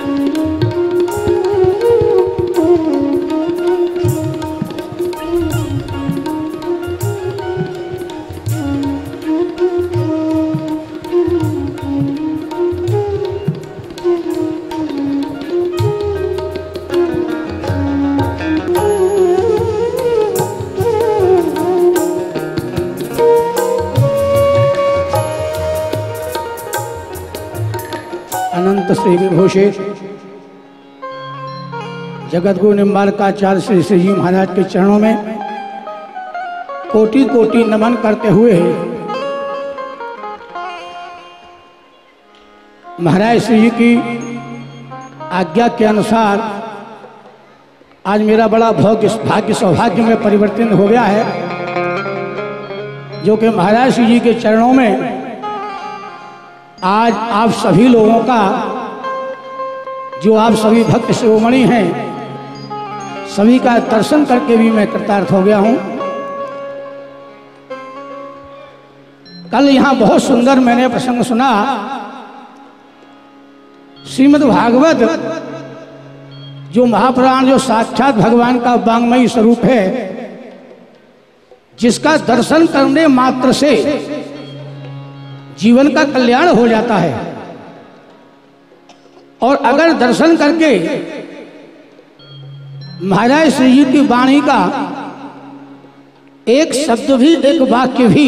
अनंत श्री विभूषित जगतगुरु निम्बालकाचार्य श्री श्री जी महाराज के चरणों में कोटि कोटि नमन करते हुए महाराज श्री जी की आज्ञा के अनुसार आज मेरा बड़ा भाग्य सौभाग्य में परिवर्तन हो गया है, जो कि महाराज श्री जी के चरणों में आज आप सभी लोगों का, जो आप सभी भक्त शिरोमणि हैं, सभी का दर्शन करके भी मैं कृतार्थ हो गया हूं। कल यहां बहुत सुंदर मैंने प्रसंग सुना। श्रीमद् भागवत जो महापुराण, जो साक्षात भगवान का वांग्मयी स्वरूप है, जिसका दर्शन करने मात्र से जीवन का कल्याण हो जाता है, और अगर दर्शन करके महाराज श्री जी की वाणी का एक शब्द भी, एक वाक्य भी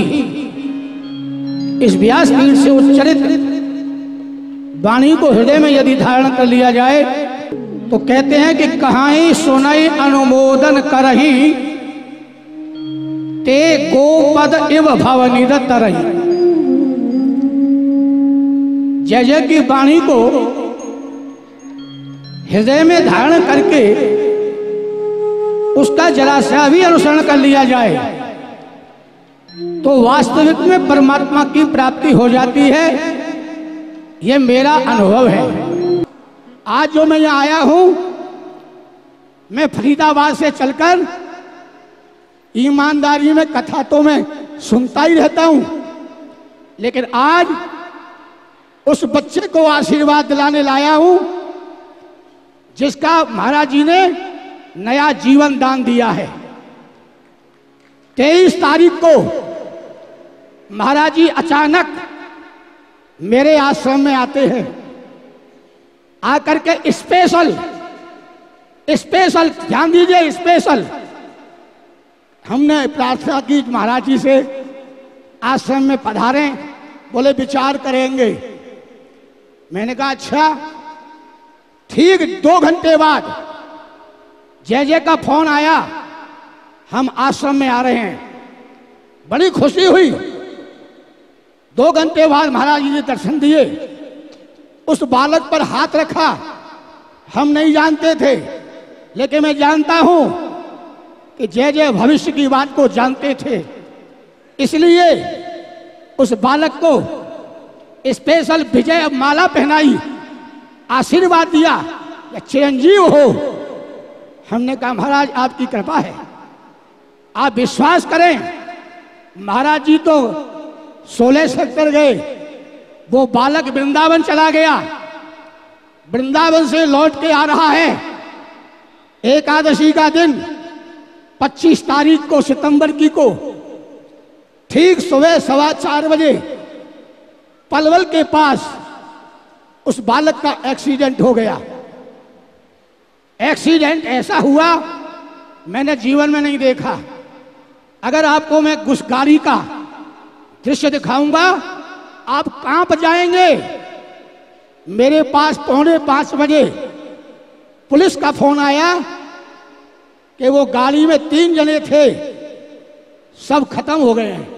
इस व्यासपीठ से उच्चरित वाणी को हृदय में यदि धारण कर लिया जाए तो कहते हैं कि कहाई सुनई अनुमोदन करही ते गोपद इव भवनिध तरही। जय जय की वाणी को हृदय में धारण करके उसका जरा सा भी अनुसरण कर लिया जाए तो वास्तविक में परमात्मा की प्राप्ति हो जाती है। यह मेरा अनुभव है। आज जो मैं यहाँ आया हूं, मैं फरीदाबाद से चलकर ईमानदारी में कथा तो मैं सुनता ही रहता हूं, लेकिन आज उस बच्चे को आशीर्वाद दिलाने लाया हूं जिसका महाराज जी ने नया जीवन दान दिया है। 23 तारीख को महाराज जी अचानक मेरे आश्रम में आते हैं। आकर के स्पेशल ध्यान दीजिए, स्पेशल हमने प्रार्थना की महाराज जी से, आश्रम में पधारें, बोले विचार करेंगे। मैंने कहा अच्छा। ठीक 2 घंटे बाद जय जय का फोन आया, हम आश्रम में आ रहे हैं। बड़ी खुशी हुई। 2 घंटे बाद महाराज जी ने दर्शन दिए। उस बालक पर हाथ रखा। हम नहीं जानते थे, लेकिन मैं जानता हूं कि जय जय भविष्य की बात को जानते थे, इसलिए उस बालक को स्पेशल विजय माला पहनाई, आशीर्वाद दिया या चिरंजीव हो। हमने कहा महाराज आपकी कृपा है, आप विश्वास करें। महाराज जी तो 16 सेक्टर गए, वो बालक वृंदावन चला गया। वृंदावन से लौट के आ रहा है। एकादशी का दिन 25 तारीख को सितंबर की को ठीक सुबह 4:15 बजे पलवल के पास उस बालक का एक्सीडेंट हो गया। एक्सीडेंट ऐसा हुआ मैंने जीवन में नहीं देखा। अगर आपको मैं उस गाड़ी का दृश्य दिखाऊंगा आप कांप जाएंगे। मेरे पास 4:45 बजे पुलिस का फोन आया कि वो गाड़ी में 3 जने थे, सब खत्म हो गए हैं।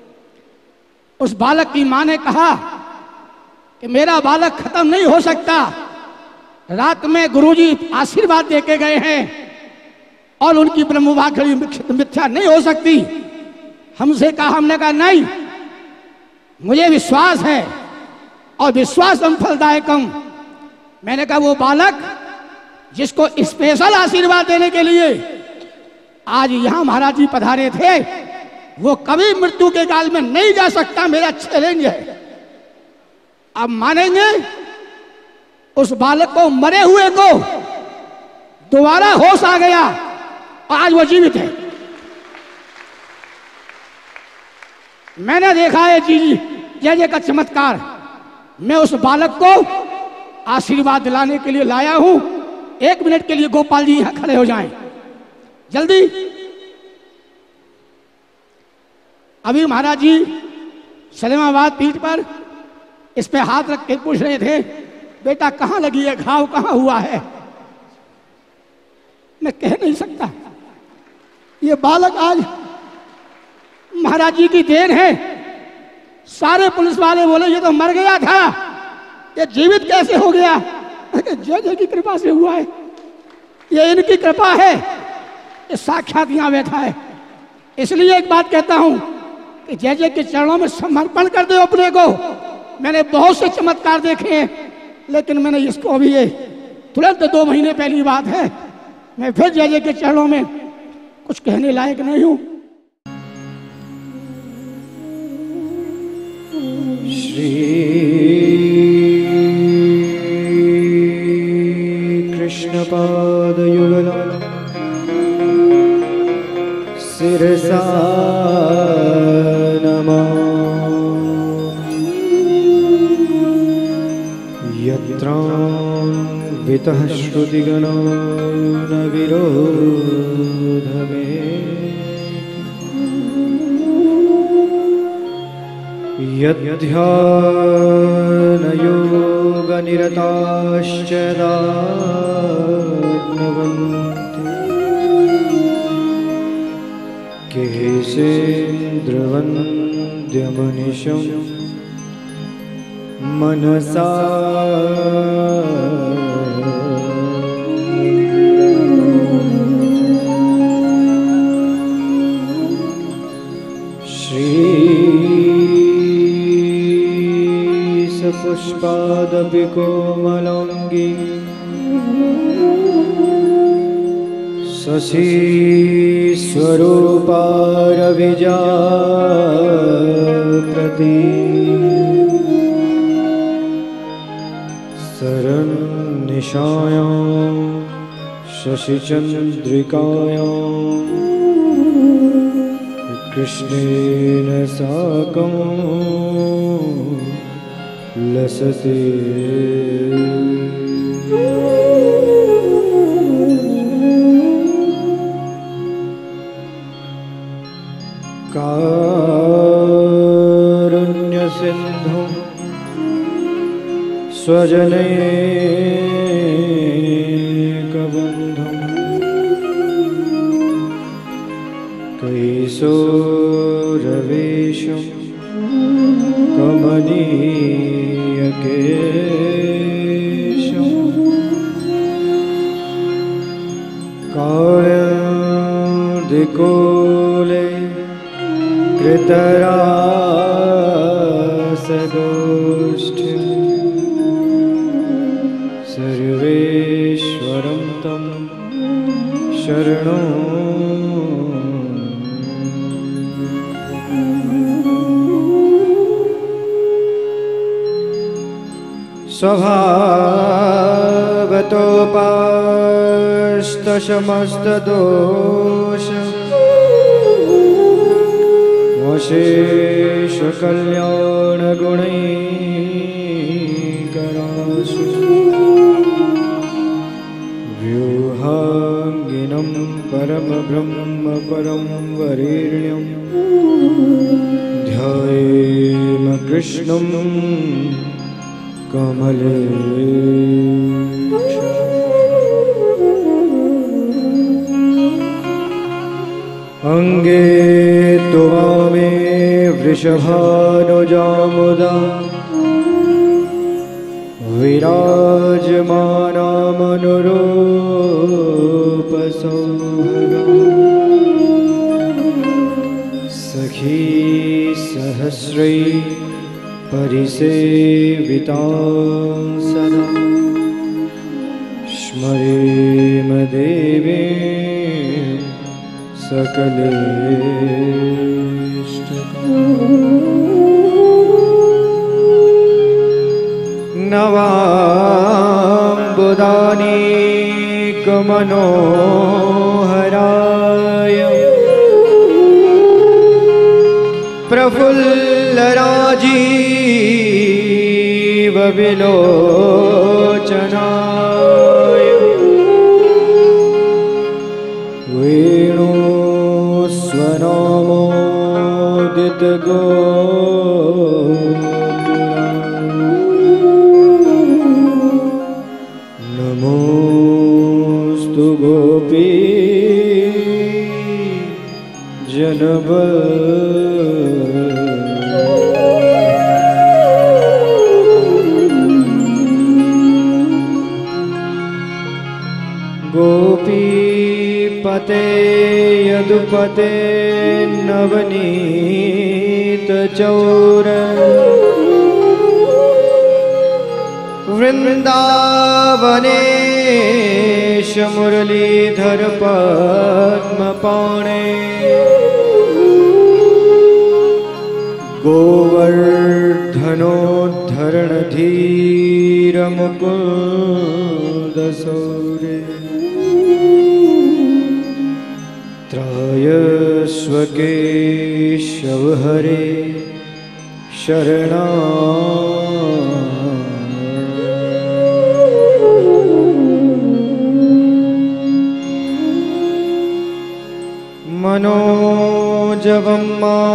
उस बालक की मां ने कहा कि मेरा बालक खत्म नहीं हो सकता। रात में गुरुजी आशीर्वाद देके गए हैं और उनकी ब्रह्मवाक्यी मिथ्या नहीं हो सकती। हमसे कहा, हमने कहा नहीं, मुझे विश्वास है और विश्वासम फलदायकम। मैंने कहा वो बालक जिसको स्पेशल आशीर्वाद देने के लिए आज यहां महाराज जी पधारे थे, वो कभी मृत्यु के काल में नहीं जा सकता। मेरा चैलेंज है, आप मानेंगे उस बालक को, मरे हुए को दोबारा होश आ गया और आज वो जीवित है। मैंने देखा है जी जय का चमत्कार। मैं उस बालक को आशीर्वाद दिलाने के लिए लाया हूं। 1 मिनट के लिए गोपाल जी यहां खड़े हो जाएं जल्दी। अभी महाराज जी सलेमाबाद पीठ पर इस पे हाथ रख के पूछ रहे थे, बेटा कहां लगी है, घाव कहां हुआ है। मैं कह नहीं सकता। ये बालक आज महाराज जी की देन है। सारे पुलिस वाले बोले ये तो मर गया था, ये जीवित कैसे हो गया। जय की कृपा से हुआ है, ये इनकी कृपा है, ये साक्षात यहां बैठा है। इसलिए एक बात कहता हूं कि जय के चरणों में समर्पण कर दो अपने को। मैंने बहुत से चमत्कार देखे हैं, लेकिन मैंने इसको अभी ये तुरंत 2 महीने पहली बात है। मैं फिर जय के चरणों में कुछ कहने लायक नहीं हूं। श्री कृष्ण पाद युगल शिरसा नमः। यत्रान्वितः श्रुतिगणो न विरोधमे यद्ध्यानयोगनिरताश्च दाग्नवन्ति केशेन्द्रवन्द्यमनिशं मनसा पुष्पादपि कोमलाङ्गी शशि स्वरूपारविजा प्रति शरन्निशायां शशिचन्द्रिकायां कृष्णेन साकं लसते। कारुण्यसिन्धुं स्वजनैकबन्धुं कैशोरवेशं कमनीयकेशं काव्यादिकोले कृतरासगोष्ठी सर्वेश्वरं तं शरणो स्वभावतोपास्तशमस्तदोष अशेषकल्याणगुणैकराशु व्यूहाङ्गिनं परमब्रह्म परं वरेण्यं ध्यायेम कृष्णं कमले। अंगे त्वामे वृषभानुजामुदा विराजमानामनुरूपसौभगा सखी सहस्रै परिसेवितां सदा स्मरेम देवीं सकलेष्टकां। नवा गोदानीकमनोहराय प्रफुल्लराजीवविलोचनाय वेणुस्वनामोदितगो नमोस्तु गोपी जनबल गोपीपते यदुपते नवनीत चौर वृंदावनेश मुरलीधर पद्मपाणे गोवर्धनोद्धरणधीर मुकुन्द सौरे त्रायस्व केशव हरे शरणा मनोजवं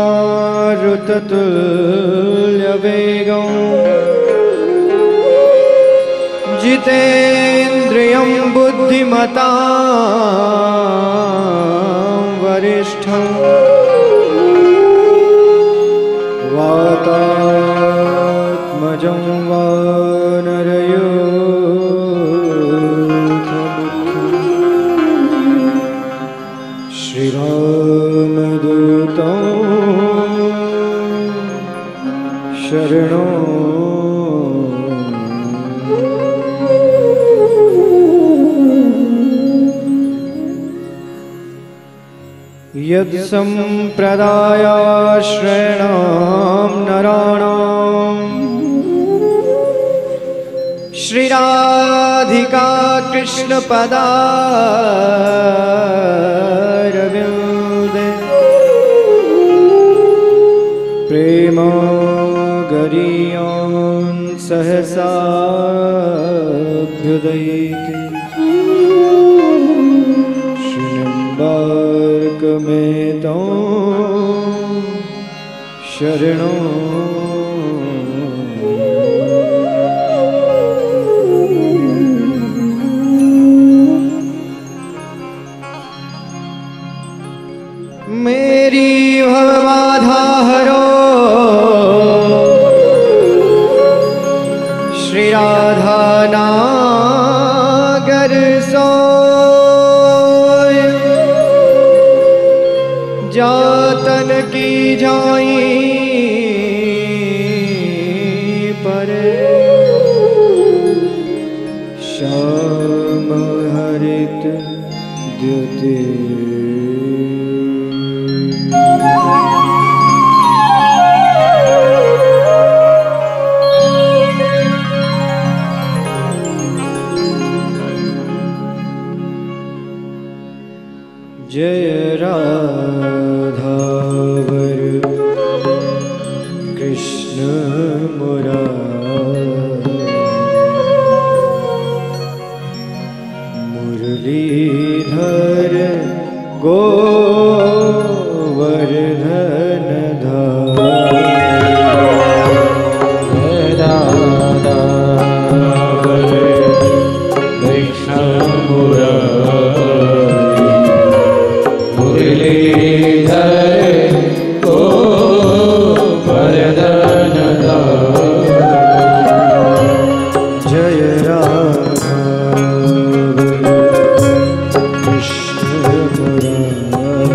मारुततुल्यवेगं जितेन्द्रियं बुद्धिमतां वरिष्ठं वातात्मजं वानरयूथमुख्यं श्रीरामदूतं शरणो यत्सम्प्रदायाश्रयणां नराणां श्रीराधिका कृष्णपदारविन्दे प्रेमा गरीयान् सहसाभ्युदयति श्रीनिम्बार्कमेतं शरणो मेरी भवबाधा हरो श्री राधा नागर सोय जातन की जाई पर श्याम हरित द्युति जय राधावर कृष्ण मुरारी मुरलीधर गोवर्धन राधावर कृष्ण जय राधा कृष्ण मुरारी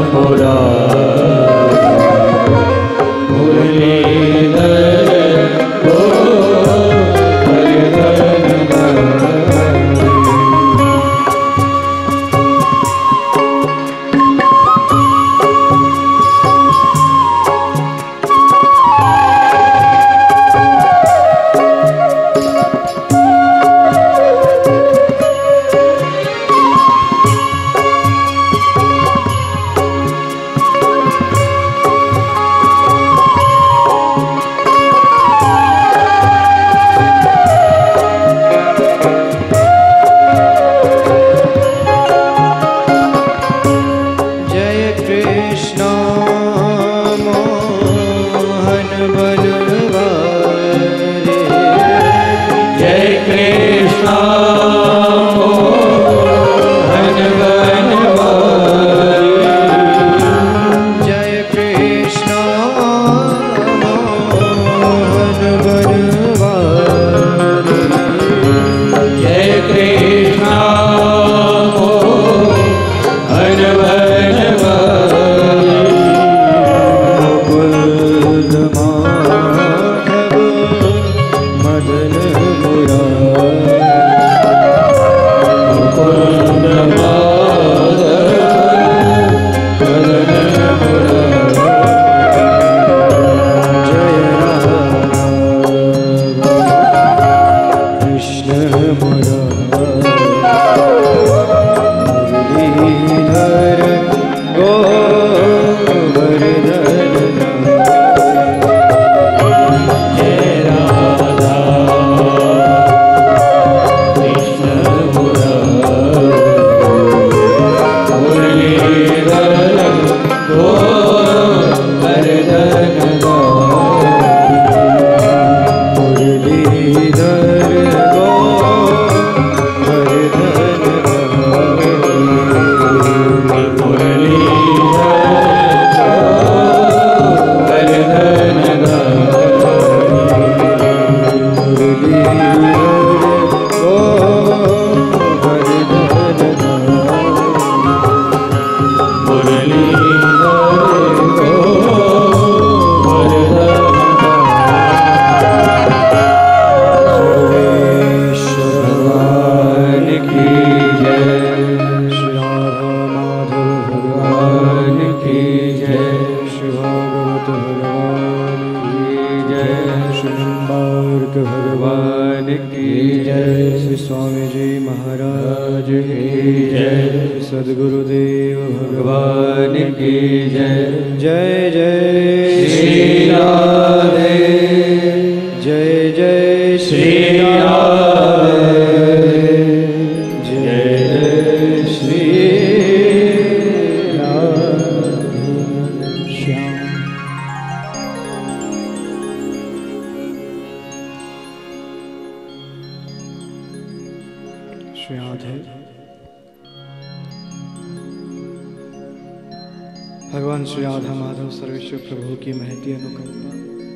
भगवान श्री राधा माधव सर्वेश्वर प्रभु की महती अनुकंपा,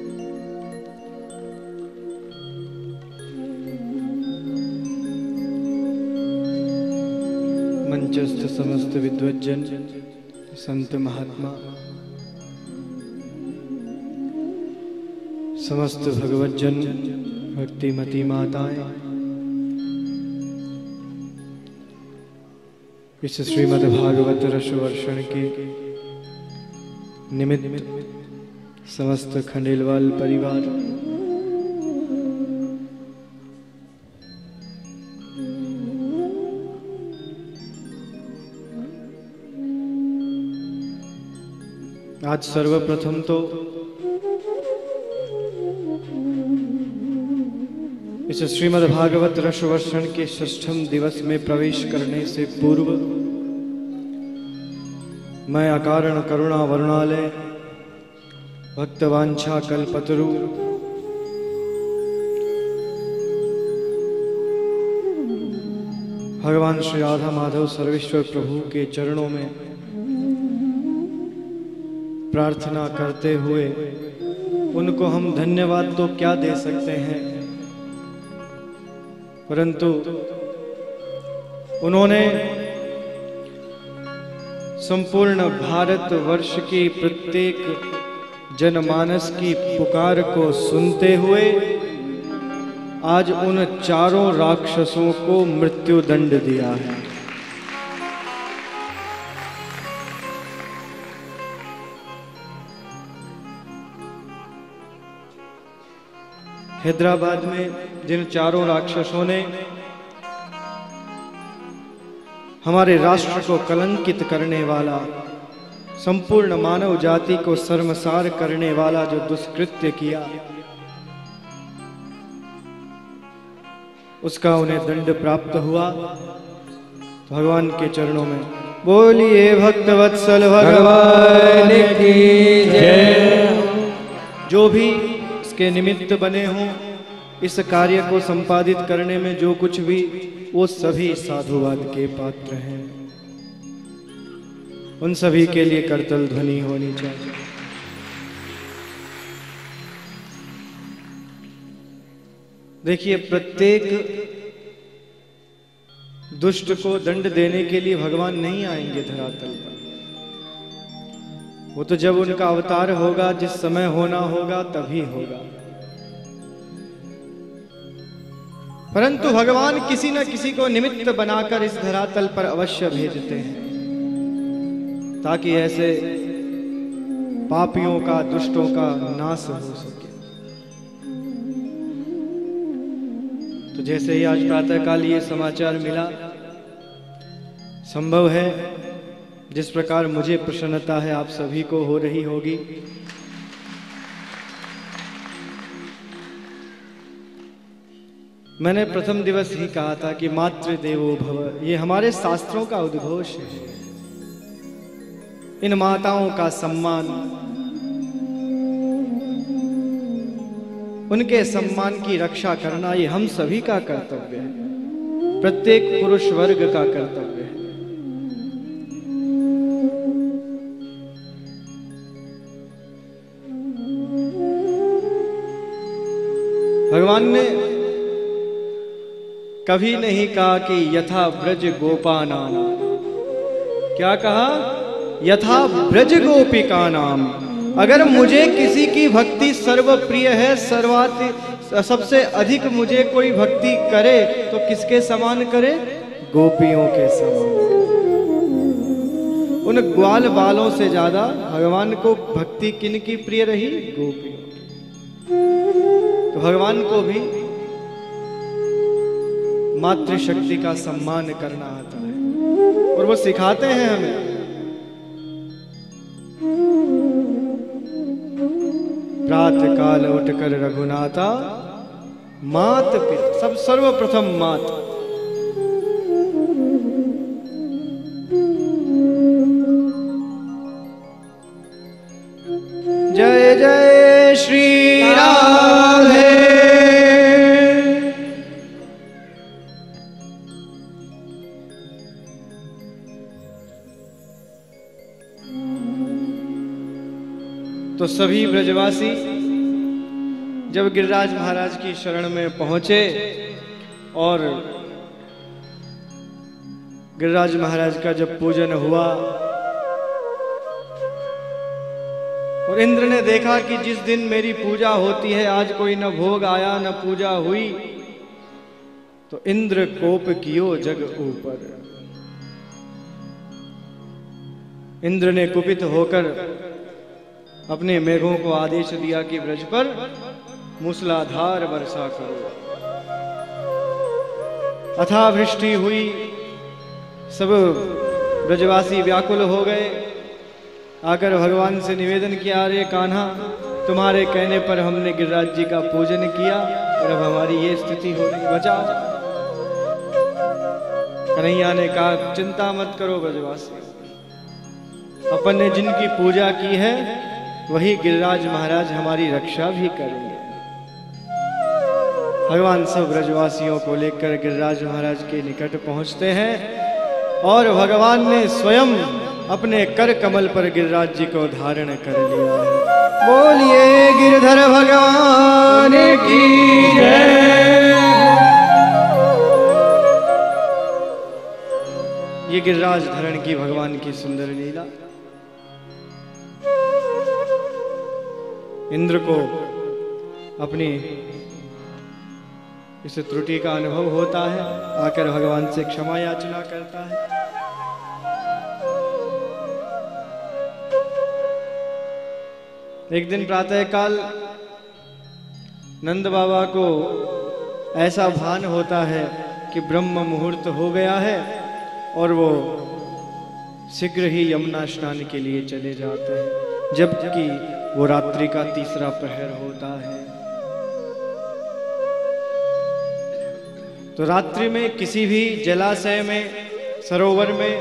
मंचस्थ समस्त विद्वज्जन, संत महात्मा, समस्त भगवज्जन, भक्तिमती माताएं, इस श्रीमद् भागवत रस वर्षण के निमित्त समस्त खंडेलवाल परिवार, आज सर्वप्रथम तो इस श्रीमद् भागवत रस वर्षण के षष्ठम दिवस में प्रवेश करने से पूर्व मैं अकारण करुणा वरुणालय भक्तवांछा कल्पतरु भगवान श्री राधा माधव सर्वेश्वर प्रभु के चरणों में प्रार्थना करते हुए उनको हम धन्यवाद तो क्या दे सकते हैं, परंतु उन्होंने संपूर्ण भारत वर्ष की प्रत्येक जनमानस की पुकार को सुनते हुए आज उन चारों राक्षसों को मृत्यु दंड दिया है। हैदराबाद में जिन चारों राक्षसों ने हमारे राष्ट्र को कलंकित करने वाला, संपूर्ण मानव जाति को शर्मसार करने वाला जो दुष्कृत्य किया, उसका उन्हें दंड प्राप्त हुआ। तो भगवान के चरणों में बोलिए भक्त वत्सल भगवान की जय। जो भी इसके निमित्त बने हों, इस कार्य को संपादित करने में जो कुछ भी, वो सभी साधुवाद के पात्र हैं। उन सभी के लिए करतल ध्वनि होनी चाहिए। देखिए, प्रत्येक दुष्ट को दंड देने के लिए भगवान नहीं आएंगे धरातल पर। वो तो जब उनका अवतार होगा, जिस समय होना होगा तभी होगा। परंतु भगवान किसी न किसी को निमित्त बनाकर इस धरातल पर अवश्य भेजते हैं, ताकि ऐसे पापियों का, दुष्टों का नाश हो सके। तो जैसे ही आज प्रातःकाल ये समाचार मिला, संभव है जिस प्रकार मुझे प्रसन्नता है आप सभी को हो रही होगी। मैंने प्रथम दिवस ही कहा था कि मातृ देवो भव, ये हमारे शास्त्रों का उद्घोष है। इन माताओं का सम्मान, उनके सम्मान की रक्षा करना, ये हम सभी का कर्तव्य है, प्रत्येक पुरुष वर्ग का कर्तव्य है। भगवान ने कभी नहीं कहा कि यथा ब्रज गोपा नाम, क्या कहा? यथा ब्रज गोपिका नाम। अगर मुझे किसी की भक्ति सर्वप्रिय है, सबसे अधिक मुझे कोई भक्ति करे तो किसके समान करे? गोपियों के समान। उन ग्वाल बालों से ज्यादा भगवान को भक्ति किन की प्रिय रही? गोपियों की। तो भगवान को भी मातृशक्ति का सम्मान करना आता है और वो सिखाते हैं हमें। प्रातः काल उठकर रघुनाथा, मात पिता, सब सर्वप्रथम मात। जय जय श्री राधे। तो सभी ब्रजवासी जब गिरिराज महाराज की शरण में पहुंचे और गिरिराज महाराज का जब पूजन हुआ और इंद्र ने देखा कि जिस दिन मेरी पूजा होती है आज कोई न भोग आया न पूजा हुई, तो इंद्र कोप कियो जग ऊपर। इंद्र ने कुपित होकर अपने मेघों को आदेश दिया कि ब्रज पर मूसलाधार वर्षा करो। अथावृष्टि हुई, सब ब्रजवासी व्याकुल हो गए। आकर भगवान से निवेदन किया, अरे कान्हा, तुम्हारे कहने पर हमने गिरिराज जी का पूजन किया और अब हमारी ये स्थिति हो रही, बचाओ। कन्हैया ने कहा, चिंता मत करो ब्रजवासी, अपन ने जिनकी पूजा की है वही गिरिराज महाराज हमारी रक्षा भी करेंगे। भगवान सब ब्रजवासियों को लेकर गिरिराज महाराज के निकट पहुंचते हैं और भगवान ने स्वयं अपने कर कमल पर गिरिराज जी को धारण कर लिया है। बोलिए गिरधर भगवान की जय। ये गिरिराज धरण की भगवान की सुंदर लीला। इंद्र को अपनी इस त्रुटि का अनुभव होता है, आकर भगवान से क्षमा याचना करता है। एक दिन प्रातःकाल नंद बाबा को ऐसा भान होता है कि ब्रह्म मुहूर्त हो गया है और वो शीघ्र ही यमुना स्नान के लिए चले जाते हैं, जबकि वो रात्रि का तीसरा प्रहर होता है। तो रात्रि में किसी भी जलाशय में, सरोवर में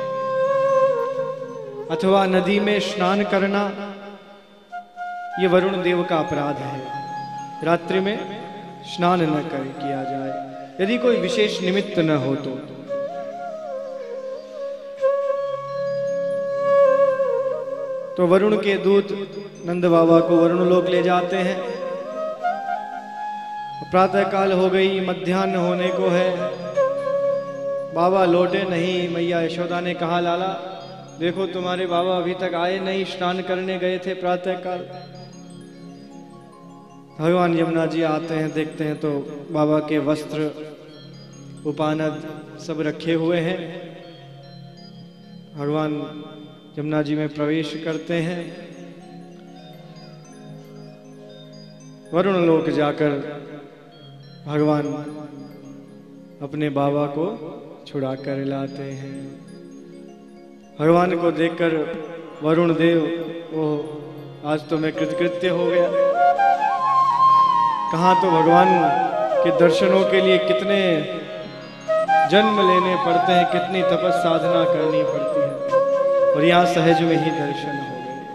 अथवा नदी में स्नान करना ये वरुण देव का अपराध है। रात्रि में स्नान न किया जाए यदि कोई विशेष निमित्त न हो तो वरुण के दूत नंद बाबा को वरुण लोक ले जाते हैं। प्रातः काल हो गई, मध्याह्न होने को है, बाबा लौटे नहीं। मैया यशोदा ने कहा, लाला देखो तुम्हारे बाबा अभी तक आए नहीं, स्नान करने गए थे प्रातः काल। भगवान यमुना जी आते हैं, देखते हैं तो बाबा के वस्त्र उपानद सब रखे हुए हैं। भगवान यमुना जी में प्रवेश करते हैं। वरुण लोक जाकर भगवान अपने बाबा को छुड़ा कर लाते हैं। भगवान को देखकर वरुण देव, ओह आज तो मैं कृतकृत्य हो गया। कहाँ तो भगवान के दर्शनों के लिए कितने जन्म लेने पड़ते हैं, कितनी तपस साधना करनी पड़ती है, और यहाँ सहज में ही दर्शन हो गए।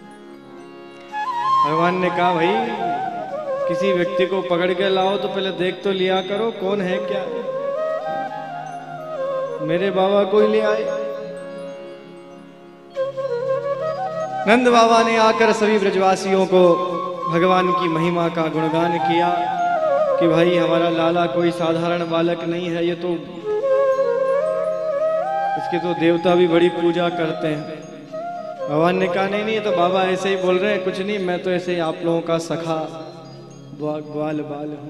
भगवान ने कहा, भाई किसी व्यक्ति को पकड़ के लाओ तो पहले देख तो लिया करो कौन है क्या है। मेरे बाबा को ही ले आए। नंद बाबा ने आकर सभी ब्रजवासियों को भगवान की महिमा का गुणगान किया कि भाई हमारा लाला कोई साधारण बालक नहीं है, ये तो इसके तो देवता भी बड़ी पूजा करते हैं। भगवान ने कहा, नहीं नहीं, तो बाबा ऐसे ही बोल रहे हैं, कुछ नहीं, मैं तो ऐसे ही आप लोगों का सखा ग्वाल बाल हूं।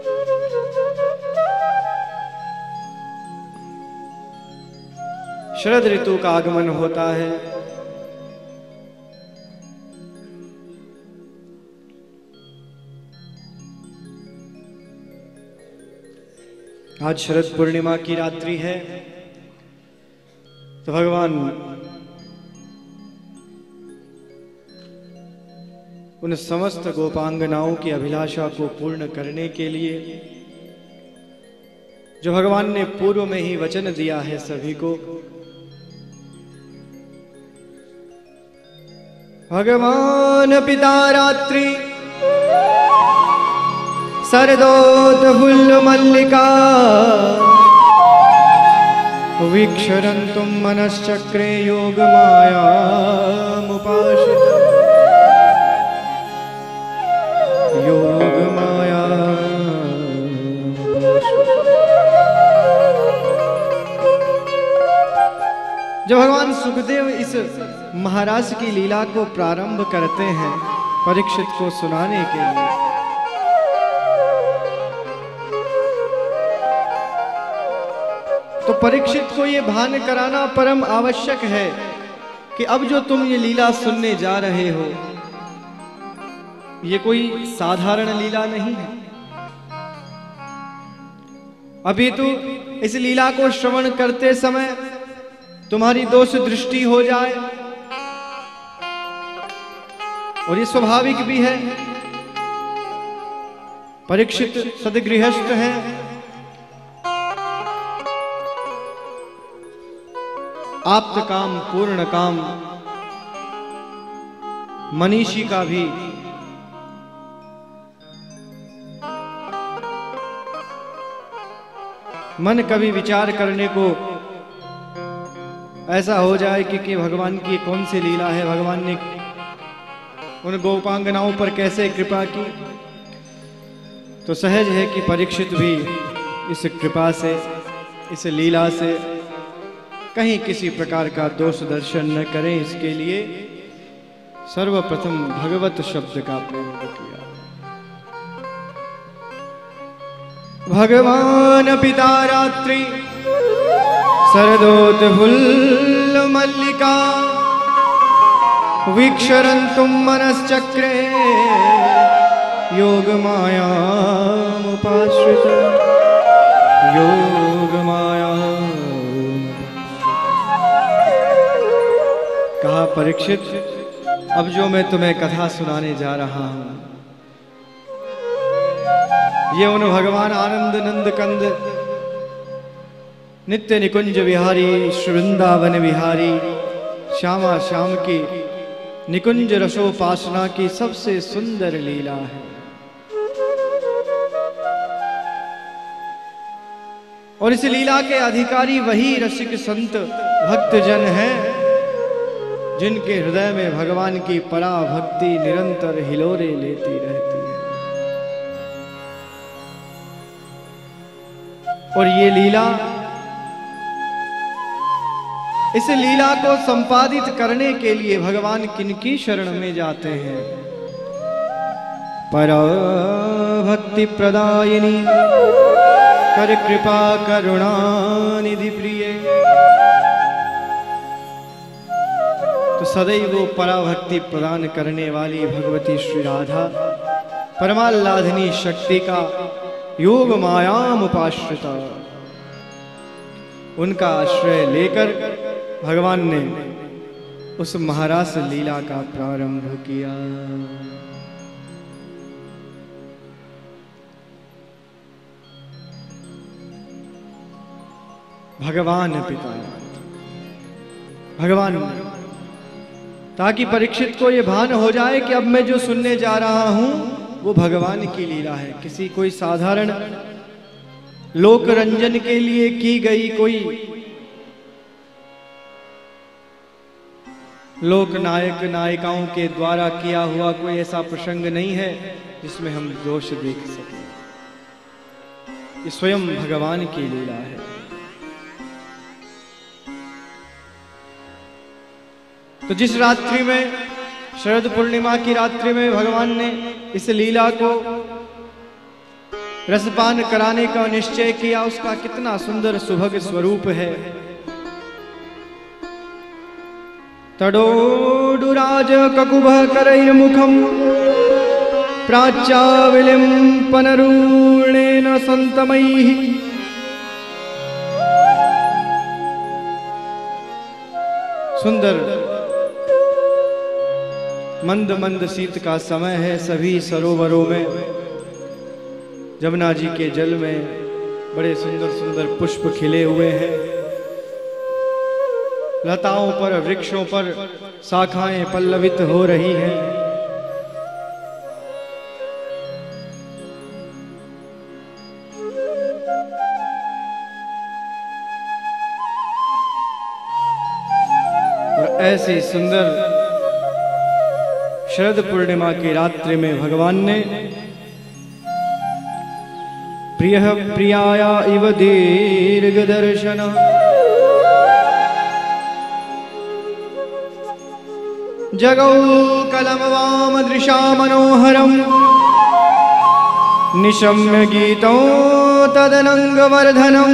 शरद ऋतु का आगमन होता है। आज शरद पूर्णिमा की रात्रि है। तो भगवान उन समस्त गोपांगनाओं की अभिलाषा को पूर्ण करने के लिए, जो भगवान ने पूर्व में ही वचन दिया है सभी को, भगवान पिता रात्रि सरदोत्फुल्ल मल्लिका वीक्षरन्तुं मनश्चक्रे योग मायामुपाश्रित योग माया। जब भगवान सुखदेव इस महाराज की लीला को प्रारंभ करते हैं परीक्षित को सुनाने के लिए, तो परीक्षित को ये भान कराना परम आवश्यक है कि अब जो तुम ये लीला सुनने जा रहे हो, ये कोई साधारण लीला नहीं है। अभी तो इस लीला को श्रवण करते समय तुम्हारी दोष दृष्टि हो जाए, और ये स्वाभाविक भी है। परीक्षित सदगृहस्थ है, आप्त काम पूर्ण काम, मनीषी का भी मन कभी विचार करने को ऐसा हो जाए कि भगवान की कौन सी लीला है, भगवान ने उन गोपांगनाओं पर कैसे कृपा की। तो सहज है कि परीक्षित भी इस कृपा से, इस लीला से कहीं किसी प्रकार का दोष दर्शन न करें, इसके लिए सर्वप्रथम भगवत शब्द का प्रयोग किया। भगवान पिता रात्रि शरदोत्फुल्ल मल्लिका वीक्षरन्तुं मनश्चक्रे योग मायामुपाश्रित योग माया। कहा परीक्षित, अब जो मैं तुम्हें कथा सुनाने जा रहा हूं ये उन भगवान आनंद नंद कंद नित्य निकुंज विहारी श्री वृंदावन विहारी श्यामा श्याम की निकुंज रसोपासना की सबसे सुंदर लीला है। और इस लीला के अधिकारी वही रसिक संत भक्त जन हैं जिनके हृदय में भगवान की परा भक्ति निरंतर हिलोरे लेती रहती है। और ये लीला, इस लीला को संपादित करने के लिए भगवान किनकी शरण में जाते हैं? परा भक्ति प्रदायिनी कर कृपा करुणा निधि प्रिय। तो सदैव वो पराभक्ति प्रदान करने वाली भगवती श्री राधा परमाल्लाधिनी शक्ति का योग मायाम उपाश्रिता, उनका आश्रय लेकर भगवान ने उस महारास लीला का प्रारंभ किया। भगवान पिता, भगवान, ताकि परीक्षित को यह भान हो जाए कि अब मैं जो सुनने जा रहा हूं वो भगवान की लीला है। किसी कोई साधारण लोक रंजन के लिए की गई कोई लोक नायक नायिकाओं के द्वारा किया हुआ कोई ऐसा प्रसंग नहीं है जिसमें हम दोष देख सकें। ये स्वयं भगवान की लीला है। तो जिस रात्रि में, शरद पूर्णिमा की रात्रि में भगवान ने इस लीला को रसपान कराने का निश्चय किया, उसका कितना सुंदर सुभग स्वरूप है। तडोडुराज ककुभ करैर्मुखं प्राच्याविलिम्पनरूणेन संतमैः सुंदर मंद मंद शीत का समय है। सभी सरोवरों में जमुना जी के जल में बड़े सुंदर सुंदर पुष्प खिले हुए हैं। लताओं पर, वृक्षों पर शाखाएं पल्लवित हो रही हैं। और ऐसी सुंदर शरद पूर्णिमा की रात्रि में भगवान ने प्रिय प्रियाया इव दीर्घ दर्शन जगौ कलम वाम दृशा मनोहरम निशम्य गीतो तदनंग वर्धनम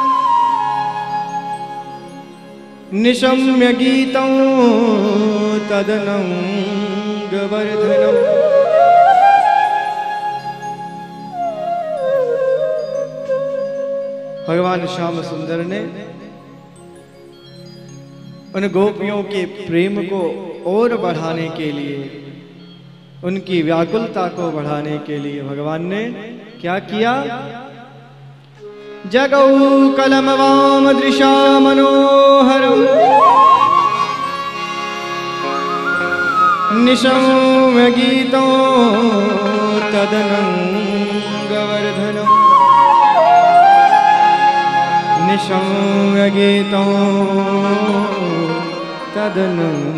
निशम्य गीतो तदनंग वर्धनम। भगवान श्याम सुंदर ने उन गोपियों के प्रेम को और बढ़ाने के लिए, उनकी व्याकुलता को बढ़ाने के लिए भगवान ने क्या किया? जगौ कलम वाम दृशा मनोहरम निशम्य गीतो तदनंग वर्धनम निशम्य गीतो तदनंग।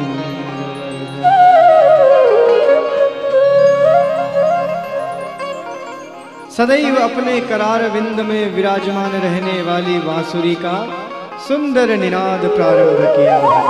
सदैव अपने करार विंद में विराजमान रहने वाली बांसुरी का सुंदर निनाद प्रारंभ किया है।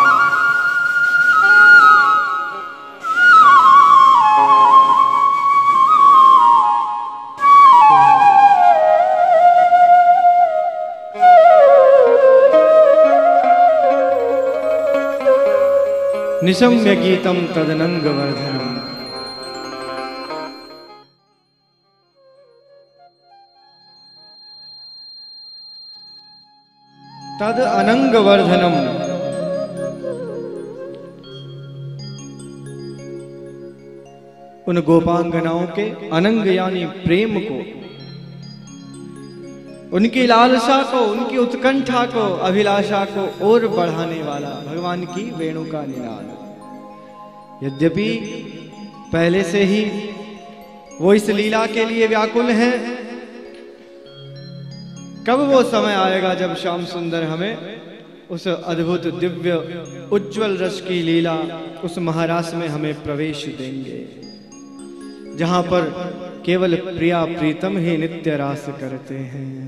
निशम्य गीतम तदनंग वर्धनम। तद अनंग वर्धनम, उन गोपांगनाओं के अनंग यानी प्रेम को, उनकी लालसा को, उनकी उत्कंठा को, अभिलाषा को और बढ़ाने वाला भगवान की वेणु का निनाद। यद्यपि पहले से ही वो इस लीला के लिए व्याकुल हैं, कब वो समय आएगा जब श्याम सुंदर हमें उस अद्भुत दिव्य उज्जवल रस की लीला, उस महारास में हमें प्रवेश देंगे, जहां पर केवल प्रिया प्रीतम ही नित्य रास करते हैं।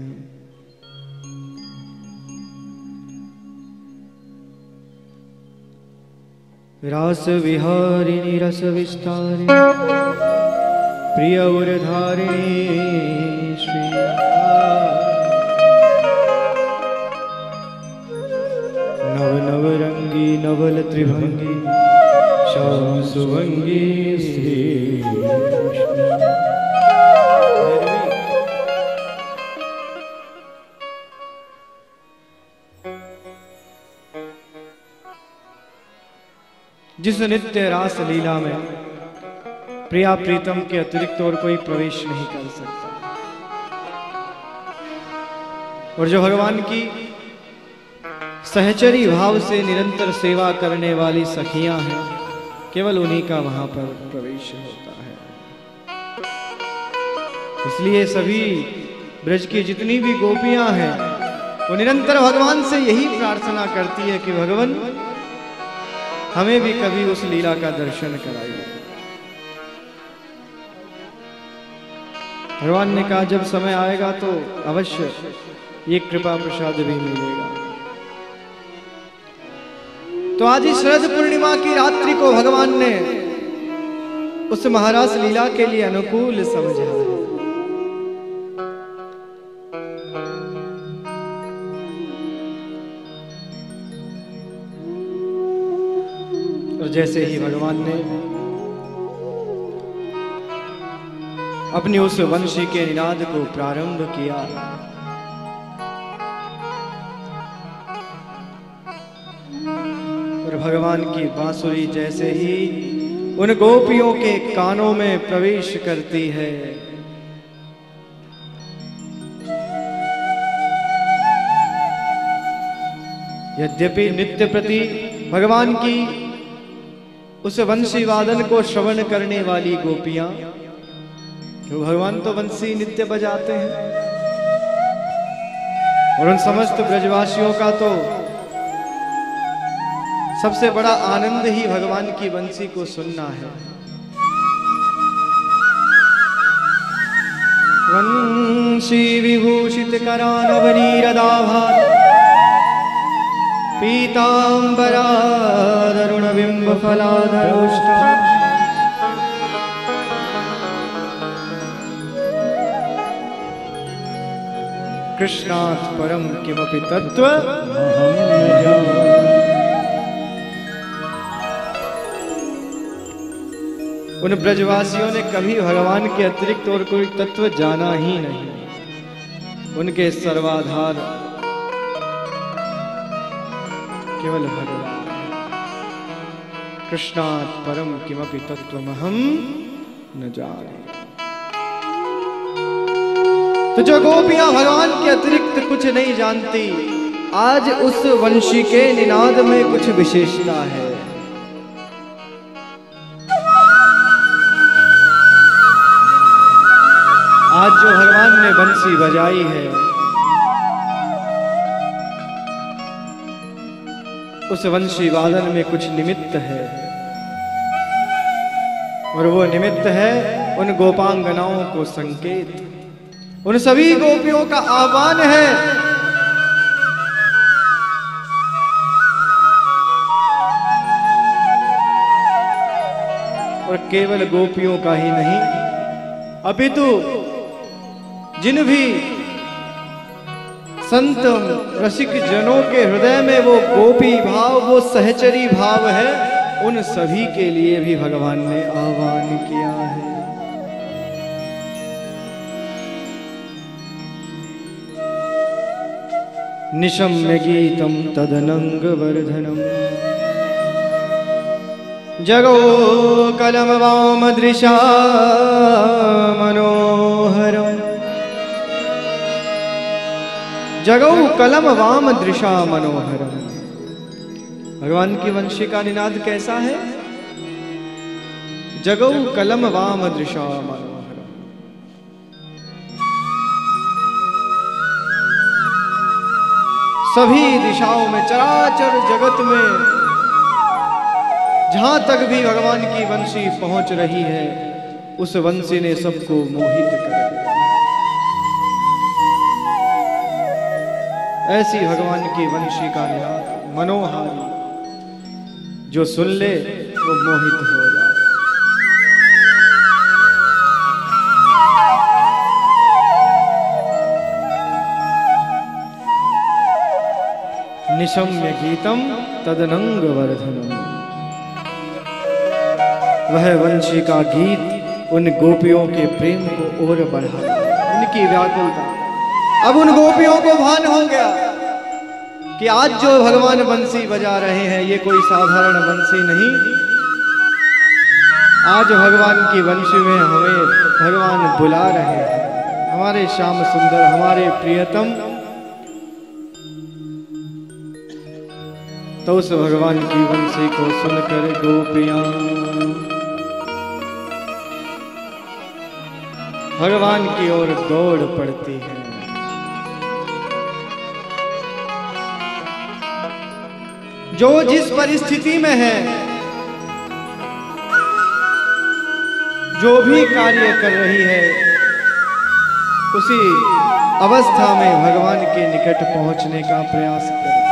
रास विहारिणी रस विस्तारिणी प्रिय उरधारिणी श्री नव नव रंगी नवल त्रिभंगी श्याम सुभंगी श्री जिस नित्य रास लीला में प्रिया प्रीतम के अतिरिक्त और कोई प्रवेश नहीं कर सकता, और जो भगवान की सहचरी भाव से निरंतर सेवा करने वाली सखियां हैं, केवल उन्हीं का वहां पर प्रवेश होता है। इसलिए सभी ब्रज की जितनी भी गोपियां हैं, वो निरंतर भगवान से यही प्रार्थना करती है कि भगवान हमें भी कभी उस लीला का दर्शन कराइए। भगवान ने कहा जब समय आएगा तो अवश्य ये कृपा प्रसाद भी मिलेगा। तो आज इस शरद पूर्णिमा की रात्रि को भगवान ने उस महारास लीला के लिए अनुकूल समझा है। और जैसे ही भगवान ने अपनी उस वंशी के निनाद को प्रारंभ किया, और भगवान की बांसुरी जैसे ही उन गोपियों के कानों में प्रवेश करती है, यद्यपि नित्य प्रति भगवान की उस वंशी वादन को श्रवण करने वाली गोपियां, जो भगवान तो वंशी नित्य बजाते हैं, और उन समस्त ब्रजवासियों का तो सबसे बड़ा आनंद ही भगवान की वंशी को सुनना है। वंशी विभूषित करानवनीरदाभार पीतांबरादरुण बिंब फलाधरोष्टा कृष्णात् परम किमपि तत्व उन ब्रजवासियों ने कभी भगवान के अतिरिक्त और कोई तत्व जाना ही नहीं। उनके सर्वाधार केवल भगवान। कृष्णात् परम किमपि तत्त्वमहं न जाने। तो जो गोपियां भगवान के अतिरिक्त कुछ नहीं जानती, आज उस वंशी के निनाद में कुछ विशेषता है। आज जो भगवान ने बंसी बजाई है, उस वंशी वादन में कुछ निमित्त है, और वो निमित्त है उन गोपांगनाओं को संकेत, उन सभी गोपियों का आह्वान है और केवल गोपियों का ही नहीं, अपितु जिन भी संत रसिक जनों के हृदय में वो गोपी भाव, वो सहचरी भाव है, उन सभी के लिए भी भगवान ने आह्वान किया है। निशम्य गीतम तदनंग वर्धनम जगो कलम वाम दृशा मनोहरम, जगौ कलम वाम दृशा मनोहरम। भगवान की वंशी का निनाद कैसा है? जगौ कलम वाम दृशा मनोहरम। सभी दिशाओं में, चराचर जगत में जहां तक भी भगवान की वंशी पहुंच रही है, उस वंशी ने सबको मोहित कर दिया। ऐसी भगवान की वंशी का निनाद मनोहारी, जो सुन ले वो मोहित हो जाए। निशम्य गीतम तदनंग वर्धनम, वह वंशी का गीत उन गोपियों के प्रेम को और बढ़ाया, उनकी व्याकुलता। अब उन गोपियों को भान हो गया कि आज जो भगवान बंसी बजा रहे हैं ये कोई साधारण बंसी नहीं, आज भगवान की वंशी में हमें भगवान बुला रहे हैं। हमारे श्याम सुंदर, हमारे प्रियतम। तो उस भगवान की वंशी को सुनकर गोपियां भगवान की ओर दौड़ पड़ती है। जो जिस परिस्थिति में है, जो भी कार्य कर रही है, उसी अवस्था में भगवान के निकट पहुंचने का प्रयास करती है।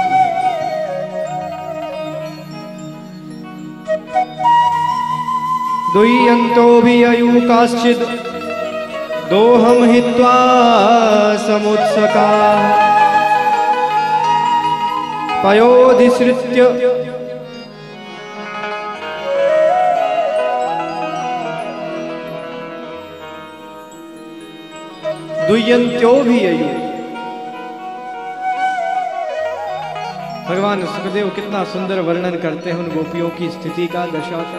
दुय्यन्तो भी अयूकाश्चिद दोहम हित्वा समुत्सका पयोधिसृत्य दुय्यन्त्यो भी अयु। भगवान सुखदेव कितना सुंदर वर्णन करते हैं उन गोपियों की स्थिति का, दशा का,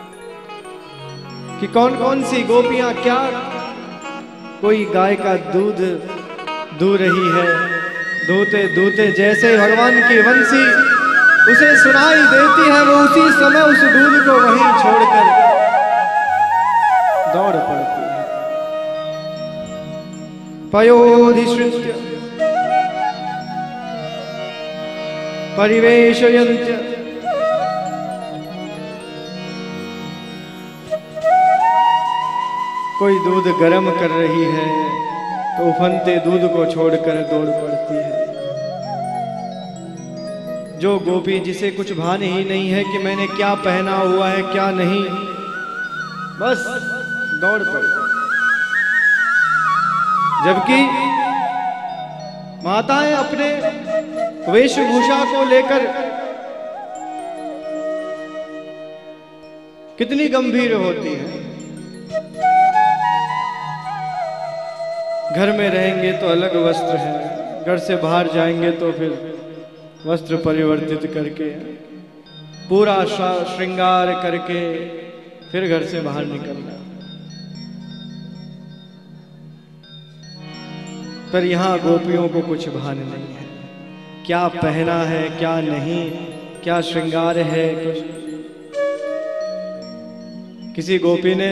कि कौन कौन सी गोपियां क्या, कोई गाय का दूध दूह रही है, दूते दूते जैसे भगवान की वंशी उसे सुनाई देती है, वो उसी समय उस दूध को वहीं छोड़कर दौड़ पड़ती है। पयोधिसृत्य परिवेशयन्त्य, कोई दूध गर्म कर रही है तो उफनते दूध को छोड़कर दौड़ पड़ती है। जो गोपी जिसे कुछ भान ही नहीं है कि मैंने क्या पहना हुआ है क्या नहीं, बस दौड़ पड़ी। जबकि माताएं अपने वेशभूषा को लेकर कितनी गंभीर होती हैं। घर में रहेंगे तो अलग वस्त्र है, घर से बाहर जाएंगे तो फिर वस्त्र परिवर्तित करके पूरा श्रृंगार करके फिर घर से बाहर निकलना। पर यहाँ गोपियों को कुछ भान नहीं है, क्या पहना है क्या नहीं, क्या श्रृंगार है कुछ। किसी गोपी ने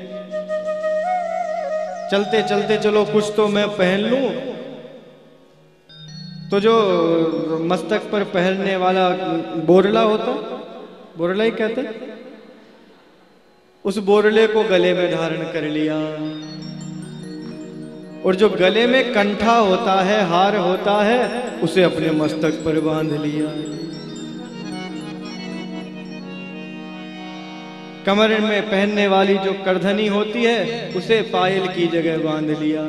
चलते चलते चलो कुछ तो मैं पहन लूं, तो जो मस्तक पर पहनने वाला बोरला होता, बोरला ही कहते, उस बोरले को गले में धारण कर लिया, और जो गले में कंठा होता है, हार होता है, उसे अपने मस्तक पर बांध लिया। कमर में पहनने वाली जो करधनी होती है उसे पायल की जगह बांध लिया।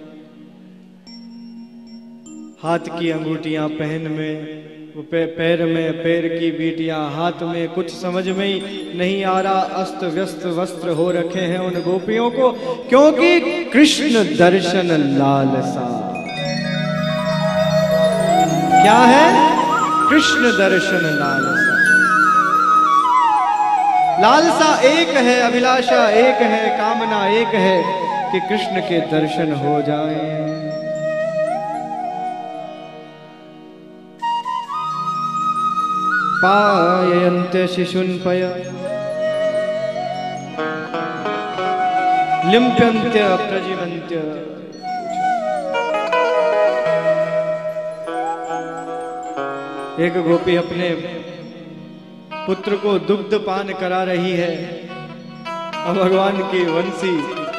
हाथ की अंगूठियां पहन में, पैर में पैर की बीटियां हाथ में, कुछ समझ में ही नहीं आ रहा, अस्त व्यस्त वस्त्र हो रखे हैं उन गोपियों को, क्योंकि कृष्ण दर्शन लालसा। क्या है? कृष्ण दर्शन लालसा। लालसा एक है, अभिलाषा एक है, कामना एक है कि कृष्ण के दर्शन हो जाएं। पायन्त्य शिशुन्पय लिम्प्यन्त्य प्रजीवन्त्य। एक गोपी अपने पुत्र को दुग्ध पान करा रही है और भगवान की वंशी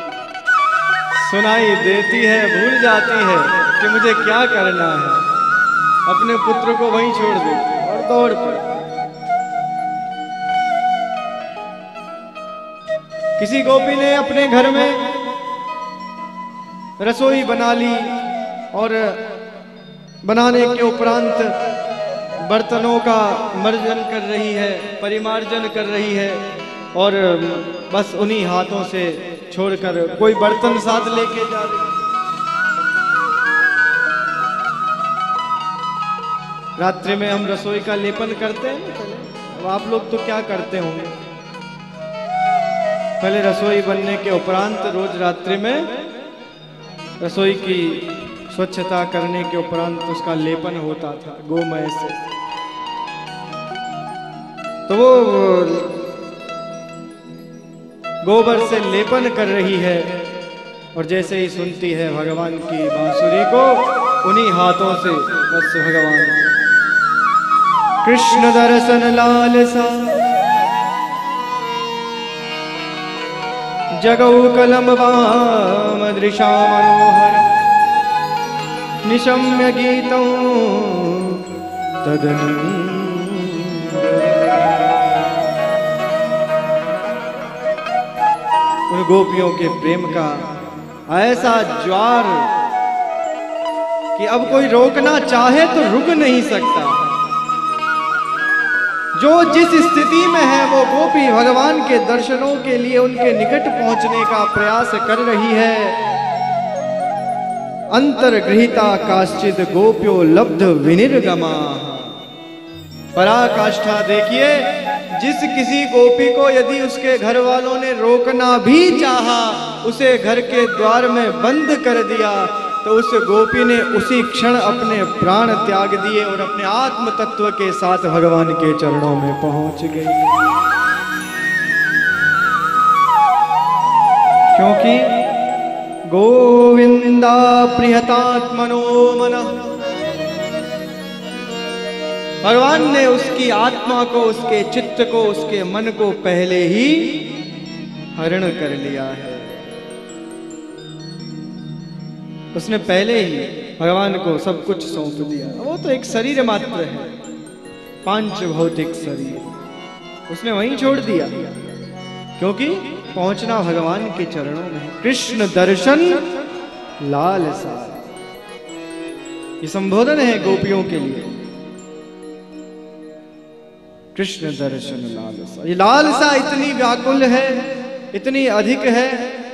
सुनाई देती है, भूल जाती है कि मुझे क्या करना है, अपने पुत्र को वहीं छोड़ देती है और दौड़ पड़ती। किसी गोपी ने अपने घर में रसोई बना ली और बनाने के उपरांत बर्तनों का मर्जन कर रही है, परिमार्जन कर रही है, और बस उन्हीं हाथों से छोड़कर कोई बर्तन साथ लेके जा रही। रात्रि में हम रसोई का लेपन करते हैं। अब आप लोग तो क्या करते होंगे? पहले रसोई बनने के उपरांत रोज रात्रि में रसोई की स्वच्छता करने के उपरांत उसका लेपन होता था गोमय से। तो वो गोबर से लेपन कर रही है और जैसे ही सुनती है भगवान की बांसुरी को, उन्हीं हाथों से बस भगवान कृष्ण दर्शन लालसा। जगौ कलम वाम दृशा मनोहर निशम्य गीतौ तदनु। उन गोपियों के प्रेम का ऐसा ज्वार कि अब कोई रोकना चाहे तो रुक नहीं सकता। जो जिस स्थिति में है वो गोपी भगवान के दर्शनों के लिए उनके निकट पहुंचने का प्रयास कर रही है। अंतर्गृहीता काश्चिद गोप्यो लब्ध विनिर्गमा। पराकाष्ठा देखिए, जिस किसी गोपी को यदि उसके घर वालों ने रोकना भी चाहा, उसे घर के द्वार में बंद कर दिया, तो उस गोपी ने उसी क्षण अपने प्राण त्याग दिए और अपने आत्म तत्व के साथ भगवान के चरणों में पहुंच गई। क्योंकि गोविंदा प्रियतात्मनो मनः, भगवान ने उसकी आत्मा को, उसके चित्त को, उसके मन को पहले ही हरण कर लिया है। उसने पहले ही भगवान को सब कुछ सौंप दिया। वो तो एक शरीर मात्र है, पांच भौतिक शरीर, उसने वहीं छोड़ दिया, क्योंकि पहुंचना भगवान के चरणों में। कृष्ण दर्शन लालसा, ये संबोधन है गोपियों के लिए। कृष्ण दर्शन लालसा, ये लालसा इतनी व्याकुल है, इतनी अधिक है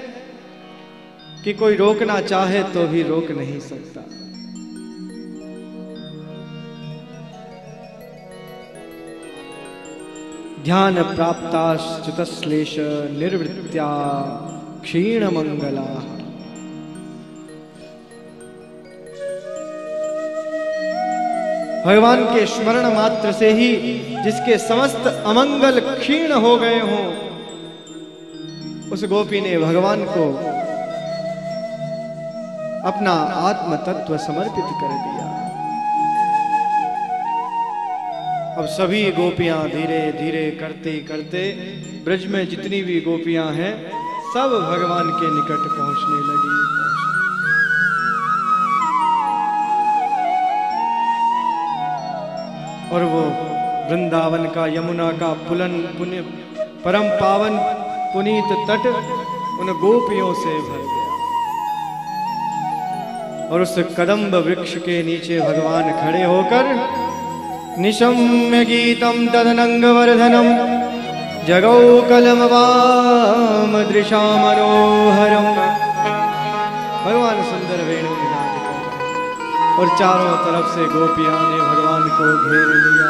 कि कोई रोकना चाहे तो भी रोक नहीं सकता। ध्यान प्राप्ताश्च्युतश्लेष निर्वृत्या क्षीण मंगला। भगवान के स्मरण मात्र से ही जिसके समस्त अमंगल क्षीण हो गए हों, उस गोपी ने भगवान को अपना आत्म तत्व समर्पित कर दिया। अब सभी गोपियां धीरे धीरे करते करते ब्रज में जितनी भी गोपियां हैं सब भगवान के निकट पहुंचने लगी। और वो वृंदावन का, यमुना का परम पावन पुनीत तट उन गोपियों से भर गया। और उस कदम्ब वृक्ष के नीचे भगवान खड़े होकर निशम्य गीतम तदनंगवर्धनम जगौ कलमवाम दृशा मनोहरम। भगवान सुंदर वेणु निनाद कर और चारों तरफ से गोपियां ने भगवान को घेर लिया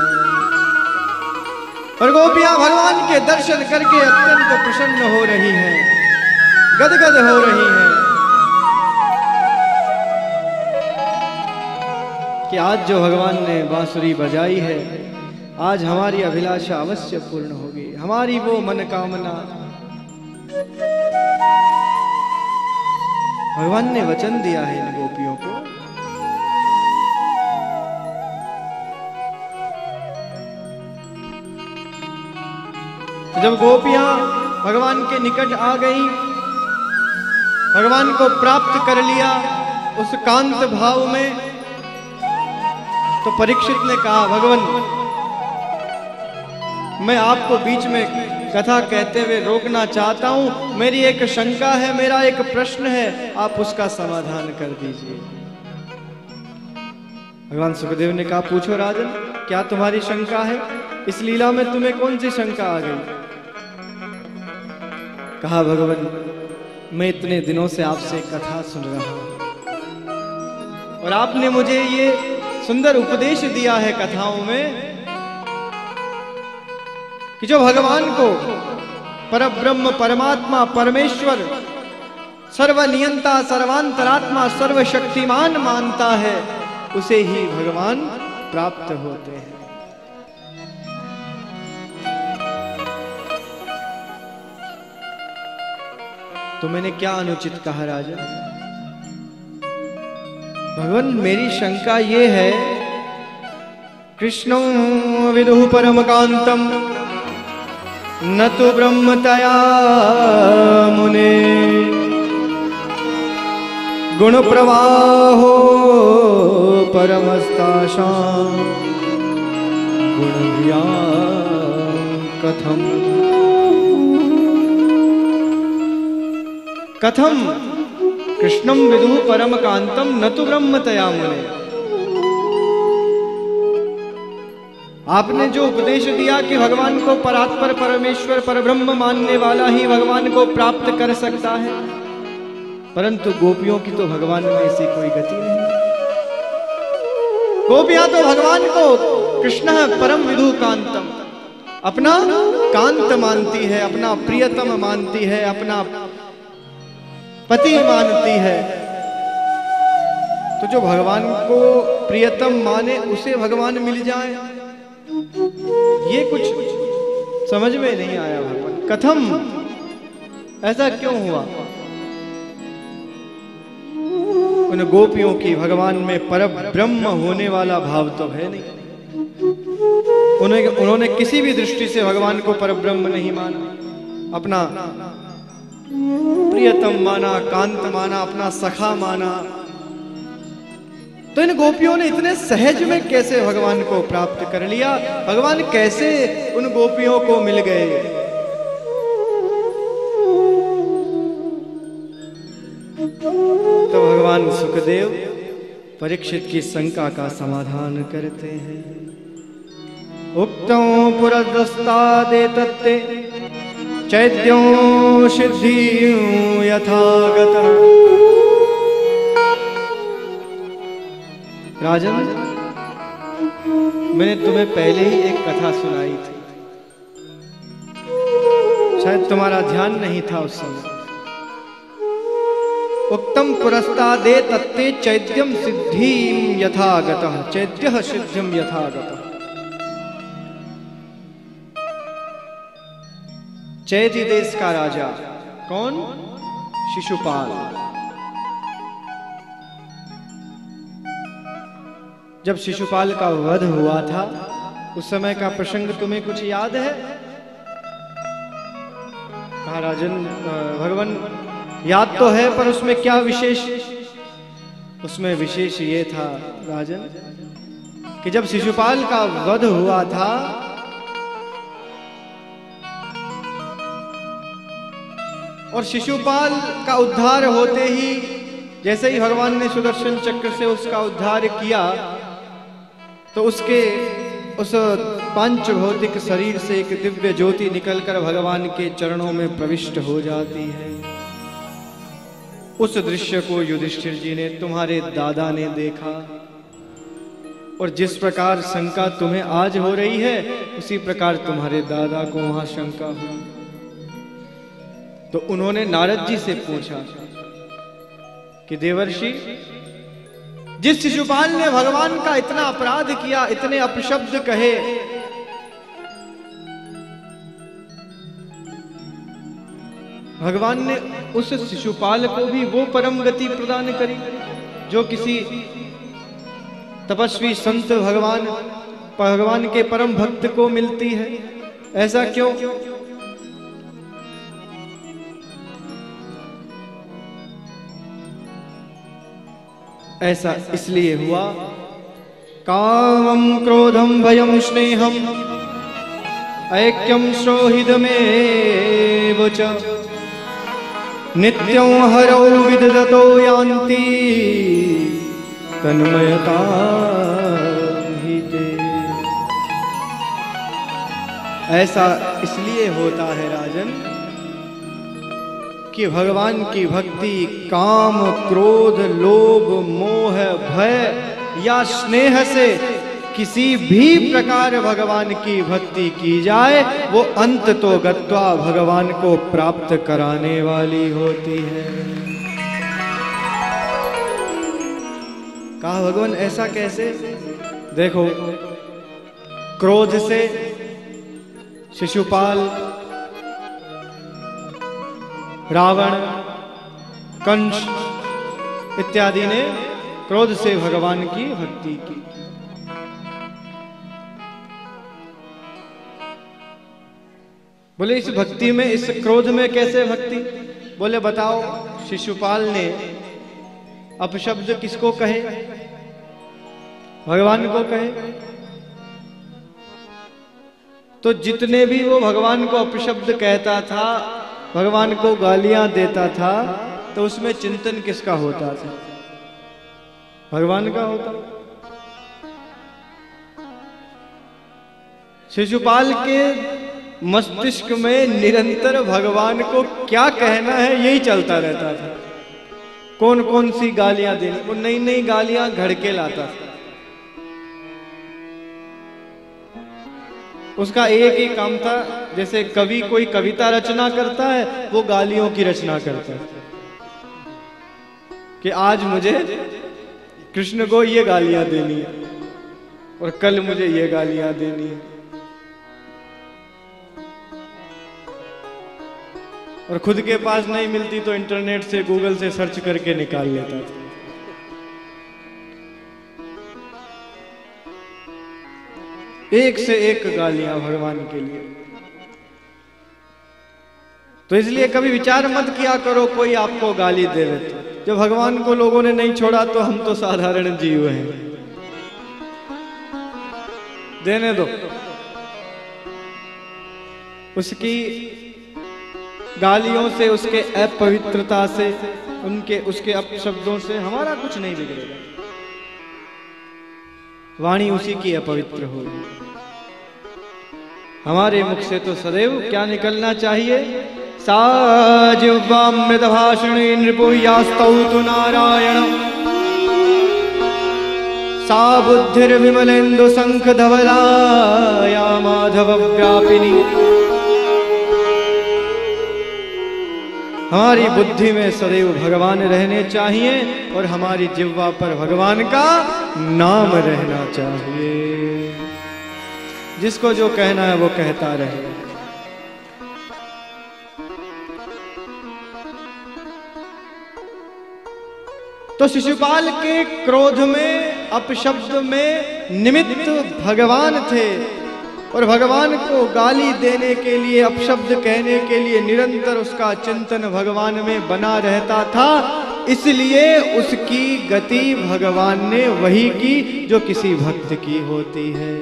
और गोपियां भगवान के दर्शन करके अत्यंत प्रसन्न हो रही हैं, गदगद हो रही हैं कि आज जो भगवान ने बांसुरी बजाई है, आज हमारी अभिलाषा अवश्य पूर्ण होगी, हमारी वो मनोकामना। भगवान ने वचन दिया है इन गोपियों को। जब गोपियां भगवान के निकट आ गई, भगवान को प्राप्त कर लिया उस कांत भाव में, तो परीक्षित ने कहा, भगवान मैं आपको बीच में कथा कहते हुए रोकना चाहता हूं, मेरी एक शंका है, मेरा एक प्रश्न है, आप उसका समाधान कर दीजिए। भगवान सुखदेव ने कहा, पूछो राजन, क्या तुम्हारी शंका है? इस लीला में तुम्हें कौन सी शंका आ गई? कहा, भगवान मैं इतने दिनों से आपसे कथा सुन रहा हूं और आपने मुझे ये सुंदर उपदेश दिया है कथाओं में कि जो भगवान को परब्रह्म परमात्मा परमेश्वर सर्वनियंता सर्वांतरात्मा सर्वशक्तिमान मानता है, उसे ही भगवान प्राप्त होते हैं। तो मैंने क्या अनुचित कहा राजन? भगवान मेरी शंका ये है, कृष्णं विदुः परमकांतम न तो ब्रह्मतया मुने गुण प्रवाहो परमस्ताशां गुणव्या कथम कथम कृष्णम विदुः परमकांतम न तो ब्रह्मतया मुने। आपने जो उपदेश दिया कि भगवान को परात्पर परमेश्वर परब्रह्म मानने वाला ही भगवान को प्राप्त कर सकता है, परंतु गोपियों की तो भगवान में ऐसी कोई गति नहीं। गोपियां तो भगवान को कृष्ण परम विदु कांतम अपना कांत मानती है, अपना प्रियतम मानती है, अपना पति मानती है। तो जो भगवान को प्रियतम माने उसे भगवान मिल जाए, ये कुछ समझ में नहीं आया भगवान। कथम, ऐसा क्यों हुआ? उन गोपियों की भगवान में परब्रह्म होने वाला भाव तो है नहीं। उन्होंने किसी भी दृष्टि से भगवान को परब्रह्म नहीं माना, अपना प्रियतम माना, कांत माना, अपना सखा माना। तो इन गोपियों ने इतने सहज में कैसे भगवान को प्राप्त कर लिया? भगवान कैसे उन गोपियों को मिल गए? तो भगवान सुखदेव परीक्षित की शंका का समाधान करते हैं। उक्तं पुरस्तादेतत्ते चैद्यों सिद्धियों यथागतः। राजन, मैंने तुम्हें पहले ही एक कथा सुनाई थी, शायद तुम्हारा ध्यान नहीं था उस समय। उक्तम पुरस्तादे तत्ते चैद्यम सिद्धिं यथागतः, चैद्यः सिद्धिं यथागतः। चैदी देश का राजा कौन? शिशुपाल। जब शिशुपाल का वध हुआ था, उस समय का प्रसंग तुम्हें कुछ याद है? कहा राजन, भगवान याद तो है, पर उसमें क्या विशेष? उसमें विशेष ये था राजन कि जब शिशुपाल का वध हुआ था और शिशुपाल का उद्धार होते ही, जैसे ही भगवान ने सुदर्शन चक्र से उसका उद्धार किया, तो उसके उस पंच भौतिक शरीर से एक दिव्य ज्योति निकलकर भगवान के चरणों में प्रविष्ट हो जाती है। उस दृश्य को युधिष्ठिर जी ने, तुम्हारे दादा ने देखा, और जिस प्रकार शंका तुम्हें आज हो रही है, उसी प्रकार तुम्हारे दादा को वहां शंका हुई। तो उन्होंने नारद जी से पूछा कि देवर्षि, जिस शिशुपाल ने भगवान का इतना अपराध किया, इतने अपशब्द कहे, भगवान ने उस शिशुपाल को भी वो परम गति प्रदान करी जो किसी तपस्वी संत भगवान के परम भक्त को मिलती है। ऐसा क्यों? ऐसा इसलिए हुआ, कामं क्रोधं भयं स्नेहं ऐक्यं सौहृदमेव च नित्यं हरौ विदधतो यान्ति तन्मयता ही ते। ऐसा इसलिए होता है राजन कि भगवान की भक्ति काम, क्रोध, लोभ, मोह, भय या स्नेह से किसी भी प्रकार भगवान की भक्ति की जाए, वो अंत तो गत्वा भगवान को प्राप्त कराने वाली होती है। कहा भगवान ऐसा कैसे? देखो, क्रोध से शिशुपाल, रावण, कंस इत्यादि ने क्रोध से भगवान की भक्ति की। बोले इस भक्ति में, इस क्रोध में कैसे भक्ति? बोले बताओ, शिशुपाल ने अपशब्द किसको कहे? भगवान को कहे। तो जितने भी वो भगवान को अपशब्द कहता था, भगवान को गालियां देता था, तो उसमें चिंतन किसका होता था? भगवान का होता। शिशुपाल के मस्तिष्क में निरंतर भगवान को क्या कहना है यही चलता रहता था। कौन कौन सी गालियां देनी, वो नई नई गालियां घड़ के लाता था। उसका एक ही काम था, जैसे कवि कोई कविता रचना करता है, वो गालियों की रचना करता है कि आज मुझे कृष्ण को ये गालियां देनी है और कल मुझे ये गालियां देनी है, और खुद के पास नहीं मिलती तो इंटरनेट से, गूगल से सर्च करके निकाल लेता था। एक से एक गालियां भगवान के लिए। तो इसलिए कभी विचार मत किया करो कोई आपको गाली दे रहे तो। जब भगवान को लोगों ने नहीं छोड़ा तो हम तो साधारण जीव हैं, देने दो। उसकी गालियों से, उसके अपवित्रता से, उसके अपशब्दों से हमारा कुछ नहीं बिगड़ेगा। वाणी उसी की अपवित्र होगी। हमारे मुख से तो सदैव क्या निकलना चाहिए? सा जिह्वामृत भाषणे नृपुयास्तौतु नारायण, सा बुद्धिर्विमलेन्दु शंख धवलाया माधव व्यापिनी। हमारी बुद्धि में सदैव भगवान रहने चाहिए और हमारी जिह्वा पर भगवान का नाम रहना चाहिए। जिसको जो कहना है वो कहता रहे। तो शिशुपाल के क्रोध में, अपशब्द में निमित्त भगवान थे, और भगवान को गाली देने के लिए, अपशब्द कहने के लिए निरंतर उसका चिंतन भगवान में बना रहता था। इसलिए उसकी गति भगवान ने वही की जो किसी भक्त की होती है।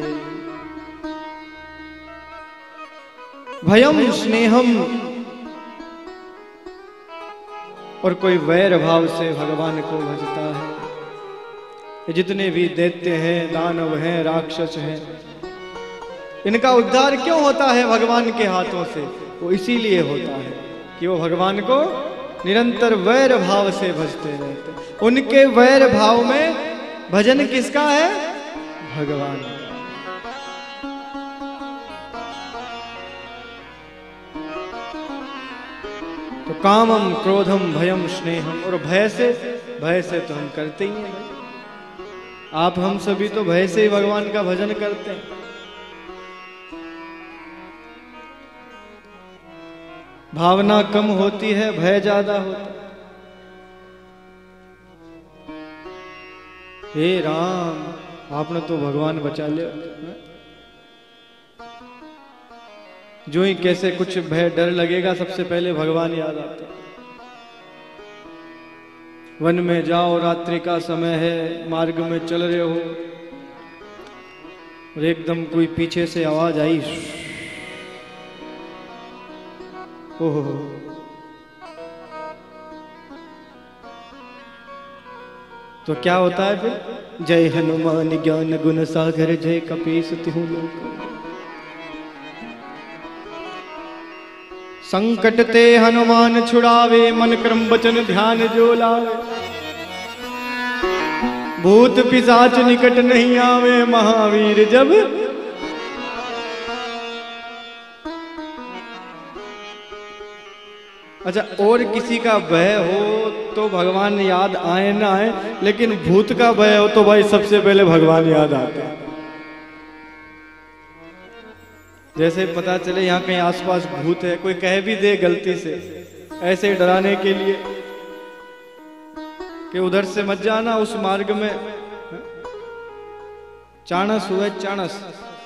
भयम स्नेहम और कोई वैर भाव से भगवान को भजता है। ये जितने भी दैत्य हैं, दानव हैं, राक्षस हैं, इनका उद्धार क्यों होता है भगवान के हाथों से? वो इसीलिए होता है कि वो भगवान को निरंतर वैर भाव से भजते रहते। उनके वैर भाव में भजन किसका है? भगवान का। तो कामम क्रोधम भयम स्नेहम, और भय से तो हम करते ही हैं। आप हम सभी तो भय से ही भगवान का भजन करते हैं। भावना कम होती है, भय ज्यादा होता है। हे राम, आपने तो भगवान बचा लिया। जो ही कैसे कुछ भय डर लगेगा, सबसे पहले भगवान याद आते हैं। वन में जाओ, रात्रि का समय है, मार्ग में चल रहे हो और एकदम कोई पीछे से आवाज आई, ओहो, तो क्या होता है फिर? जय हनुमान ज्ञान गुण सागर, जय कपीस तिहु लोक। संकट ते हनुमान छुड़ावे, मन क्रम वचन ध्यान जो लावे। भूत पिशाच निकट नहीं आवे, महावीर जब। अच्छा, और किसी का भय हो तो भगवान याद आए ना आए, लेकिन भूत का भय हो तो भाई सबसे पहले भगवान याद आते हैं। जैसे पता चले यहाँ कहीं आसपास भूत है, कोई कह भी दे गलती से ऐसे डराने के लिए कि उधर से मत जाना, उस मार्ग में चाणस हुआ, चाणस।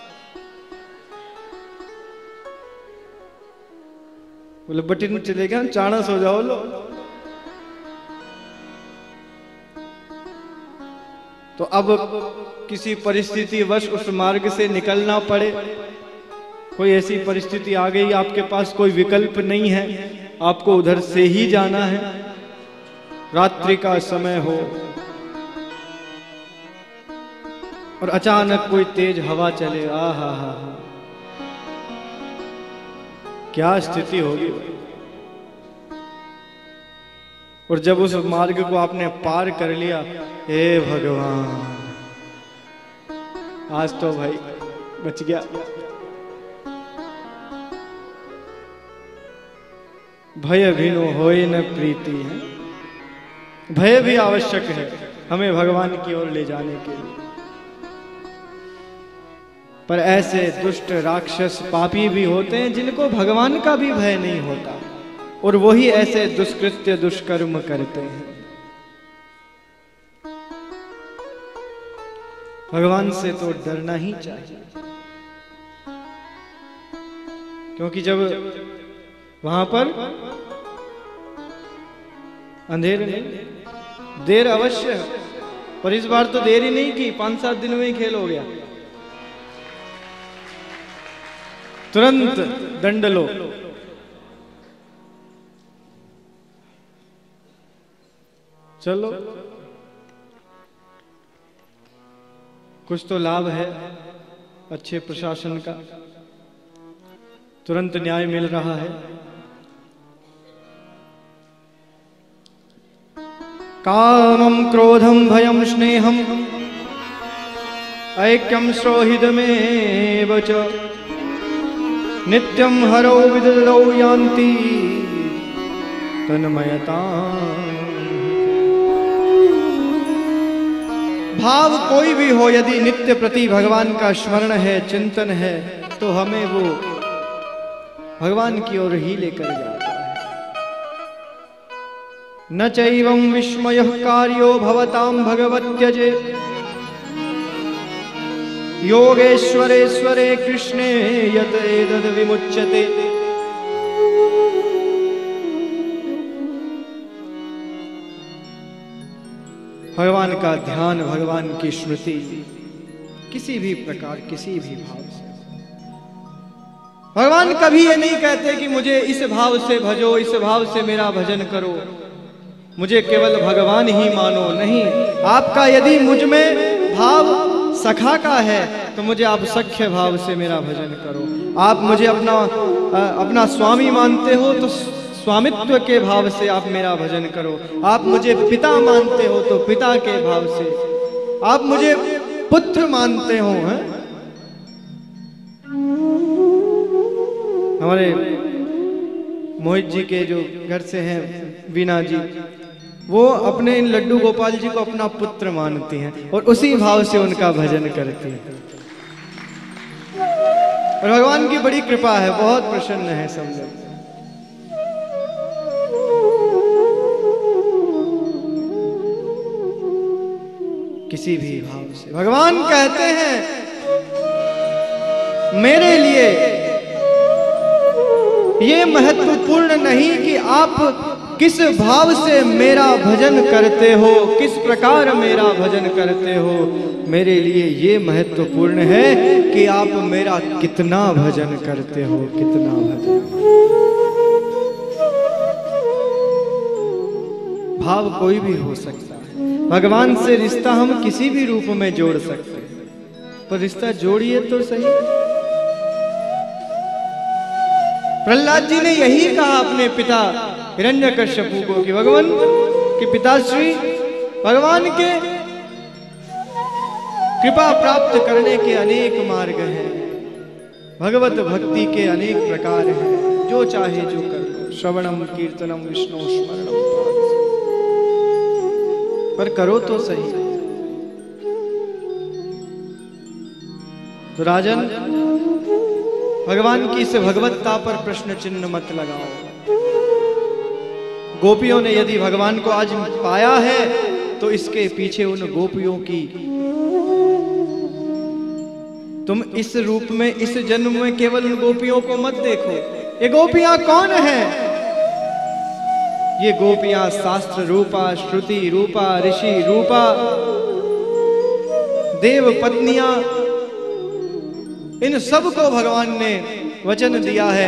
बोले बटी में चले गए, चाणस हो जाओ लो। तो अब किसी परिस्थिति वश उस मार्ग से निकलना पड़े, कोई ऐसी परिस्थिति आ गई, आपके पास कोई विकल्प नहीं है, आपको उधर से ही जाना है, रात्रि का समय हो और अचानक कोई तेज हवा चले, आहा हा, क्या स्थिति होगी। और जब उस मार्ग को आपने पार कर लिया, हे भगवान, आज तो भाई बच गया। भय भिनो होए न प्रीति है। भय भी आवश्यक है हमें भगवान की ओर ले जाने के लिए, पर ऐसे दुष्ट राक्षस पापी भी होते हैं जिनको भगवान का भी भय नहीं होता, और वही ऐसे दुष्कृत्य दुष्कर्म करते हैं। भगवान से तो डरना ही चाहिए, क्योंकि जब वहां पर अंधेर नहीं, देर अवश्य है, पर इस बार तो देर ही नहीं की, 5-7 दिन में ही खेल हो गया। तुरंत दंड लो। चलो, कुछ तो लाभ है अच्छे प्रशासन का, तुरंत न्याय मिल रहा है। कामं क्रोधं भयं स्नेहं ऐक्यं सौहृदमेव च नित्यं हरौ विदधौ यान्ति तन्मयता। भाव कोई भी हो, यदि नित्य प्रति भगवान का स्मरण है, चिंतन है, तो हमें वो भगवान की ओर ही लेकर जाता है। न चैवं विस्मयः कार्यो भवतां भगवत्यजे योगेश्वरेश्वरे कृष्णे यत एतद् विमुच्यते। भगवान का ध्यान, भगवान की स्मृति, किसी भी प्रकार, किसी भी भाव से। भगवान कभी ये नहीं कहते कि मुझे इस भाव से भजो, इस भाव से मेरा भजन करो। मुझे केवल भगवान ही मानो। नहीं, आपका यदि मुझ में भाव सखा का है तो मुझे आप सख्य भाव से मेरा भजन करो। आप मुझे अपना स्वामी मानते हो तो स्वामित्व के भाव से आप मेरा भजन करो। आप मुझे पिता मानते हो तो पिता के भाव से, आप मुझे पुत्र मानते हो। हैं हमारे मोहित जी के जो घर से हैं वीना जी, वो अपने इन लड्डू गोपाल जी को अपना पुत्र मानती हैं और उसी भाव से उनका भजन करती हैं। और भगवान की बड़ी कृपा है, बहुत प्रसन्न है सब लोग। किसी भी भाव से भगवान कहते हैं मेरे लिए ये महत्वपूर्ण नहीं कि आप किस भाव से मेरा भजन करते हो, किस प्रकार मेरा भजन करते हो। मेरे लिए ये महत्वपूर्ण है कि आप मेरा कितना भजन करते हो, कितना भजन। भाव कोई भी हो सकता है। भगवान से रिश्ता हम किसी भी रूप में जोड़ सकते हैं, पर रिश्ता जोड़िए तो सही। प्रहलाद जी ने यही कहा अपने पिता हिरण्यकश्यपु को कि भगवान के पिताश्री, भगवान के कृपा प्राप्त करने के अनेक मार्ग हैं, भगवत भक्ति के अनेक प्रकार हैं, जो चाहे जो कर लो। श्रवणम कीर्तनम विष्णु स्मरणम, पर करो तो सही। तो राजन, भगवान की इस भगवत्ता पर प्रश्न चिन्ह मत लगाओ। गोपियों ने यदि भगवान को आज पाया है तो इसके पीछे उन गोपियों की, तुम इस रूप में, इस जन्म में केवल उन गोपियों को मत देखो। ये गोपियां कौन हैं? ये गोपियां शास्त्र रूपा, श्रुति रूपा, ऋषि रूपा, देव पत्नियां, इन सब को भगवान ने वचन दिया है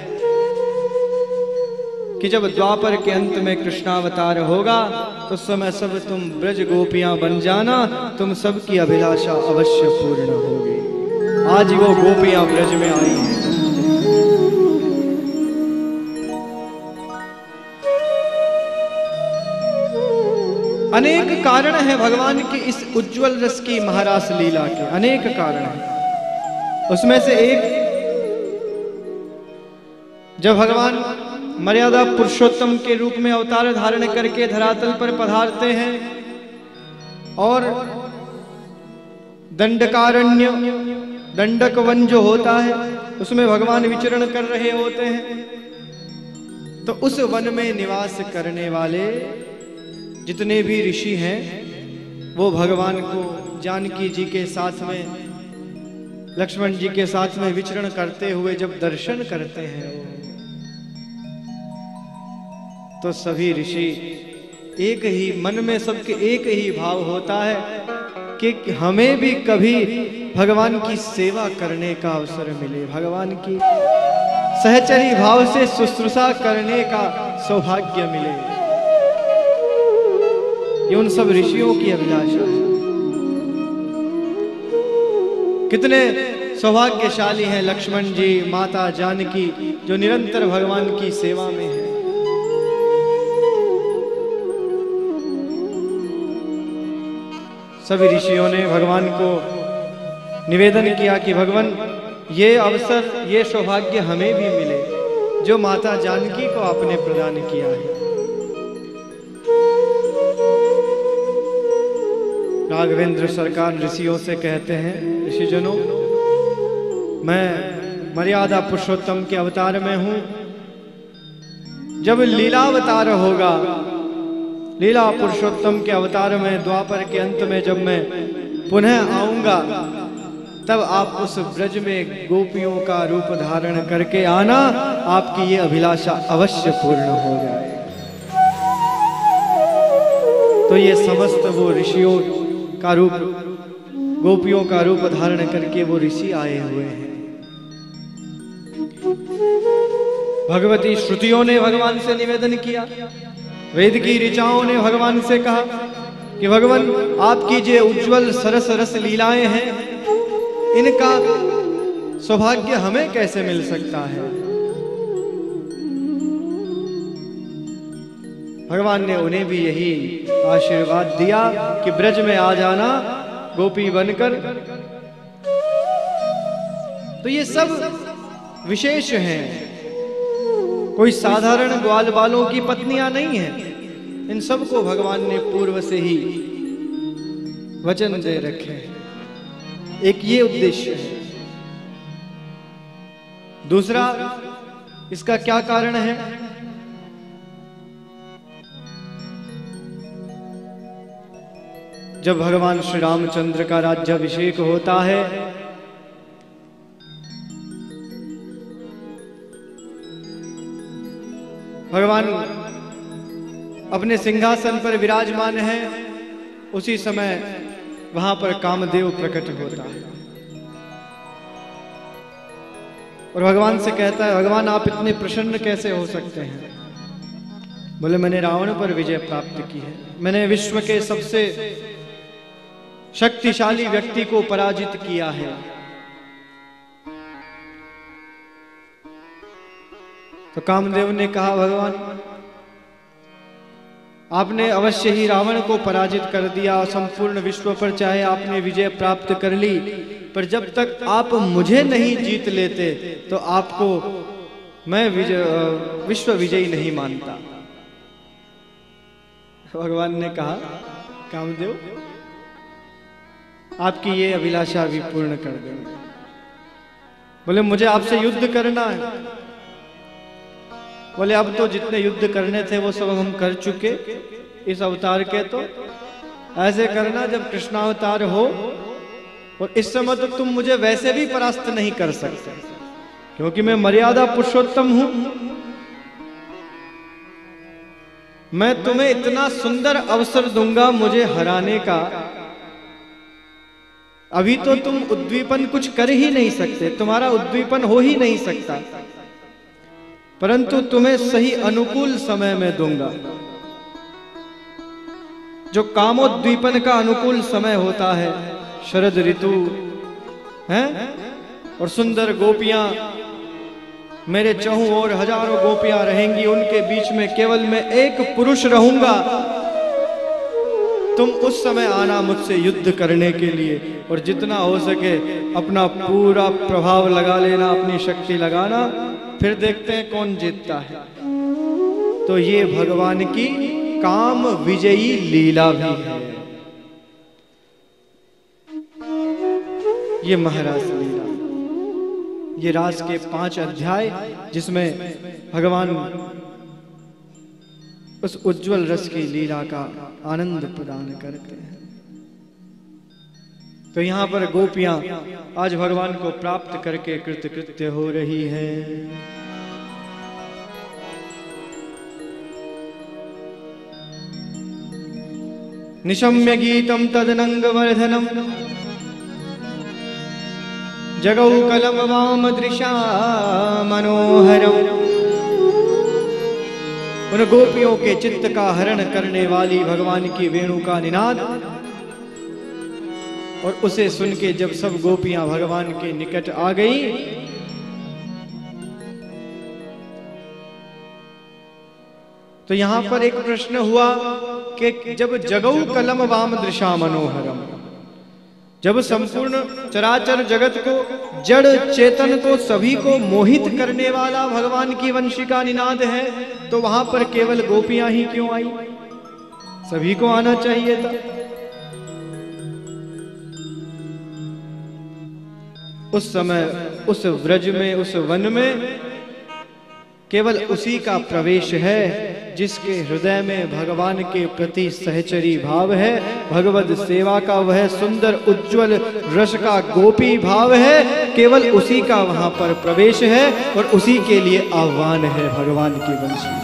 कि जब द्वापर के अंत में कृष्णावतार होगा तो समय सब तुम ब्रज गोपियां बन जाना, तुम सबकी अभिलाषा अवश्य पूर्ण होगी। आज वो गोपियां ब्रज में आई हैं। अनेक कारण हैं भगवान की इस उज्जवल रस की महारास लीला के, अनेक कारण हैं। उसमें से एक, जब भगवान मर्यादा पुरुषोत्तम के रूप में अवतार धारण करके धरातल पर पधारते हैं और दंडकारण्य, दंडक वन जो होता है उसमें भगवान विचरण कर रहे होते हैं, तो उस वन में निवास करने वाले जितने भी ऋषि हैं वो भगवान को जानकी जी के साथ में, लक्ष्मण जी के साथ में विचरण करते हुए जब दर्शन करते हैं तो सभी ऋषि एक ही मन में, सबके एक ही भाव होता है कि हमें भी कभी भगवान की सेवा करने का अवसर मिले, भगवान की सहचरी भाव से शुश्रूषा करने का सौभाग्य मिले। ये उन सब ऋषियों की अभिलाषा है। कितने सौभाग्यशाली हैं लक्ष्मण जी, माता जानकी, जो निरंतर भगवान की सेवा में है। सभी ऋषियों ने भगवान को निवेदन किया कि भगवान ये अवसर, ये सौभाग्य हमें भी मिले जो माता जानकी को आपने प्रदान किया है। राघवेंद्र सरकार ऋषियों से कहते हैं, ऋषिजनों, मैं मर्यादा पुरुषोत्तम के अवतार में हूं। जब लीलावतार होगा, लीला पुरुषोत्तम के अवतार में द्वापर के अंत में जब मैं पुनः आऊंगा, तब आप उस ब्रज में गोपियों का रूप धारण करके आना, आपकी ये अभिलाषा अवश्य पूर्ण हो जाए। तो ये समस्त वो ऋषियों का रूप, गोपियों का रूप धारण करके वो ऋषि आए हुए हैं। भगवती श्रुतियों ने भगवान से निवेदन किया वेद की ऋचाओं ने भगवान से कहा कि भगवान आपकी जो उज्जवल सरस रस लीलाएं हैं, इनका सौभाग्य हमें कैसे मिल सकता है। भगवान ने उन्हें भी यही आशीर्वाद दिया कि ब्रज में आ जाना गोपी बनकर। तो ये सब विशेष हैं, कोई साधारण ग्वाल बालों की पत्नियां नहीं हैं। इन सब को भगवान ने पूर्व से ही वचन दे रखे हैं। एक ये उद्देश्य है। दूसरा, इसका क्या कारण है? जब भगवान श्री रामचंद्र का राज्याभिषेक होता है, भगवान अपने सिंहासन पर विराजमान है, उसी समय वहां पर कामदेव प्रकट होता है और भगवान से कहता है, भगवान आप इतने प्रसन्न कैसे हो सकते हैं? बोले, मैंने रावण पर विजय प्राप्त की है, मैंने विश्व के सबसे शक्तिशाली व्यक्ति को पराजित किया है। तो कामदेव ने कहा, भगवान आपने अवश्य ही रावण को पराजित कर दिया, संपूर्ण विश्व पर चाहे आपने विजय प्राप्त कर ली, पर जब तक आप मुझे नहीं जीत लेते तो आपको मैं विश्व विजयी नहीं मानता। भगवान ने कहा, कामदेव आपकी ये अभिलाषा भी पूर्ण कर देंगे। बोले, मुझे आपसे युद्ध करना है। बोले, अब तो जितने युद्ध करने थे वो सब हम कर चुके इस अवतार के। तो ऐसे करना, जब कृष्णावतार हो और इस समय तो तुम मुझे वैसे भी परास्त नहीं कर सकते, क्योंकि मैं मर्यादा पुरुषोत्तम हूं। मैं तुम्हें इतना सुंदर अवसर दूंगा मुझे हराने का। अभी तो तुम उद्दीपन कुछ कर ही नहीं सकते, तुम्हारा उद्दीपन हो ही नहीं सकता, परंतु तुम्हें सही अनुकूल समय में दूंगा। जो कामोद्दीपन का अनुकूल समय होता है, शरद ऋतु है, और सुंदर गोपियां मेरे चहुं ओर हजारों गोपियां रहेंगी, उनके बीच में केवल मैं एक पुरुष रहूंगा। तुम उस समय आना मुझसे युद्ध करने के लिए, और जितना हो सके अपना पूरा प्रभाव लगा लेना, अपनी शक्ति लगाना, फिर देखते हैं कौन जीतता है। तो ये भगवान की काम विजयी लीला भी है, ये महारास लीला, ये रास के 5 अध्याय, जिसमें भगवान उस उज्जवल रस की लीला का आनंद प्रदान करते हैं। तो यहां पर गोपियां आज भगवान को प्राप्त करके कृतकृत्य हो रही है। निशम्य गीतम तदनंग वर्धनम जगौ कलम वाम दृशा मनोहरम। उन गोपियों के चित्त का हरण करने वाली भगवान की वेणु का निनाद, और उसे सुन के जब सब गोपियां भगवान के निकट आ गई, तो यहां पर एक प्रश्न हुआ कि जब जगौ कलम वाम दृशा मनोहरम, जब संपूर्ण चराचर जगत को, जड़ चेतन को, सभी को मोहित करने वाला भगवान की वंशी का निनाद है, तो वहां पर केवल गोपियां ही क्यों आई? सभी को आना चाहिए था। उस समय उस व्रज में, उस वन में केवल उसी का प्रवेश है जिसके हृदय में भगवान के प्रति सहचरी भाव है, भगवद सेवा का वह सुंदर उज्जवल रस का गोपी भाव है, केवल उसी का वहां पर प्रवेश है और उसी के लिए आह्वान है भगवान की वंशी।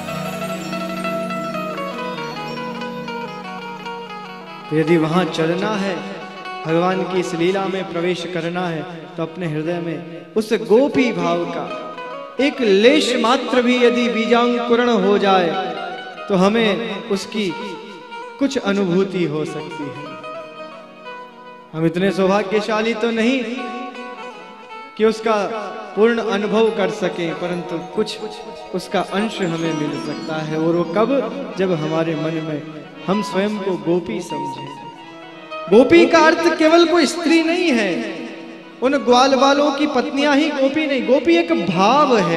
तो यदि वहां चलना है, भगवान की इस लीला में प्रवेश करना है, तो अपने हृदय में उस गोपी भाव का एक लेश मात्र भी यदि बीजांकुरण हो जाए, तो हमें उसकी कुछ अनुभूति हो सकती है। हम इतने सौभाग्यशाली तो नहीं कि उसका पूर्ण अनुभव कर सकें, परंतु कुछ उसका अंश हमें मिल सकता है। और वो कब? जब हमारे मन में हम स्वयं को गोपी समझें। गोपी का अर्थ केवल कोई स्त्री नहीं है, उन ग्वाल वालों की पत्नियां ही गोपी नहीं। गोपी एक भाव है,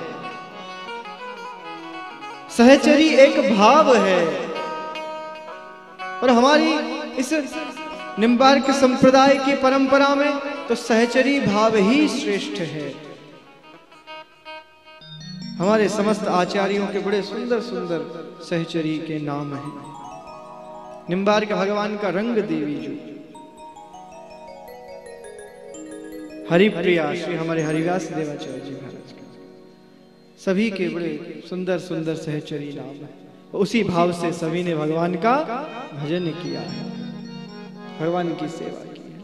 सहचरी एक भाव है। और हमारी इस निम्बार्क संप्रदाय की परंपरा में तो सहचरी भाव ही श्रेष्ठ है। हमारे समस्त आचार्यों के बड़े सुंदर सुंदर सहचरी के नाम हैं। निम्बार्क भगवान का रंग देवी जो हरिप्रिया श्री हमारे हरिव्यास देवाचार्य जी महाराज का, सभी के बड़े सुंदर सुंदर सहचरी नाम है। उसी भाव से सभी ने भगवान का भजन किया है, भगवान की सेवा की है।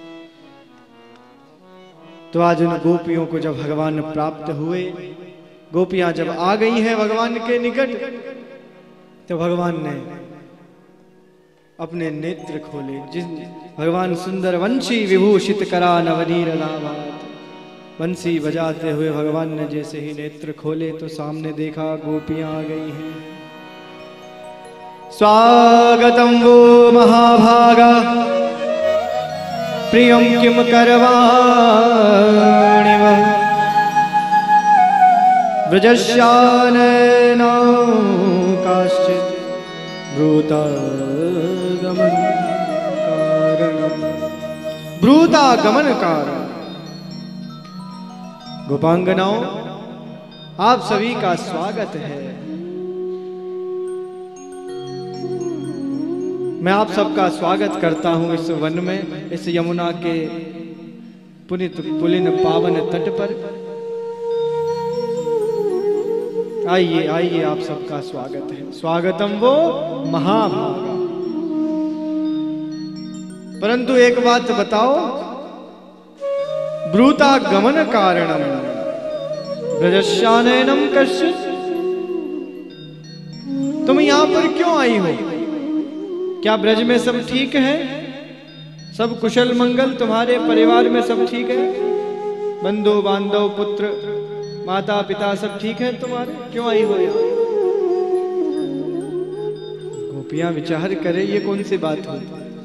तो आज उन गोपियों को जब भगवान प्राप्त हुए, गोपियां जब आ गई हैं भगवान के निकट, तो भगवान ने अपने नेत्र खोले। जिस भगवान सुंदर वंशी विभूषित करा नवनीर नाभात, बंसी बजाते हुए भगवान ने जैसे ही नेत्र खोले तो सामने देखा गोपियां आ गई हैं। स्वागतम वो महाभागा प्रियम किम करवाणि वः व्रजस्याननो काश्चित् ब्रूतागमन कारण। गोपांगनाओं, आप सभी का स्वागत है। मैं आप सबका स्वागत करता हूं इस वन में, इस यमुना के पुनित पुलिन पावन तट पर। आइए आइए, आप सबका स्वागत है। स्वागतम वो महाभागा। परंतु एक बात बताओ, ब्रूता गमन कारणम ब्रजस्यानयनम कश्चित्, तुम यहां पर क्यों आई हो? क्या ब्रज में सब ठीक है? सब कुशल मंगल? तुम्हारे परिवार में सब ठीक है? बंधु बांधव पुत्र माता पिता सब ठीक है तुम्हारे? क्यों आई हो यहाँ? गोपियां विचार करे ये कौन सी बात हुई?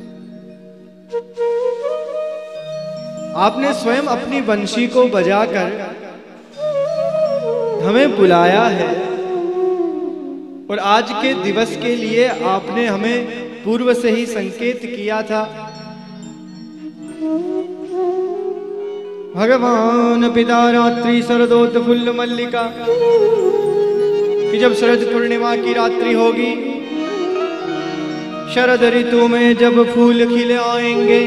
आपने स्वयं अपनी बंशी को बजाकर हमें बुलाया है, और आज के दिवस के लिए आपने हमें पूर्व से ही संकेत किया था। भगवान पिता रात्रि शरदोत्फुल्ल मल्लिका, कि जब शरद पूर्णिमा की रात्रि होगी, शरद ऋतु में जब फूल खिले आएंगे,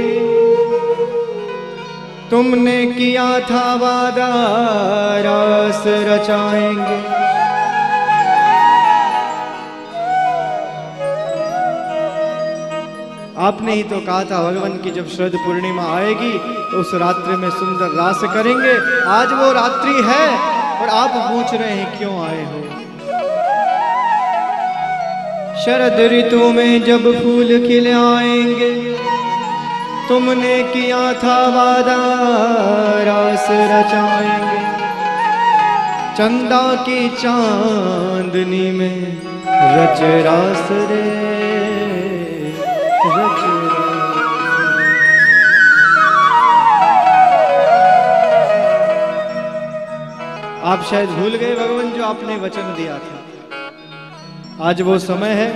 तुमने किया था वादा रस रचाएंगे। आपने ही तो कहा था भगवान की जब शरद पूर्णिमा आएगी तो उस रात्रि में सुंदर रास करेंगे। आज वो रात्रि है और आप पूछ रहे हैं क्यों आए हो? शरद ऋतु में जब फूल खिले आएंगे, तुमने किया था वादा रास रचाएंगे। चंदा की चांदनी में रच रास रे रच। आप शायद भूल गए भगवान जो आपने वचन दिया था। आज वो समय है।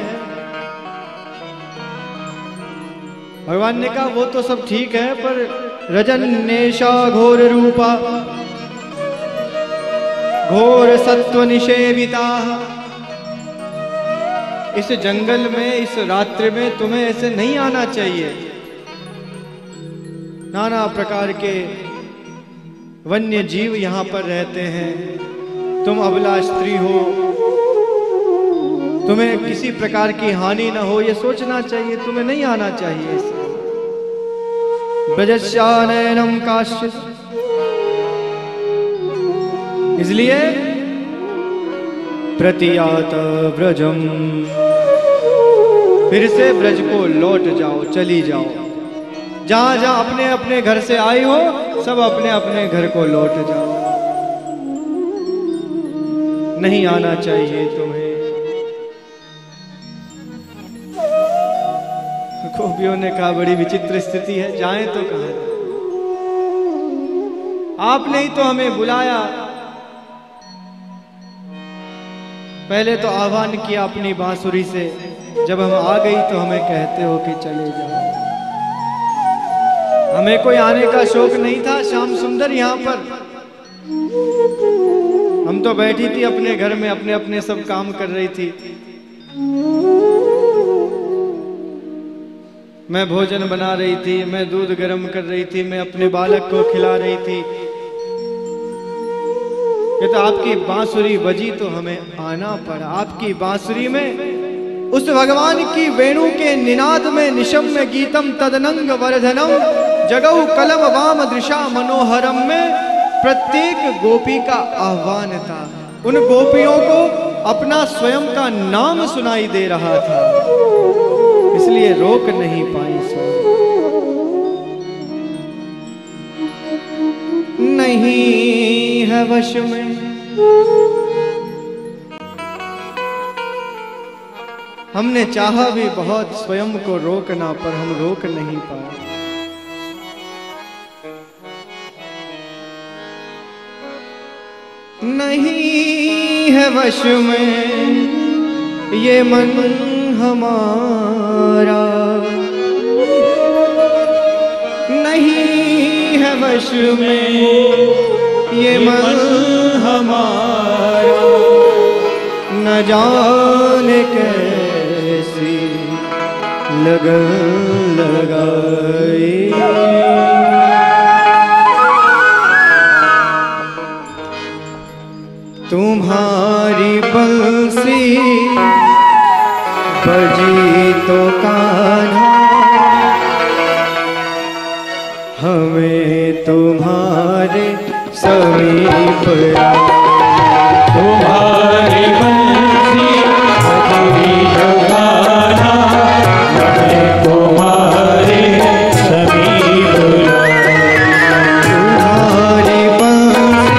भगवान ने कहा वो तो सब ठीक है, पर रजन्नेशा घोर रूपा घोर सत्व निषेविता, इस जंगल में इस रात्रि में तुम्हें ऐसे नहीं आना चाहिए। नाना प्रकार के वन्य जीव यहाँ पर रहते हैं। तुम अबला स्त्री हो, तुम्हें किसी प्रकार की हानि न हो, ये सोचना चाहिए। तुम्हें नहीं आना चाहिए। ब्रजस्यानयनम काश्चित्, इसलिए प्रतियात व्रजम। फिर से ब्रज को लौट जाओ, चली जाओ। जहां जहां अपने अपने घर से आई हो, सब अपने अपने घर को लौट जाओ। नहीं आना चाहिए तुम्हें। गोपियों ने कहा बड़ी विचित्र स्थिति है, जाएं तो कहां? आपने ही तो हमें बुलाया, पहले तो आह्वान किया अपनी बांसुरी से, जब हम आ गई तो हमें कहते हो कि चले जाओ। हमें कोई आने का शौक नहीं था। श्याम सुंदर यहाँ पर, हम तो बैठी थी अपने घर में, अपने अपने सब काम कर रही थी। मैं भोजन बना रही थी, मैं दूध गर्म कर रही थी, मैं अपने बालक को खिला रही थी। ये तो आपकी बांसुरी बजी तो हमें आना पड़ा। आपकी बांसुरी में, उस भगवान की वेणु के निनाद में, निशम्य गीतम तदनंग वर्धनम जगौ कलम वाम दृशा मनोहरम में प्रत्येक गोपी का आह्वान था। उन गोपियों को अपना स्वयं का नाम सुनाई दे रहा था, इसलिए रोक नहीं पाई स्वयं। नहीं है वश में हमने चाहा भी बहुत स्वयं को रोकना, पर हम रोक नहीं पाए। नहीं है वश में ये मन हमारा, नहीं है वश में ये मन हमारा, न जाने कैसी लगन लगाई। तुम्हारी बंसी बजी तो कान्हा, हमें तुम्हारे समीप तुम्हारी बंसी बजी तो कान्हा, हमें तुम्हारे समीप तुम्हारी बंसी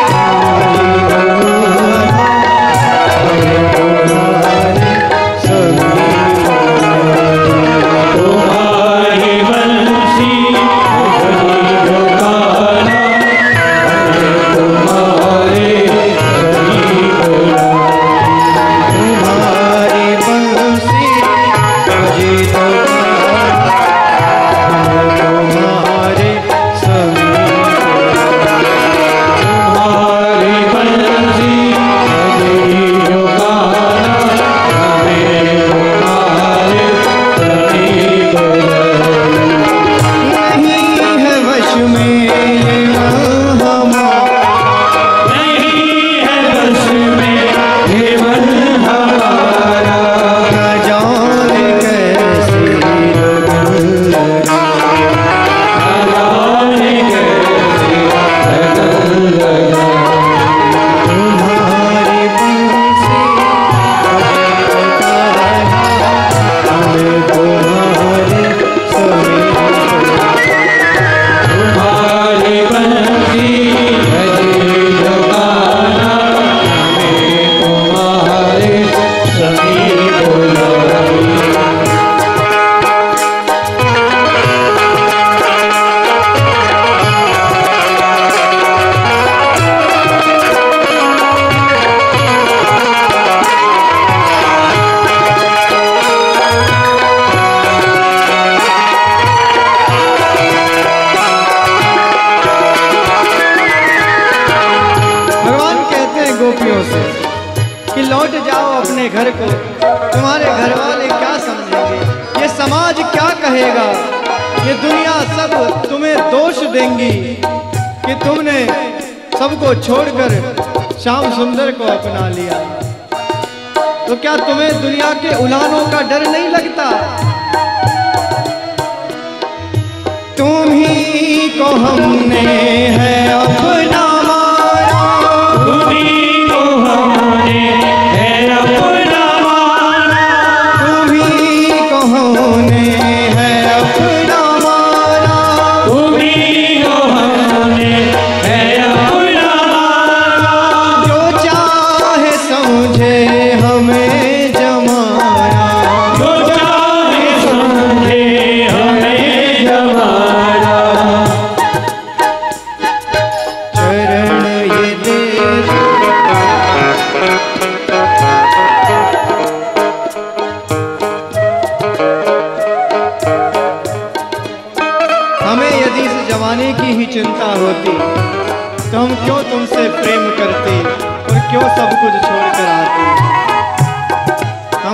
गोपियों से कि लौट जाओ अपने घर को। तुम्हारे घर वाले क्या समझेंगे, ये समाज क्या कहेगा, ये दुनिया सब तुम्हें दोष देंगी कि तुमने सबको छोड़कर श्याम सुंदर को अपना लिया। तो क्या तुम्हें दुनिया के उलानों का डर नहीं लगता? तुम ही को हमने है अपना मारा, तुम्ही को हमने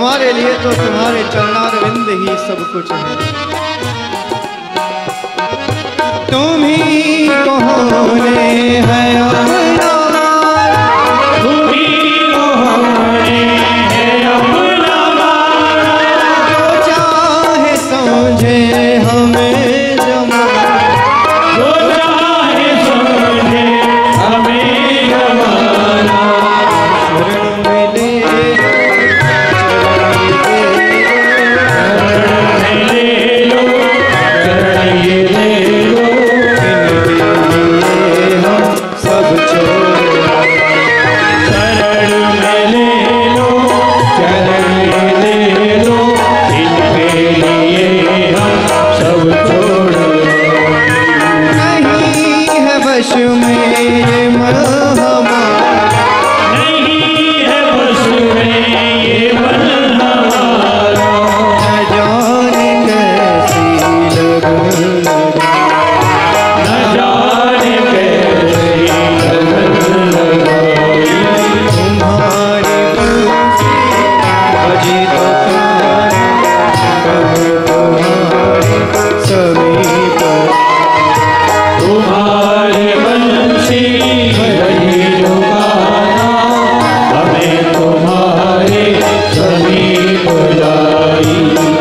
हमारे लिए तो तुम्हारे चरणारविंद ही सब कुछ है। तुम ही को होने है अपना, तुम ही को होने है अपना, जो चाहे समझे हमें जमाना, जो चाहे समझे हमें जमाना। शरण में ले ले लो, चरण ये ले लो, हम सब छोड़, शरण में ले लो, चरण ये ले लो, इनके लिए हम सब छोड़। नहीं है वश में ये मन हमारा, नहीं है बस में ये मन हमारा, न जाने कैसी लगन लगी, न जाने कैसी लगन लगाई। तुम्हारी बंसी बजी तो कभी तुम्हारे समीप, तुम्हारे बंसी बजी जो गाना, हमें तुम्हारे समीप लाई।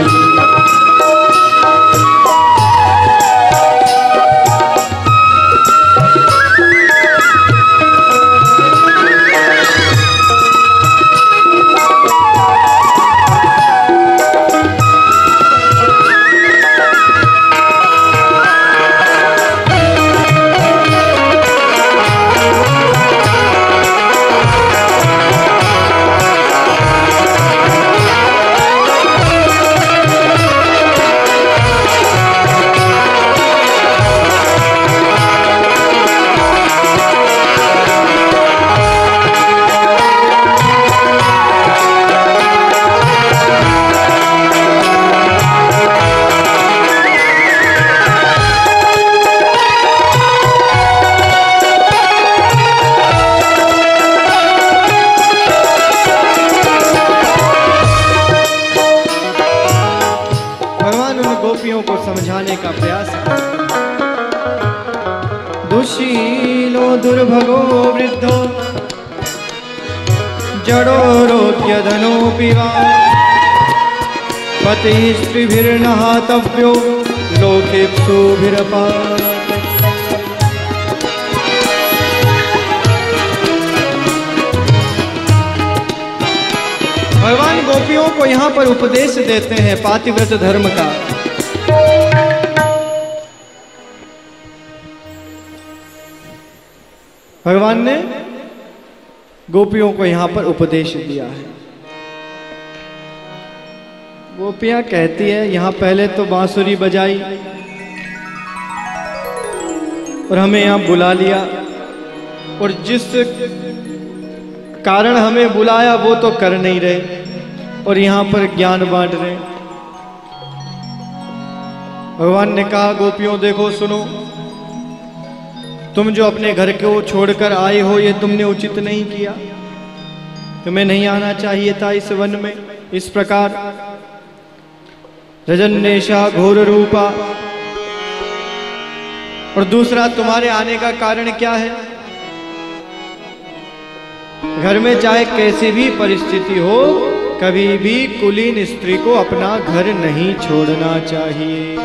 भगवान उन गोपियों को समझाने का प्रयास करते हैं। दुशीलो दुर्भगो वृद्धो जड़ो रोग्य धनोऽपि वा, पतिः स्त्रीभिर्नहातव्यो लोकेप्सुभिरपात्। भगवान गोपियों को यहाँ पर उपदेश देते हैं पातिव्रत धर्म का। भगवान ने गोपियों को यहाँ पर उपदेश दिया है। गोपियां कहती है, यहाँ पहले तो बांसुरी बजाई और हमें यहाँ बुला लिया, और जिस कारण हमें बुलाया वो तो कर नहीं रहे, और यहाँ पर ज्ञान बांट रहे। भगवान ने कहा, गोपियों देखो सुनो, तुम जो अपने घर को छोड़कर आए हो ये तुमने उचित नहीं किया, तुम्हें नहीं आना चाहिए था इस वन में। इस प्रकार रजन्येषा घोर रूपा, और दूसरा तुम्हारे आने का कारण क्या है? घर में चाहे कैसी भी परिस्थिति हो, कभी भी कुलीन स्त्री को अपना घर नहीं छोड़ना चाहिए।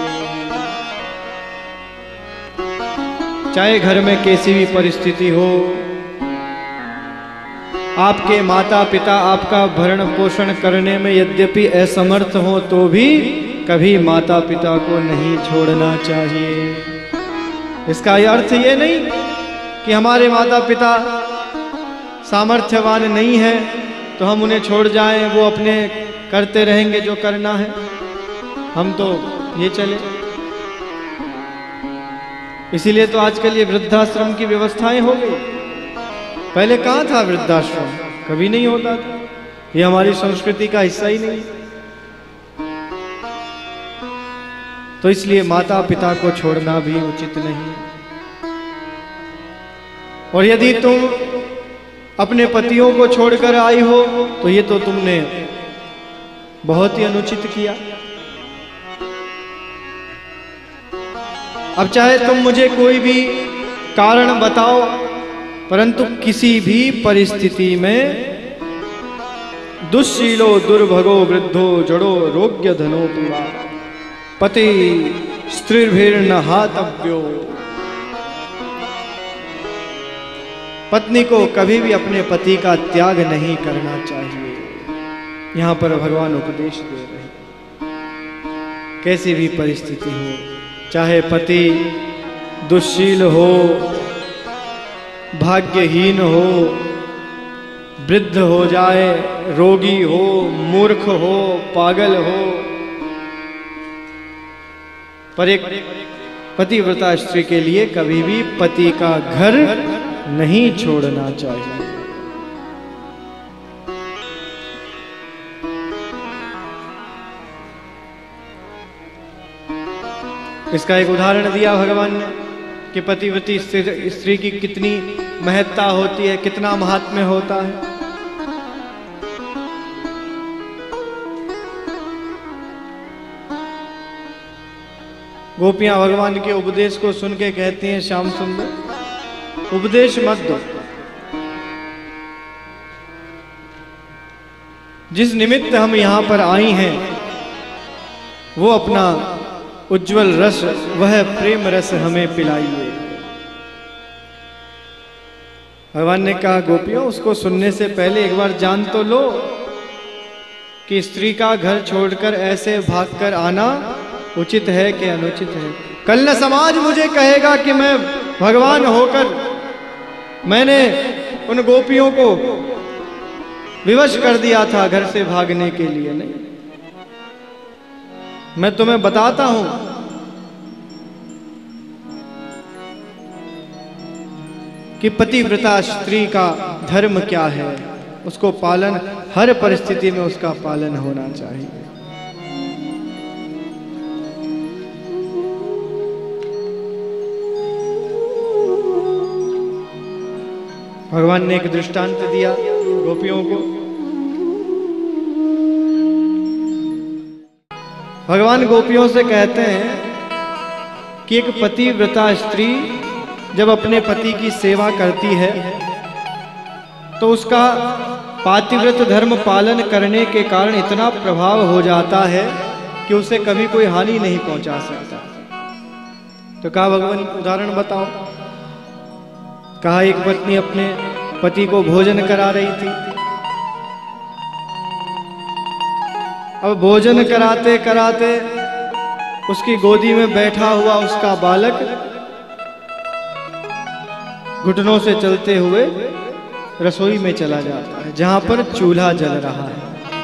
चाहे घर में कैसी भी परिस्थिति हो, आपके माता पिता आपका भरण पोषण करने में यद्यपि असमर्थ हो तो भी कभी माता पिता को नहीं छोड़ना चाहिए। इसका अर्थ ये नहीं कि हमारे माता पिता सामर्थ्यवान नहीं है तो हम उन्हें छोड़ जाएं, वो अपने करते रहेंगे जो करना है, हम तो ये चले। इसीलिए तो आजकल ये वृद्धाश्रम की व्यवस्थाएं हो गई। पहले कहाँ था वृद्धाश्रम? कभी नहीं होता था। ये हमारी संस्कृति का हिस्सा ही नहीं। तो इसलिए माता पिता को छोड़ना भी उचित नहीं। और यदि तुम अपने पतियों को छोड़कर आई हो तो ये तो तुमने बहुत ही अनुचित किया। अब चाहे तुम मुझे कोई भी कारण बताओ, परंतु किसी भी परिस्थिति में दुश्शीलो दुर्भगो वृद्धो जड़ो रोग्य धनो पीवा पति स्त्रीर्भिर्न हातव्यो। पत्नी को कभी भी अपने पति का त्याग नहीं करना चाहिए। यहां पर भगवान उपदेश दे रहे हैं। कैसी भी परिस्थिति हो, चाहे पति दुश्शील हो, भाग्यहीन हो, वृद्ध हो जाए, रोगी हो, मूर्ख हो, पागल हो, पर एक पतिव्रता स्त्री के लिए कभी भी पति का घर नहीं छोड़ना चाहिए। इसका एक उदाहरण दिया भगवान ने कि पतिव्रती स्त्री की कितनी महत्ता होती है, कितना महात्म्य होता है। गोपियां भगवान के उपदेश को सुन के कहती हैं, श्याम सुंदर उपदेश मत दो। जिस निमित्त हम यहां पर आई हैं वो अपना उज्जवल रस, वह प्रेम रस हमें पिलाइए। भगवान ने कहा, गोपियों उसको सुनने से पहले एक बार जान तो लो कि स्त्री का घर छोड़कर ऐसे भागकर आना उचित है कि अनुचित है। कल न समाज मुझे कहेगा कि मैं भगवान होकर मैंने उन गोपियों को विवश कर दिया था घर से भागने के लिए। नहीं, मैं तुम्हें बताता हूं कि पतिव्रता स्त्री का धर्म क्या है। उसको पालन, हर परिस्थिति में उसका पालन होना चाहिए। भगवान ने एक दृष्टांत दिया गोपियों को। भगवान गोपियों से कहते हैं कि एक पतिव्रता स्त्री जब अपने पति की सेवा करती है तो उसका पातिव्रत धर्म पालन करने के कारण इतना प्रभाव हो जाता है कि उसे कभी कोई हानि नहीं पहुंचा सकता। तो कहा, भगवान उदाहरण बताओ। कहा, एक पत्नी अपने पति को भोजन करा रही थी। अब भोजन कराते कराते उसकी गोदी में बैठा हुआ उसका बालक घुटनों से चलते हुए रसोई में चला जाता है जहां पर चूल्हा जल रहा है।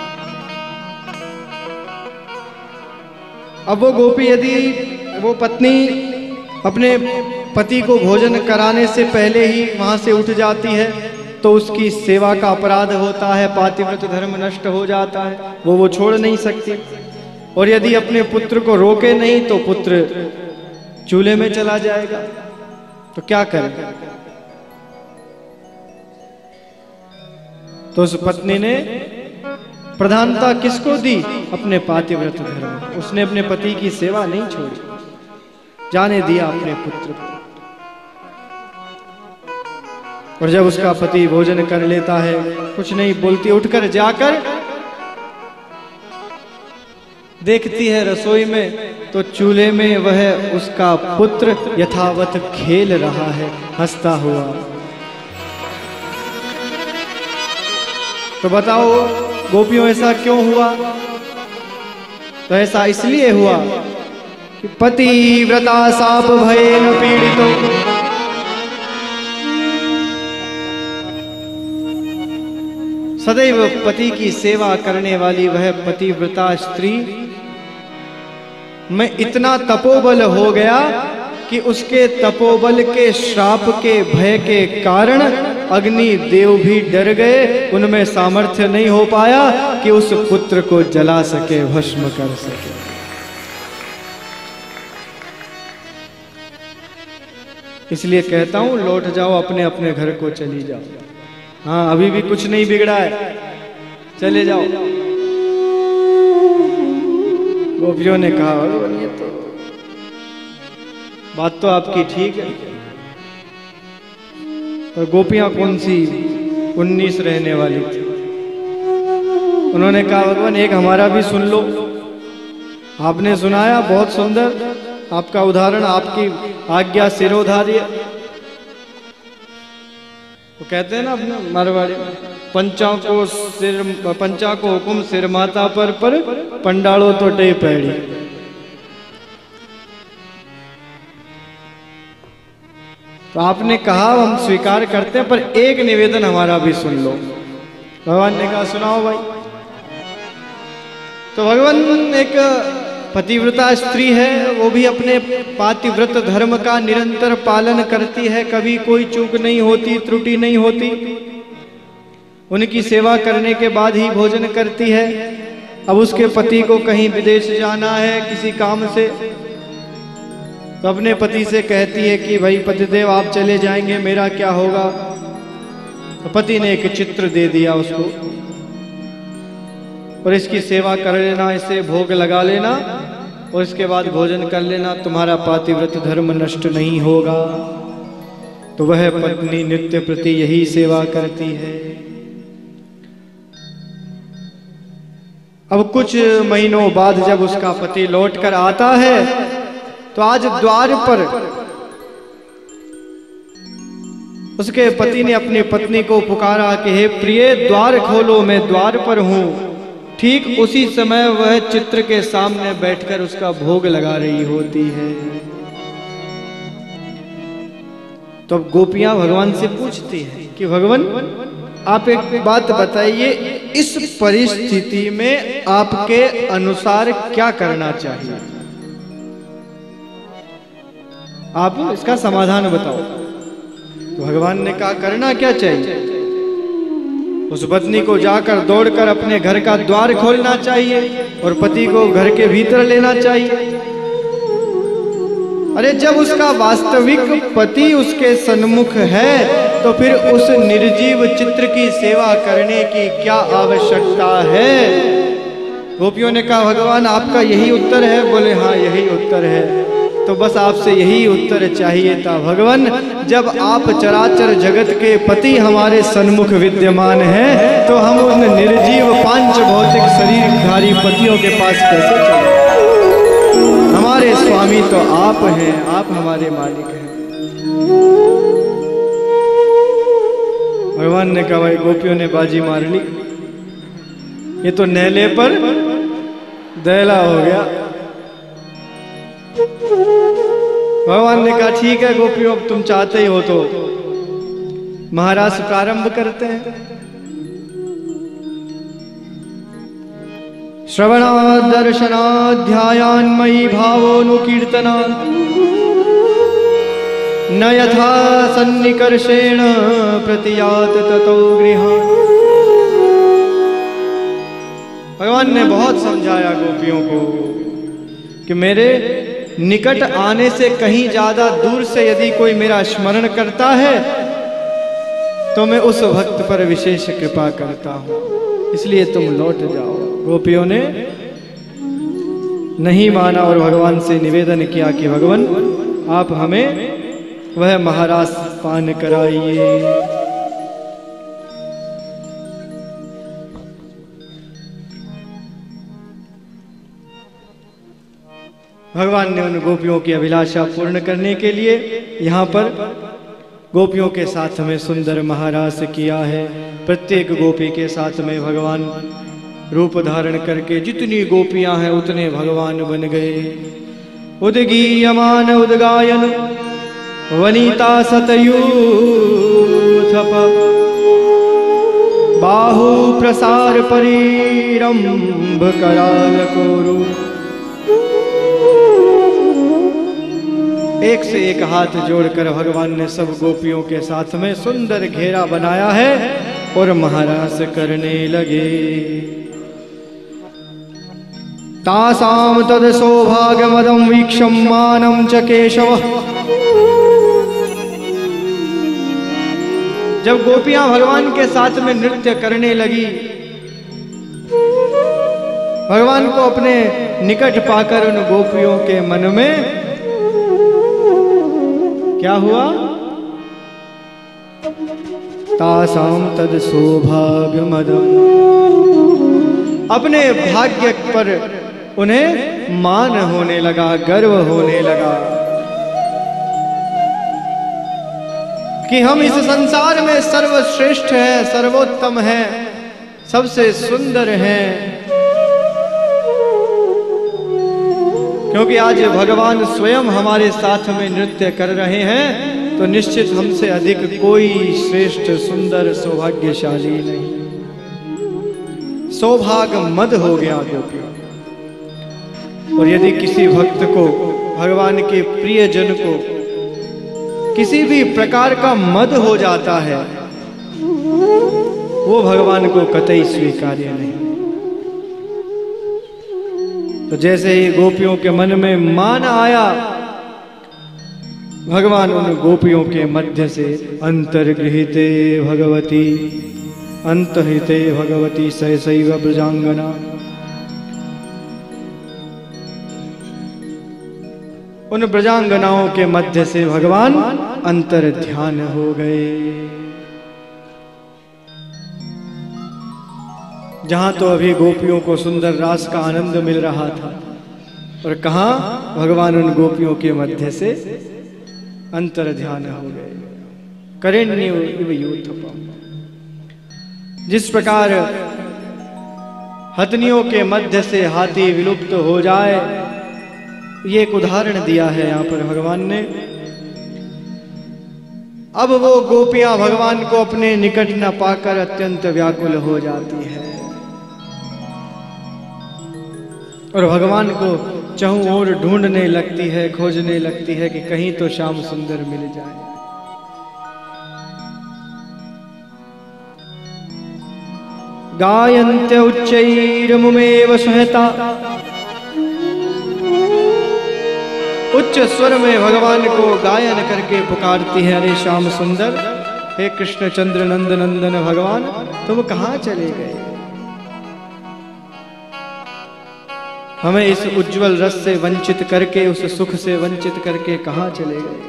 अब वो गोपी, यदि वो पत्नी अपने पति को भोजन कराने से पहले ही वहां से उठ जाती है तो उसकी सेवा का अपराध होता है, पातिव्रत धर्म नष्ट हो जाता है, वो छोड़ नहीं सकती। और यदि अपने पुत्र को रोके नहीं तो पुत्र चूल्हे में चला जाएगा। तो क्या करें? तो उस पत्नी ने प्रधानता किसको दी? अपने पातिव्रत धर्म। उसने अपने पति की सेवा नहीं छोड़ी, जाने दिया अपने पुत्र को। और जब उसका पति भोजन कर लेता है, कुछ नहीं बोलती, उठकर जाकर देखती है रसोई में तो चूल्हे में वह उसका पुत्र यथावत खेल रहा है, हंसता हुआ। तो बताओ गोपियों, ऐसा क्यों हुआ? तो ऐसा इसलिए हुआ कि पतिव्रता साप भयेन पीड़ितो सदैव पति की सेवा करने वाली वह पतिव्रता स्त्री में इतना तपोबल हो गया कि उसके तपोबल के श्राप के भय के कारण अग्नि देव भी डर गए। उनमें सामर्थ्य नहीं हो पाया कि उस पुत्र को जला सके, भस्म कर सके। इसलिए कहता हूं, लौट जाओ, अपने अपने घर को चली जाओ। हाँ, अभी भी कुछ नहीं बिगड़ा है, चले जाओ। गोपियों ने कहा भगवान ये तो बात तो आपकी ठीक है, पर गोपियां कौन सी 19 रहने वाली थी। उन्होंने कहा भगवान एक हमारा भी सुन लो। आपने सुनाया बहुत सुंदर, आपका उदाहरण, आपकी आज्ञा सिरोधार्य। वो कहते हैं ना अपने मारवाड़ी में, पंचा को हुकुम सिर माता पर पंडालो तो टे पैड़ी। तो आपने कहा हम स्वीकार करते हैं, पर एक निवेदन हमारा भी सुन लो। भगवान ने कहा सुनाओ भाई। तो भगवान एक पतिव्रता स्त्री है, वो भी अपने पातिव्रत धर्म का निरंतर पालन करती है, कभी कोई चूक नहीं होती, त्रुटि नहीं होती। उनकी सेवा करने के बाद ही भोजन करती है। अब उसके पति को कहीं विदेश जाना है किसी काम से, तो अपने पति से कहती है कि भाई पतिदेव आप चले जाएंगे, मेरा क्या होगा। तो पति ने एक चित्र दे दिया उसको, और इसकी सेवा कर लेना, इसे भोग लगा लेना और इसके बाद भोजन कर लेना, तुम्हारा पातिव्रत धर्म नष्ट नहीं होगा। तो वह पत्नी नित्य प्रति यही सेवा करती है। अब कुछ महीनों बाद जब उसका पति लौट कर आता है, तो आज द्वार पर उसके पति ने अपनी पत्नी को पुकारा कि हे प्रिय द्वार खोलो, मैं द्वार पर हूं। ठीक उसी समय वह चित्र के सामने बैठकर उसका भोग लगा रही होती है। तो अब गोपियां भगवान से पूछती हैं कि भगवान आप एक बात बताइए, इस परिस्थिति में आपके अनुसार क्या करना चाहिए, आप इसका समाधान बताओ। तो भगवान ने कहा करना क्या चाहिए, उस पत्नी को जाकर दौड़कर अपने घर का द्वार खोलना चाहिए और पति को घर के भीतर लेना चाहिए। अरे जब उसका वास्तविक पति उसके सन्मुख है, तो फिर उस निर्जीव चित्र की सेवा करने की क्या आवश्यकता है। गोपियों ने कहा भगवान आपका यही उत्तर है। बोले हाँ यही उत्तर है। तो बस आपसे यही उत्तर चाहिए था भगवान, जब आप चराचर जगत के पति हमारे सन्मुख विद्यमान हैं, तो हम उन निर्जीव पांच भौतिक शरीरधारी पतियों के पास कैसे चले। हमारे स्वामी तो आप हैं, आप हमारे मालिक हैं। भगवान ने कहा भाई गोपियों ने बाजी मार ली, ये तो नेले पर दैला हो गया। भगवान ने कहा ठीक है गोपियों, अब तुम चाहते ही हो तो महाराज प्रारंभ करते हैं। श्रवणात् दर्शनात् ध्यायान्मयी भावोनुकीर्तनात् न यथा सन्निकर्षेण प्रतियात ततो गृहात्। भगवान ने बहुत समझाया गोपियों को कि मेरे निकट आने से कहीं ज्यादा दूर से यदि कोई मेरा स्मरण करता है, तो मैं उस भक्त पर विशेष कृपा करता हूं, इसलिए तुम लौट जाओ। गोपियों ने नहीं माना और भगवान से निवेदन किया कि भगवान आप हमें वह महारास पान कराइए। भगवान ने उन गोपियों की अभिलाषा पूर्ण करने के लिए यहाँ पर गोपियों के साथ में सुंदर महारास किया है। प्रत्येक गोपी के साथ में भगवान रूप धारण करके जितनी गोपियां हैं उतने भगवान बन गए। उद्गीयमान उद्गायन वनिता सतयूथप बाहु प्रसार परिरंभ कराल कोरु। एक से एक हाथ जोड़कर भगवान ने सब गोपियों के साथ में सुंदर घेरा बनाया है और महारास करने लगे। तासाम तद सौभाग्यमदं वीक्षमानं च केशव। जब गोपियां भगवान के साथ में नृत्य करने लगी भगवान को अपने निकट पाकर उन गोपियों के मन में क्या हुआ? तासाम तद सौभाग्य मदन, अपने भाग्य पर उन्हें मान होने लगा, गर्व होने लगा कि हम इस संसार में सर्वश्रेष्ठ हैं, सर्वोत्तम हैं, सबसे सुंदर हैं। क्योंकि आज भगवान स्वयं हमारे साथ में नृत्य कर रहे हैं, तो निश्चित हमसे अधिक कोई श्रेष्ठ, सुंदर, सौभाग्यशाली नहीं। सौभाग्य मद हो गया गोपियों। और यदि किसी भक्त को, भगवान के प्रिय जन को किसी भी प्रकार का मद हो जाता है, वो भगवान को कतई स्वीकार्य नहीं। तो जैसे ही गोपियों के मन में मान आया, भगवान उन गोपियों के मध्य से अंतर्गृहीते भगवती, अंतहिते भगवती सहसैव ब्रजांगना, उन ब्रजांगनाओं के मध्य से भगवान अंतर ध्यान हो गए। जहां तो अभी गोपियों को सुंदर रास का आनंद मिल रहा था, और कहां भगवान उन गोपियों के मध्य से अंतर ध्यान हो गए। करेण्य यूथपम, जिस प्रकार हथनियों के मध्य से हाथी विलुप्त हो जाए, ये एक उदाहरण दिया है यहां पर भगवान ने। अब वो गोपियां भगवान को अपने निकट न पाकर अत्यंत व्याकुल हो जाती है, और भगवान को चहुं ओर ढूंढने लगती है, खोजने लगती है कि कहीं तो श्याम सुंदर मिल जाए। गायन्त्य उच्चैर्मुमेव सुहता, उच्च स्वर में भगवान को गायन करके पुकारती है, अरे श्याम सुंदर, हे कृष्ण चंद्र नंद नंदन भगवान, तुम कहां चले गए? हमें इस उज्जवल रस से वंचित करके, उस सुख से वंचित करके कहां चले गए?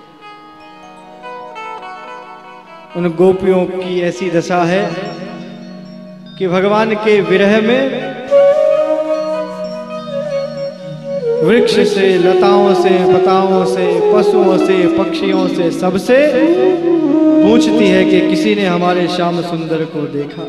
उन गोपियों की ऐसी दशा है कि भगवान के विरह में वृक्ष से, लताओं से, पताओं से, पशुओं से, पक्षियों से, सबसे पूछती है कि किसी ने हमारे श्याम सुंदर को देखा?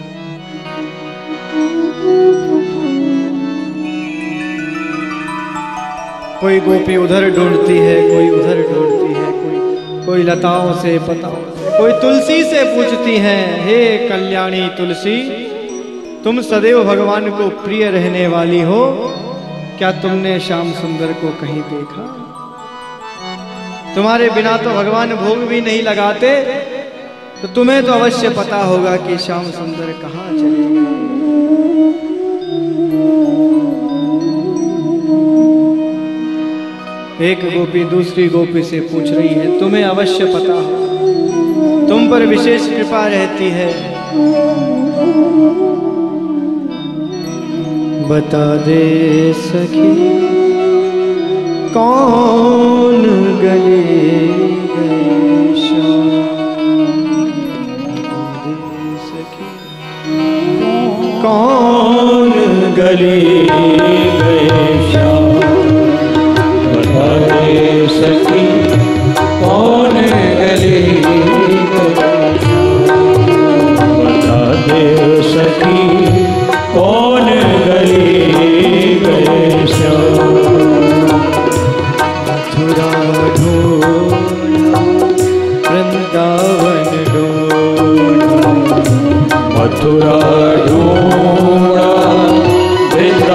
कोई गोपी उधर ढूंढती है, कोई उधर ढूंढती है, कोई लताओं से, पताओं से, कोई तुलसी से पूछती है, हे कल्याणी तुलसी, तुम सदैव भगवान को प्रिय रहने वाली हो, क्या तुमने श्याम सुंदर को कहीं देखा? तुम्हारे बिना तो भगवान भोग भी नहीं लगाते, तो तुम्हें तो अवश्य पता होगा कि श्याम सुंदर कहाँ चले गए। एक गोपी दूसरी गोपी से पूछ रही है, तुम्हें अवश्य पता हो, तुम पर विशेष कृपा रहती है, बता दे सखी कौन गले गए श्याम, बता दे सखी कौन गले गए श्याम, बता दे सखी कौन गले गए श्याम, बता दे सखी कौन गले गए श्याम। मथुरा ढूंढा वृंदावन ढूंढा, मथुरा ढूंढा वृंदावन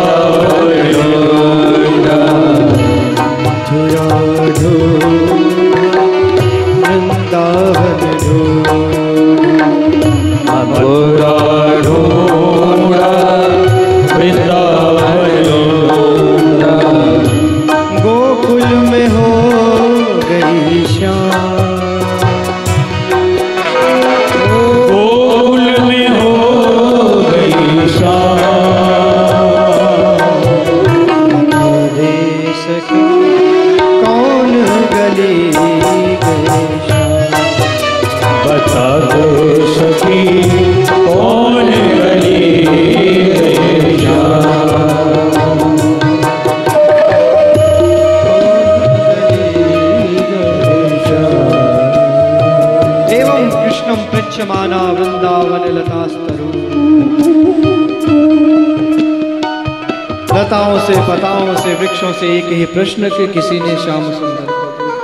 लताओं से, पताओं से, वृक्षों से एक ही प्रश्न के किसी ने श्याम सुंदर को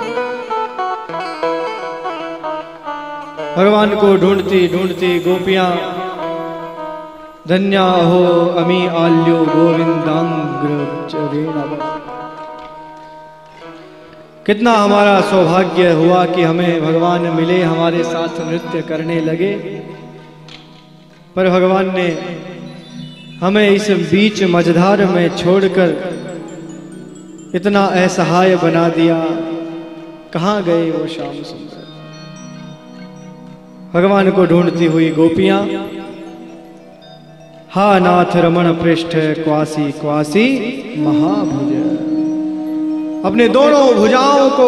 भगवान को ढूंढती ढूंढती गोपियां धन्या हो अमी आल्यो गोविंदांग्र चरेण। कितना हमारा सौभाग्य हुआ कि हमें भगवान मिले, हमारे साथ नृत्य करने लगे, पर भगवान ने हमें इस बीच मझधार में छोड़कर इतना असहाय बना दिया। कहाँ गए वो श्याम सुंदर? भगवान को ढूंढती हुई गोपियां हा नाथ रमण पृष्ठ क्वासी क्वासी महाभुज, अपने दोनों भुजाओं को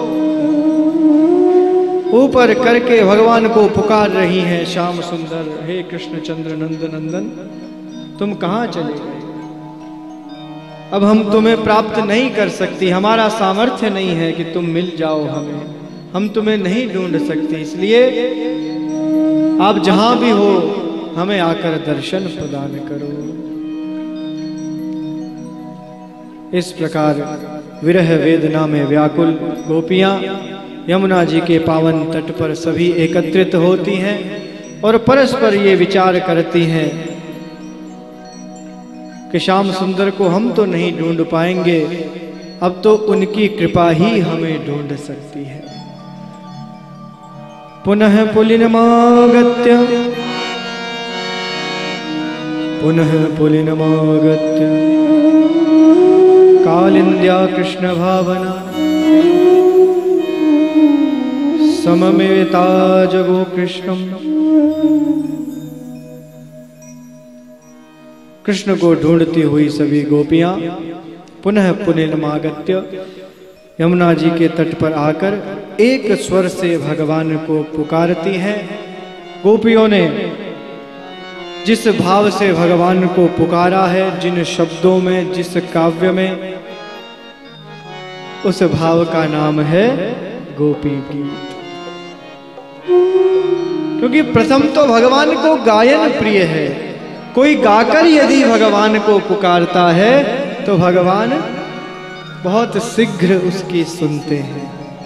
ऊपर करके भगवान को पुकार रही हैं। श्याम सुंदर, हे कृष्ण चंद्र नंदन नंदन, तुम कहां चले गए? अब हम तुम्हें प्राप्त नहीं कर सकती, हमारा सामर्थ्य नहीं है कि तुम मिल जाओ हमें, हम तुम्हें नहीं ढूंढ सकते, इसलिए आप जहां भी हो हमें आकर दर्शन प्रदान करो। इस प्रकार विरह वेदना में व्याकुल गोपियां यमुना जी के पावन तट पर सभी एकत्रित होती हैं और परस्पर ये विचार करती हैं कि श्याम सुंदर को हम तो नहीं ढूंढ पाएंगे, अब तो उनकी कृपा ही हमें ढूंढ सकती है। पुनः पुलिनमागत्य पुनः पुलिनमागत्य कालिंद्या कृष्ण भावना सममेता जगो कृष्णम। कृष्ण को ढूंढती हुई सभी गोपियां पुनः पुलिनमागत्य यमुना जी के तट पर आकर एक स्वर से भगवान को पुकारती हैं। गोपियों ने जिस भाव से भगवान को पुकारा है, जिन शब्दों में, जिस काव्य में, उस भाव का नाम है गोपी गीत। क्योंकि प्रथम तो भगवान को गायन प्रिय है, कोई गाकर यदि भगवान को पुकारता है तो भगवान बहुत शीघ्र उसकी सुनते हैं।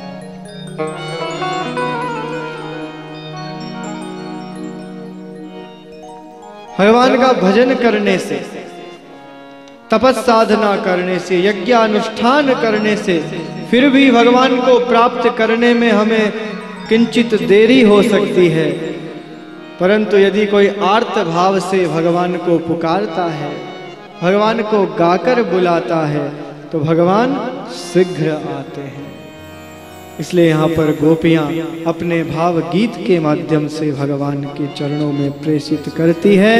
भगवान का भजन करने से, तपस्साधना करने से, यज्ञानुष्ठान करने से फिर भी भगवान को प्राप्त करने में हमें किंचित देरी हो सकती है, परंतु यदि कोई आर्त भाव से भगवान को पुकारता है, भगवान को गाकर बुलाता है, तो भगवान शीघ्र आते हैं। इसलिए यहाँ पर गोपियां अपने भाव गीत के माध्यम से भगवान के चरणों में प्रेषित करती है।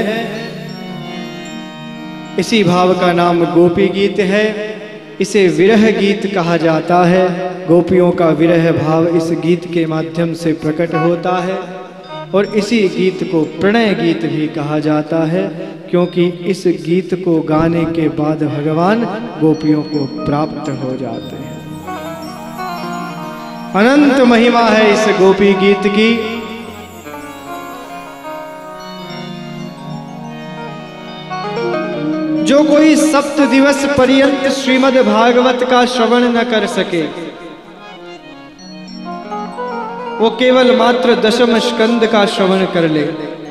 इसी भाव का नाम गोपी गीत है। इसे विरह गीत कहा जाता है। गोपियों का विरह भाव इस गीत के माध्यम से प्रकट होता है और इसी गीत को प्रणय गीत भी कहा जाता है, क्योंकि इस गीत को गाने के बाद भगवान गोपियों को प्राप्त हो जाते हैं। अनंत महिमा है इस गोपी गीत की। जो कोई सप्त दिवस पर्यंत श्रीमद् भागवत का श्रवण न कर सके, वो केवल मात्र दशम स्कंद का श्रवण कर ले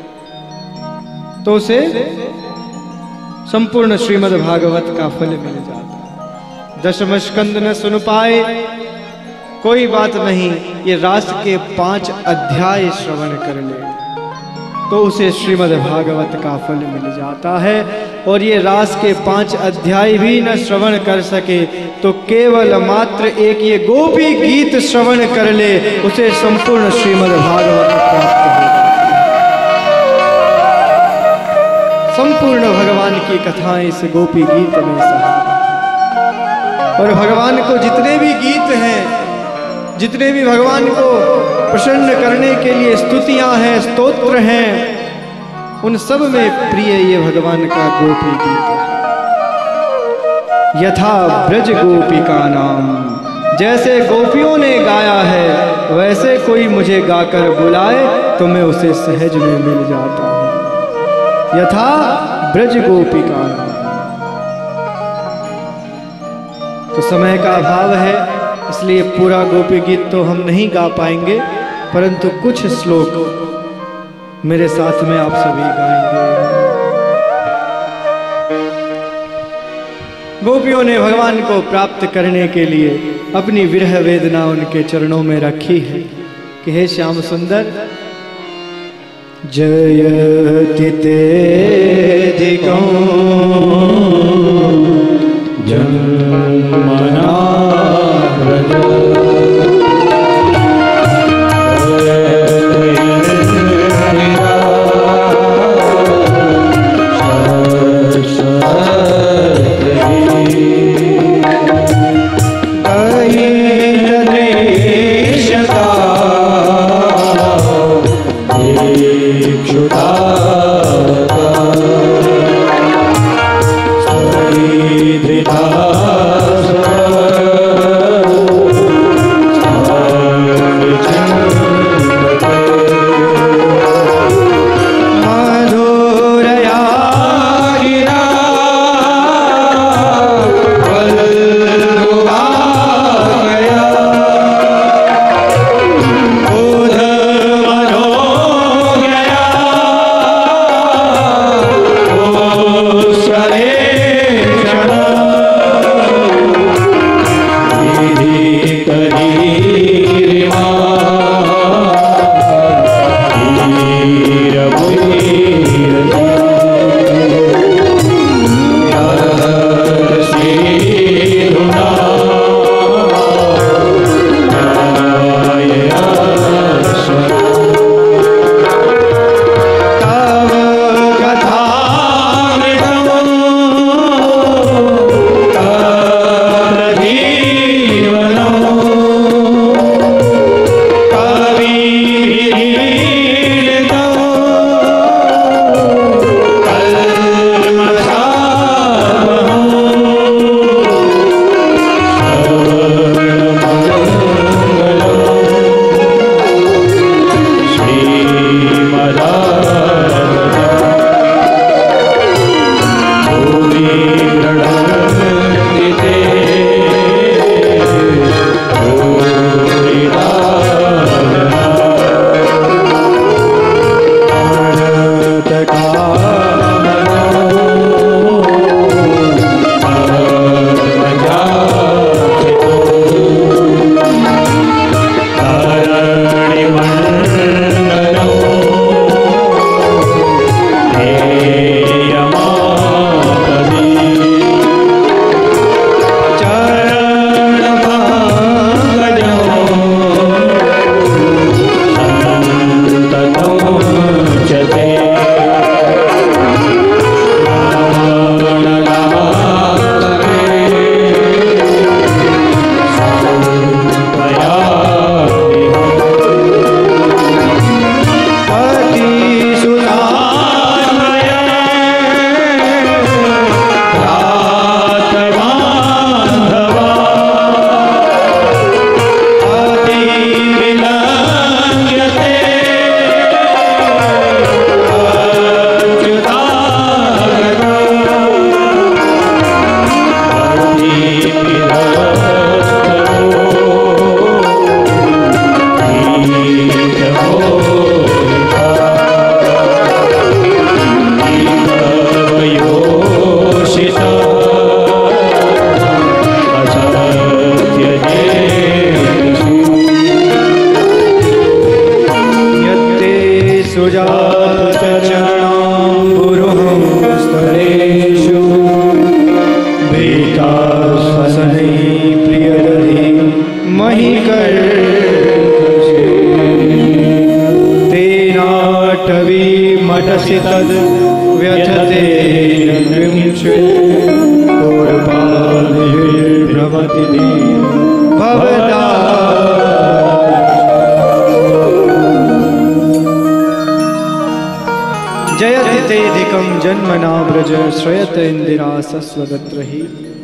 तो उसे संपूर्ण श्रीमद् भागवत का फल मिल जाता है। दशम स्कंद न सुन पाए कोई बात नहीं, ये रास के 5 अध्याय श्रवण कर ले तो उसे श्रीमद् भागवत का फल मिल जाता है। और ये रास के 5 अध्याय भी न श्रवण कर सके तो केवल मात्र एक ये गोपी गीत श्रवण कर ले, उसे संपूर्ण श्रीमद् भागवत प्राप्त हो। संपूर्ण भगवान की कथाएं इस गोपी गीत में सहा। और भगवान को जितने भी गीत हैं, जितने भी भगवान को प्रसन्न करने के लिए स्तुतियां हैं, स्तोत्र हैं, उन सब में प्रिय ये भगवान का गोपी गीत है। यथा ब्रज गोपिका नाम, जैसे गोपियों ने गाया है वैसे कोई मुझे गाकर बुलाए तो मैं उसे सहज में मिल जाता हूँ। यथा ब्रज गोपिका नाम, तो समय का अभाव है, इसलिए पूरा गोपी गीत तो हम नहीं गा पाएंगे, परंतु कुछ श्लोक मेरे साथ में आप सभी गाएंगे। गोपियों ने भगवान को प्राप्त करने के लिए अपनी विरह वेदना उनके चरणों में रखी है कि हे श्याम सुंदर, जयति तेधिकं जन्मना स्वगत्रहि।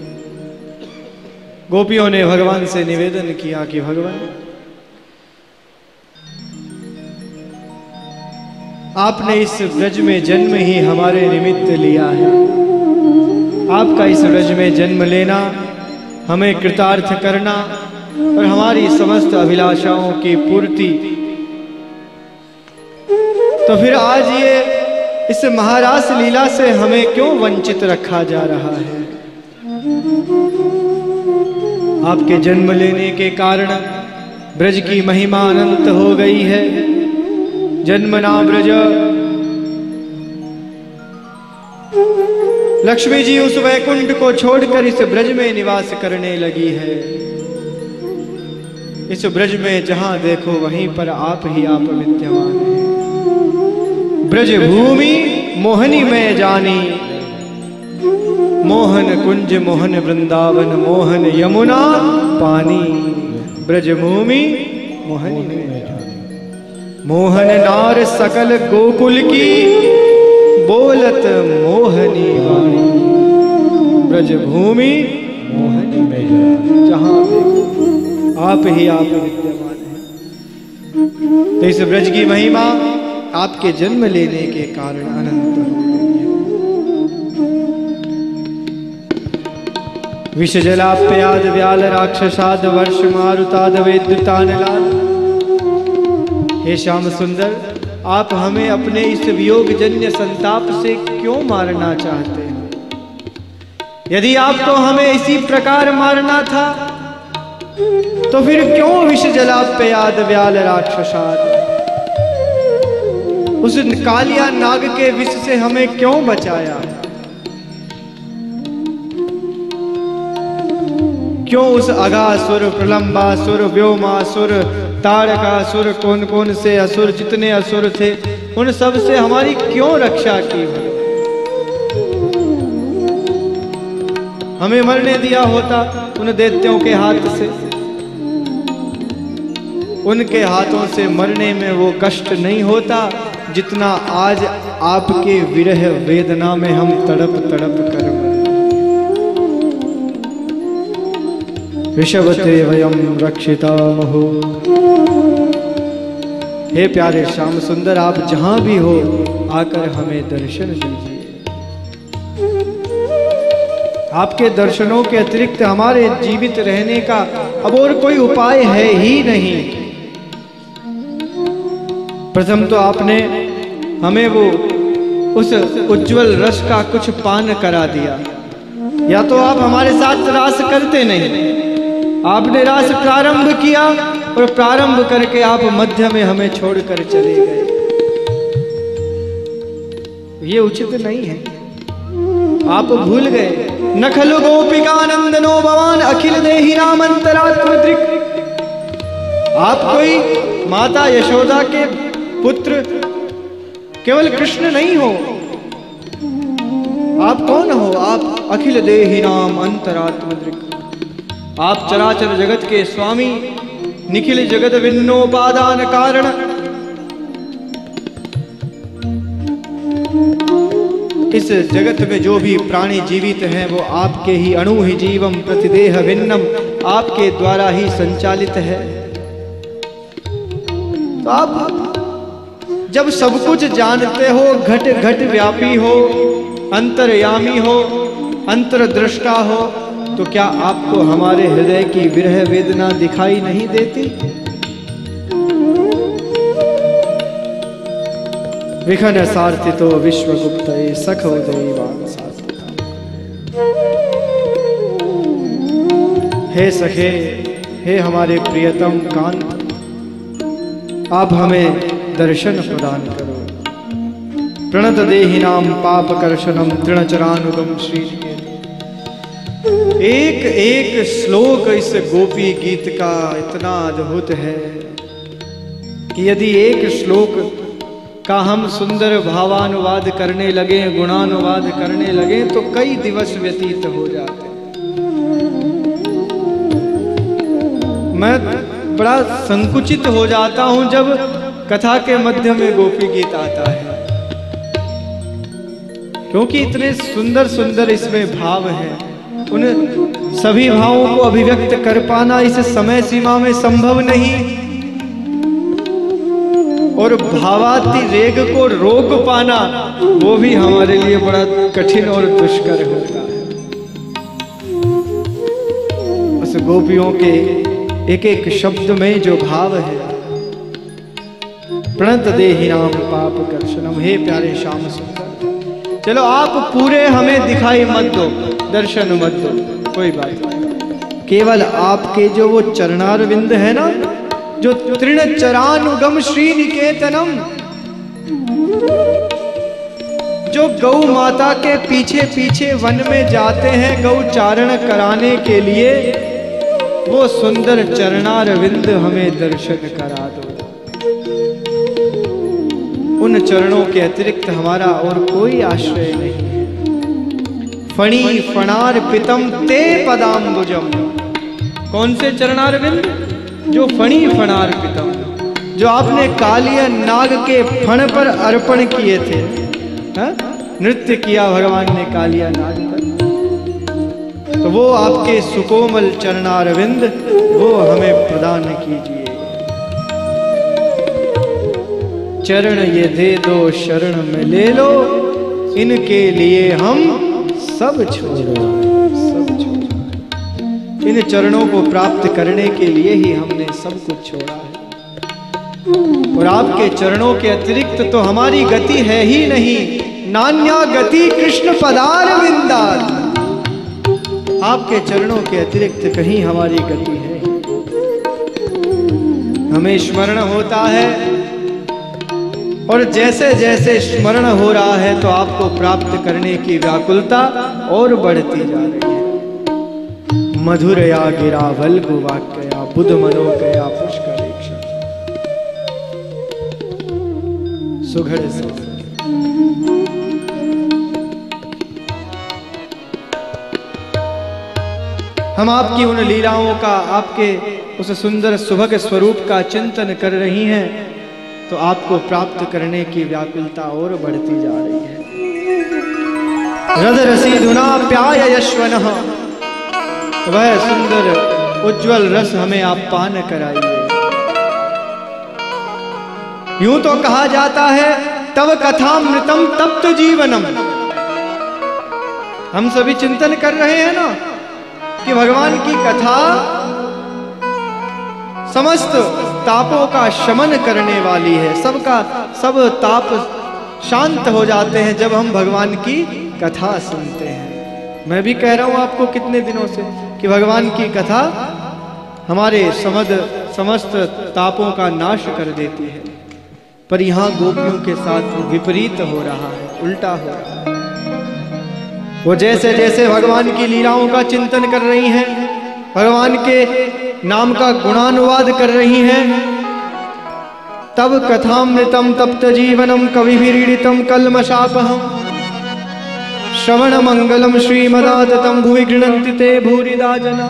गोपियों ने भगवान से निवेदन किया कि भगवान, आपने इस ब्रज में जन्म ही हमारे निमित्त लिया है। आपका इस ब्रज में जन्म लेना हमें कृतार्थ करना और हमारी समस्त अभिलाषाओं की पूर्ति। तो फिर आज ये इस महारास लीला से हमें क्यों वंचित रखा जा रहा है? आपके जन्म लेने के कारण ब्रज की महिमा अनंत हो गई है। जन्मना ब्रज, लक्ष्मी जी उस वैकुंठ को छोड़कर इस ब्रज में निवास करने लगी है। इस ब्रज में जहां देखो वहीं पर आप ही आप विद्यमान हैं। ब्रज भूमि मोहनी में जानी, मोहन कुंज मोहन वृंदावन, मोहन यमुना पानी। ब्रज भूमि मोहनी में जानी, मोहन नार सकल गोकुल की, बोलत मोहनी वाणी। ब्रज भूमि मोहनी में जानी, जहां आप ही आप विद्यमान हैं। तो इस ब्रज की महिमा आपके जन्म लेने के कारण अनंत हो गई है। विष जलाप्याद व्याल राक्षसाद वर्ष मारुताद वेद्युतानलाद। हे श्याम सुंदर, आप हमें अपने इस वियोग जन्य संताप से क्यों मारना चाहते हैं? यदि आपको हमें इसी प्रकार मारना था तो फिर क्यों विष जलाप्याद व्याल राक्षसाद, उस कालिया नाग के विष से हमें क्यों बचाया? क्यों उस अगासुर, प्रलंबासुर, व्योमासुर, तारकासुर, कौन कौन से असुर, जितने असुर थे उन सब से हमारी क्यों रक्षा की? हमें मरने दिया होता उन दैत्यों के हाथ से। उनके हाथों से मरने में वो कष्ट नहीं होता जितना आज आपके विरह वेदना में हम तड़प तड़प कर मरे। ऋषभते वयम रक्षितामहो। हे प्यारे श्याम सुंदर, आप जहां भी हो आकर हमें दर्शन दीजिए। आपके दर्शनों के अतिरिक्त हमारे जीवित रहने का अब और कोई उपाय है ही नहीं। प्रथम तो आपने हमें वो उस उज्जवल रस का कुछ पान करा दिया। या तो आप हमारे साथ रास करते नहीं, आपने रास प्रारंभ किया और प्रारंभ करके आप मध्य में हमें छोड़कर चले गए। ये उचित नहीं है। आप भूल गए, न खलु गोपिकानंदनो भवान अखिल देहि नाम अंतरात्मदृक्। आप कोई माता यशोदा के पुत्र केवल कृष्ण नहीं हो। आप कौन हो? आप अखिल देहि नाम अंतरात्मदृक्। आप चराचर जगत के स्वामी, निखिल जगत विन्नोपादान कारण। इस जगत में जो भी प्राणी जीवित हैं वो आपके ही अणु ही जीवम प्रतिदेह भिन्नम, आपके द्वारा ही संचालित है। तो आप जब सब कुछ जानते हो, घट घट व्यापी हो, अंतर्यामी हो, अंतर्दृष्टा हो, तो क्या आपको हमारे हृदय की विरह वेदना दिखाई नहीं देती? विखन सार्थितो विश्वगुप्त सखो दैवान सार्थिता। हे सखे, हे हमारे प्रियतम कांत, आप हमें दर्शन प्रदान करो। प्रणत देहिनाम पाप कर्षणम तृणचरानुगम श्री। एक एक श्लोक इस गोपी गीत का इतना अद्भुत है कि यदि एक श्लोक का हम सुंदर भावानुवाद करने लगे, गुणानुवाद करने लगे, तो कई दिवस व्यतीत हो जाते। मैं बड़ा संकुचित हो जाता हूं जब कथा के मध्य में गोपी गीत आता है, क्योंकि इतने सुंदर सुंदर इसमें भाव हैं। उन सभी भावों को अभिव्यक्त कर पाना इस समय सीमा में संभव नहीं, और भावाति रेग को रोक पाना वो भी हमारे लिए बड़ा कठिन और दुष्कर होता है। उस गोपियों के एक एक शब्द में जो भाव है। प्रणत देहि नाम पाप कर्षणम, हे प्यारे श्याम सुंदर, चलो आप पूरे हमें दिखाई मत दो, दर्शन मत दो, कोई बात नहीं, केवल आपके जो वो चरणारविंद है ना, जो तृण चरानुगम श्री निकेतनम, जो गौ माता के पीछे पीछे वन में जाते हैं गौ चारण कराने के लिए, वो सुंदर चरणारविंद हमें दर्शन करा दो। उन चरणों के अतिरिक्त हमारा और कोई आश्रय नहीं है। फणी फणार पितम ते पदाम्बुजम, कौन से चरणारविंद? जो फणी फणार पितम, जो आपने कालिया नाग के फण पर अर्पण किए थे। हा? नृत्य किया भगवान ने कालिया नाग पर, तो वो आपके सुकोमल चरणारविंद वो हमें प्रदान कीजिए। चरण ये दे दो शरण में ले लो, इनके लिए हम सब छोड़ो, सब छोड़ो। इन चरणों को प्राप्त करने के लिए ही हमने सब कुछ छोड़ा है। और आपके चरणों के अतिरिक्त तो हमारी गति है ही नहीं। नान्या गति कृष्ण पदारविंदात्, आपके चरणों के अतिरिक्त कहीं हमारी गति है। हमें स्मरण होता है और जैसे जैसे स्मरण हो रहा है तो आपको प्राप्त करने की व्याकुलता और बढ़ती जा रही है। मधुरया गिरा वल्गु वाक्यया बुध मनोकया पुष्करेक्षा सुघड़ से। हम आपकी उन लीलाओं का, आपके उस सुंदर सुभग स्वरूप का चिंतन कर रही हैं, तो आपको प्राप्त करने की व्याकुलता और बढ़ती जा रही है। हृद रसी धुना प्याय यश्वनः, वह सुंदर उज्ज्वल रस हमें आप पान कराइए। यूं तो कहा जाता है तव कथामृतम तप्त जीवनम। हम सभी चिंतन कर रहे हैं ना कि भगवान की कथा समस्त तापों का शमन करने वाली है। सबका सब ताप शांत हो जाते हैं जब हम भगवान की कथा सुनते हैं। मैं भी कह रहा हूं आपको कितने दिनों से कि भगवान की कथा हमारे समस्त तापों का नाश कर देती है। पर यहाँ गोपियों के साथ विपरीत हो रहा है, उल्टा हो रहा है। वो जैसे जैसे भगवान की लीलाओं का चिंतन कर रही हैं, भगवान के नाम का गुणानुवाद कर रही हैं, तब कथामृतम तप्त जीवनम कविभिरीडितम कल्मषापहम श्रवण मंगलम श्रीमदाततम भुवि गृह्णन्ति ते भूरिदा जना।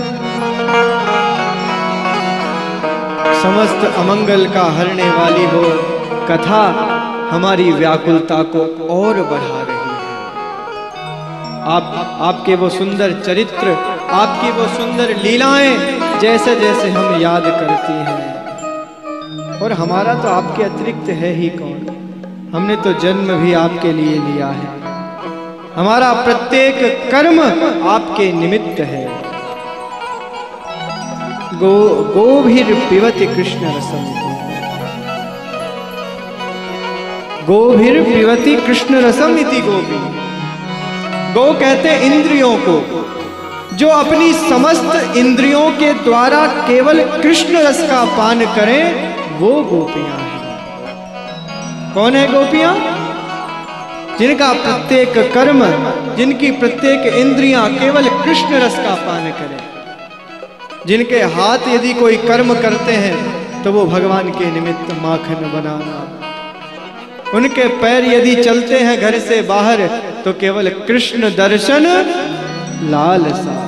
समस्त अमंगल का हरने वाली वो कथा हमारी व्याकुलता को और बढ़ा रही है। आपके वो सुंदर चरित्र, आपकी वो सुंदर लीलाएं जैसे जैसे हम याद करती हैं, और हमारा तो आपके अतिरिक्त है ही कौन। हमने तो जन्म भी आपके लिए लिया है, हमारा प्रत्येक कर्म आपके निमित्त है। गोभिर पिबति कृष्ण रसम, गोभिर पिबति कृष्ण रसम इति गोपी। गो कहते इंद्रियों को, जो अपनी समस्त इंद्रियों के द्वारा केवल कृष्ण रस का पान करें, वो गोपियां हैं। कौन है गोपियां? जिनका प्रत्येक कर्म, जिनकी प्रत्येक इंद्रियां केवल कृष्ण रस का पान करें, जिनके हाथ यदि कोई कर्म करते हैं तो वो भगवान के निमित्त माखन बनाना, उनके पैर यदि चलते हैं घर से बाहर तो केवल कृष्ण दर्शन लालसा,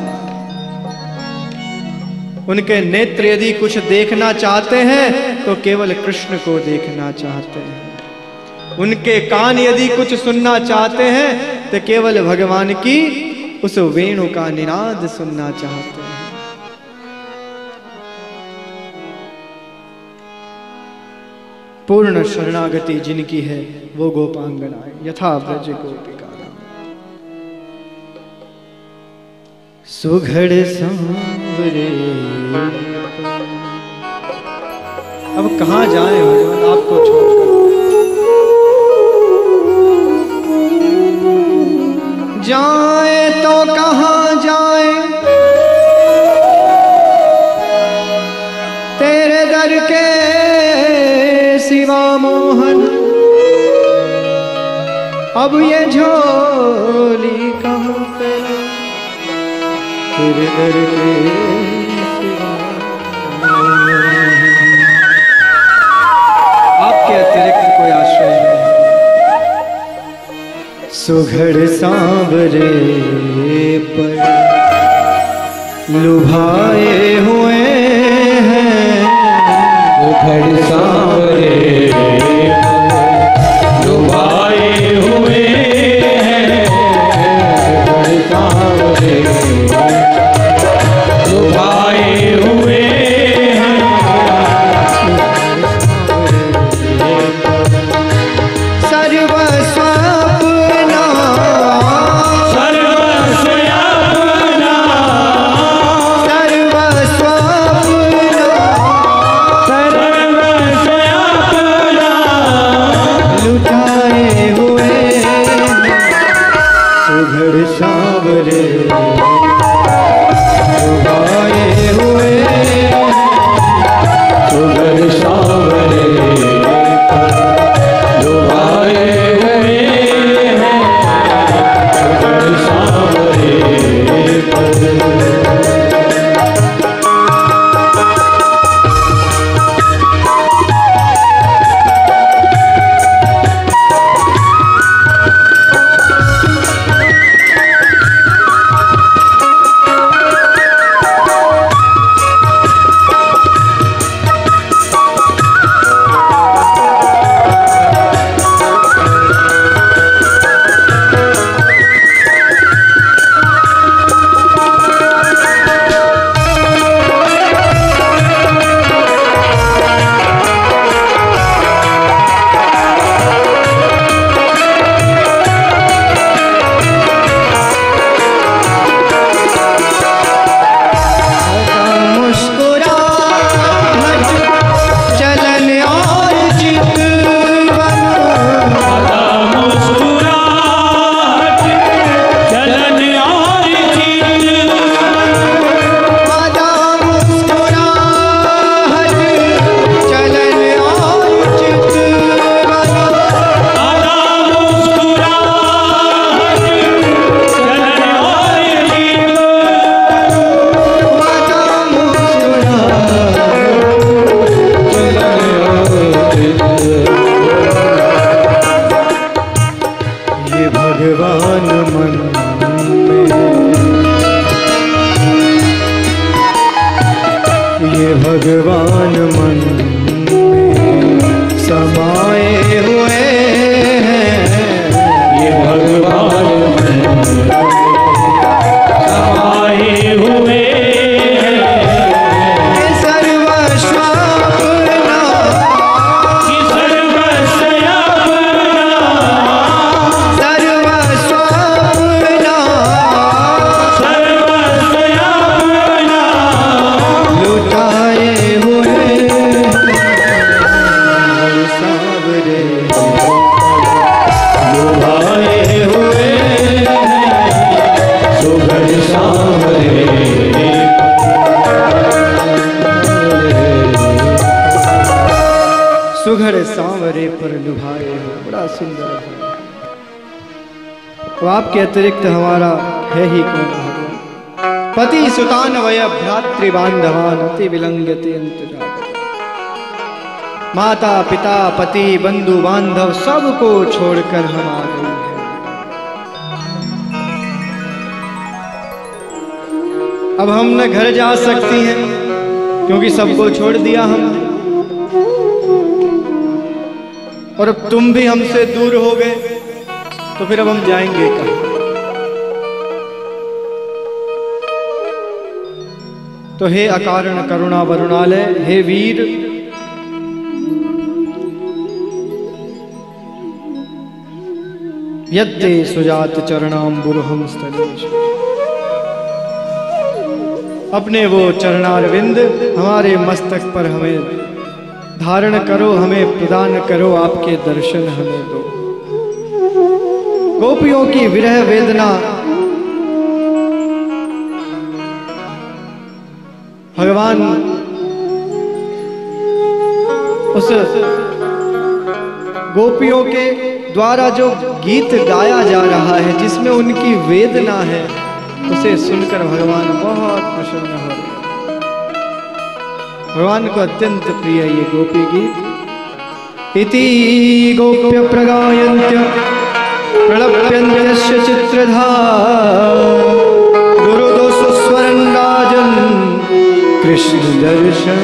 उनके नेत्र यदि कुछ देखना चाहते हैं तो केवल कृष्ण को देखना चाहते हैं, उनके कान यदि कुछ सुनना चाहते हैं तो केवल भगवान की उस वेणु का निनाद सुनना चाहते हैं। पूर्ण शरणागति जिनकी है वो गोपांगनाएं, यथा ब्रज गोपिका। सुघड़ सांवरे। अब कहाँ जाए भगवान आपको छोड़कर, जाए तो कहाँ जाए तेरे दर के सिवा मोहन। अब ये झोली कहाँ पे तेरे दर के सिवा आपके अतिरिक्त कोई आश्रय नहीं। सुघड़ सांवरे पर लुभाए हुए हैं, सुघड़ सांवरे लुभाए हुए हैं, सुघड़ सांवरे लुभाए हुए हैं। सर्वस्व अपना सर्वस्व अपना सर्वस्व अपना सर्वस्व अपना लुटाए हुए सुघड़ सांवरे लुभाए हुए सुघड़ सांवरे लुभाए हुए हैं, सुघड़ सांवरे भगवान मन में, ये भगवान मन में समाये हुए हैं, ये भगवान मन समाये हुए हैं। ये सर्वस्व अपना कि सर्वस्व अपना सर्वस्व अपना सर्वस्व अपना लुटाए हुए सांवरे लुभाए हुए हैं, सुघड़ सांवरे सुघड़ सांवरे पर लुभाए हो। बड़ा सुंदर है। तो आपके अतिरिक्त हमारा है ही कौन भगवान। पति सुतान वय भ्रातृ बांधवान अति विलंघते अंतराग। माता पिता पति बंधु बांधव सबको छोड़कर हम आ गए हैं। अब हम न घर जा सकती हैं क्योंकि सबको छोड़ दिया हमने, और अब तुम भी हमसे दूर हो गए, तो फिर अब हम जाएंगे कहाँ? तो हे अकारण करुणा वरुणालय, हे वीर, यद्दे सुजात चरणाम्बुरुहं स्थलेषु। अपने वो चरणारविंद हमारे मस्तक पर हमें धारण करो, हमें प्रदान करो, आपके दर्शन हमें दो। गोपियों की विरह वेदना भगवान उस गोपियों के द्वारा जो गीत गाया जा रहा है, जिसमें उनकी वेदना है, उसे सुनकर भगवान बहुत प्रसन्न हो रहे। भगवान को अत्यंत प्रिय ये गोपी गीत। इति गोप्य प्रगायन्त्य प्रलप्यन्त्यस्य चित्रधा गुरुदोष स्वरन् राजन् कृष्ण दर्शन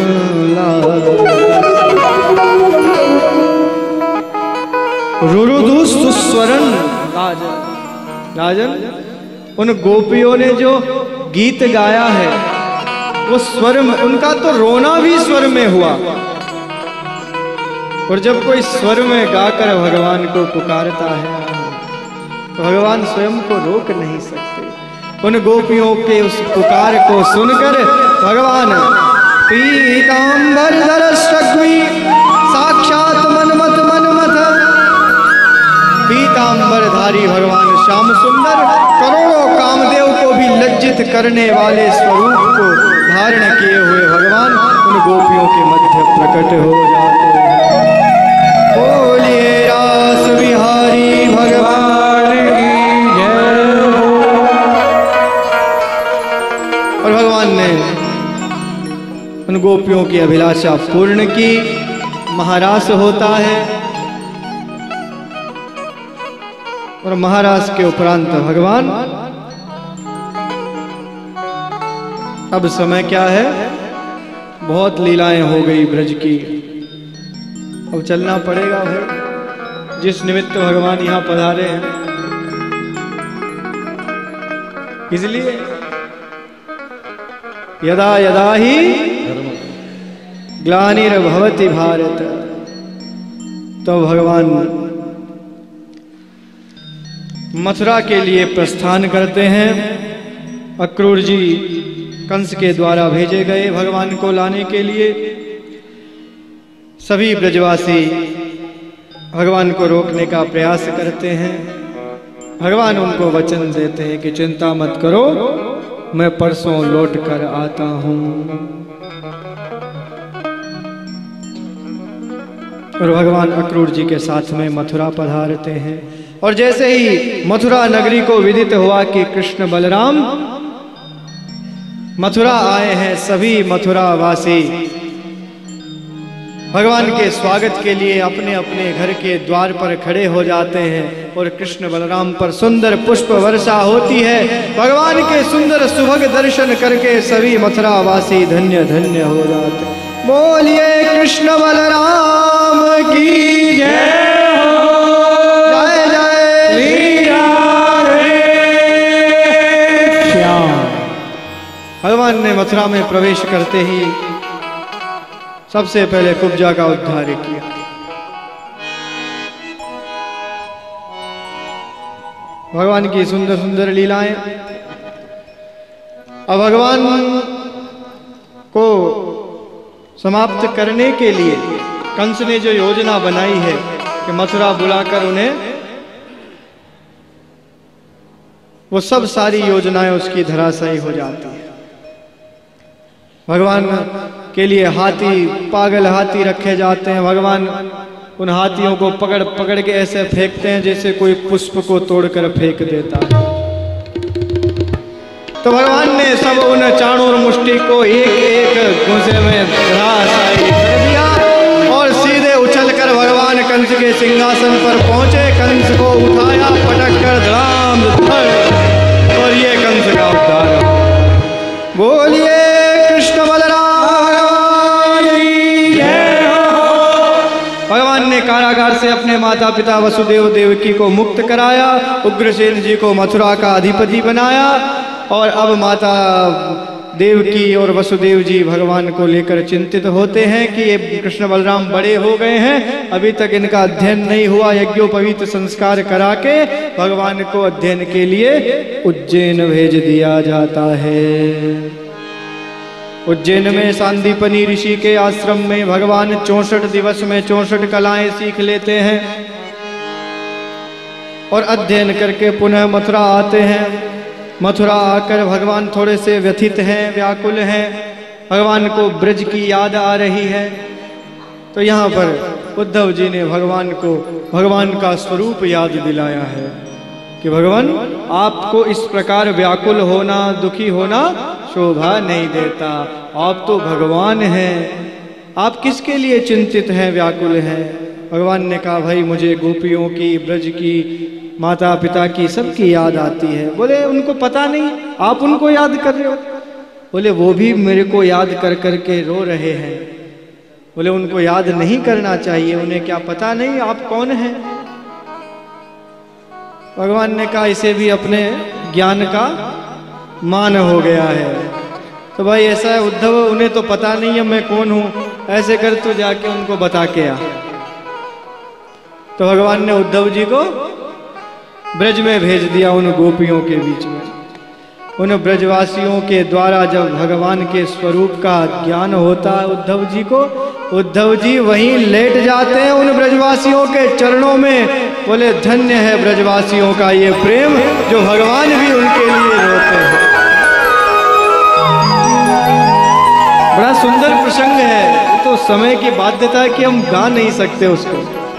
रुरुदु सुस्वरन राजन। उन गोपियों ने जो गीत गाया है वो स्वर में, उनका तो रोना भी स्वर में हुआ। और जब कोई स्वर में गाकर भगवान को पुकारता है तो भगवान स्वयं को रोक नहीं सकते। उन गोपियों के उस पुकार को सुनकर भगवान पीतांबर धरस्वी साक्षात मनमत मनमथ, पीतांबरधारी भगवान श्याम सुंदर करोड़ों कामदेव को भी लज्जित करने वाले स्वरूप को धारण किए हुए भगवान उन गोपियों के मध्य प्रकट हो जाते हैं। बोलिए रास बिहारी भगवान की जय। और भगवान ने उन गोपियों की अभिलाषा पूर्ण की। महारास होता है और महाराज के उपरांत भगवान, अब समय क्या है, बहुत लीलाएं हो गई ब्रज की, अब चलना पड़ेगा भाई। जिस निमित्त भगवान यहाँ पधारे हैं, इसलिए यदा यदा ही ग्लानिर्भवति भारत, तो भगवान मथुरा के लिए प्रस्थान करते हैं। अक्रूर जी कंस के द्वारा भेजे गए भगवान को लाने के लिए। सभी ब्रजवासी भगवान को रोकने का प्रयास करते हैं। भगवान उनको वचन देते हैं कि चिंता मत करो, मैं परसों लौट कर आता हूं। और भगवान अक्रूर जी के साथ में मथुरा पधारते हैं। और जैसे ही मथुरा नगरी को विदित हुआ कि कृष्ण बलराम मथुरा आए हैं, सभी मथुरा वासी भगवान के स्वागत के लिए अपने अपने घर के द्वार पर खड़े हो जाते हैं। और कृष्ण बलराम पर सुंदर पुष्प वर्षा होती है। भगवान के सुंदर सुभग दर्शन करके सभी मथुरा वासी धन्य धन्य हो जाते हैं। बोलिए कृष्ण बलराम की जय। भगवान ने मथुरा में प्रवेश करते ही सबसे पहले कुब्जा का उद्धार किया। भगवान की सुंदर सुंदर लीलाएं। अब भगवान को समाप्त करने के लिए कंस ने जो योजना बनाई है कि मथुरा बुलाकर उन्हें, वो सब सारी योजनाएं उसकी धराशायी हो जाती है। भगवान के लिए हाथी, पागल हाथी रखे जाते हैं। भगवान उन हाथियों को पकड़ पकड़ के ऐसे फेंकते हैं जैसे कोई पुष्प को तोड़कर फेंक देता है। तो भगवान ने सब उन चाणूर मुष्टि को एक एक घूंसे में धराशायी कर दिया और सीधे उछलकर भगवान कंस के सिंहासन पर पहुंचे। कंस को उठाया, पटक कर धड़ाम धड़, और ये कंस का उद्धार। बोलिए कृष्ण बलराम की जय हो। भगवान ने कारागार से अपने माता पिता वसुदेव देवकी को मुक्त कराया, उग्रसेन जी को मथुरा का अधिपति बनाया। और अब माता देवकी और वसुदेव जी भगवान को लेकर चिंतित होते हैं कि ये कृष्ण बलराम बड़े हो गए हैं, अभी तक इनका अध्ययन नहीं हुआ। यज्ञोपवीत संस्कार करा के भगवान को अध्ययन के लिए उज्जैन भेज दिया जाता है। उज्जैन में सांदीपनी ऋषि के आश्रम में भगवान 64 दिवस में 64 कलाएं सीख लेते हैं और अध्ययन करके पुनः मथुरा आते हैं। मथुरा आकर भगवान थोड़े से व्यथित हैं, व्याकुल हैं, भगवान को ब्रज की याद आ रही है। तो यहाँ पर उद्धव जी ने भगवान को भगवान का स्वरूप याद दिलाया है कि भगवान आपको इस प्रकार व्याकुल होना, दुखी होना शोभा नहीं देता। आप तो भगवान हैं, आप किसके लिए चिंतित हैं, व्याकुल हैं। भगवान ने कहा भाई मुझे गोपियों की, ब्रज की, माता पिता की, सबकी याद आती है। बोले उनको पता नहीं, आप उनको याद कर रहे हो। बोले वो भी मेरे को याद कर कर के रो रहे हैं। बोले उनको याद नहीं करना चाहिए, उन्हें क्या पता नहीं आप कौन हैं। भगवान ने कहा इसे भी अपने ज्ञान का मान हो गया है। तो भाई ऐसा है उद्धव, उन्हें तो पता नहीं है मैं कौन हूं, ऐसे कर तो जाके उनको बता के आ। तो भगवान ने उद्धव जी को ब्रज में भेज दिया, उन गोपियों के बीच में। उन ब्रजवासियों के द्वारा जब भगवान के स्वरूप का ज्ञान होता है उद्धव जी को, उद्धव जी वहीं लेट जाते हैं उन ब्रजवासियों के चरणों में। बोले धन्य है ब्रजवासियों का ये प्रेम, जो भगवान भी उनके लिए रोते हैं। बड़ा सुंदर प्रसंग है, तो समय की बाध्यता है कि हम गा नहीं सकते उसको।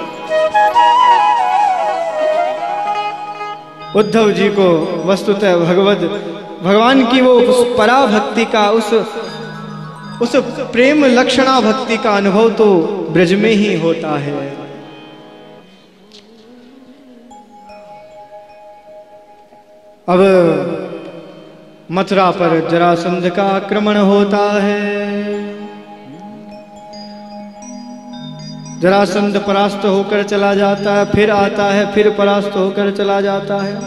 उद्धव जी को वस्तुतः भगवान की वो उस पराभक्ति का, उस प्रेम लक्षणा भक्ति का अनुभव तो ब्रज में ही होता है। अब मथुरा पर जरासंध का आक्रमण होता है। जरासंध परास्त होकर चला जाता है, फिर आता है, फिर परास्त होकर चला जाता है।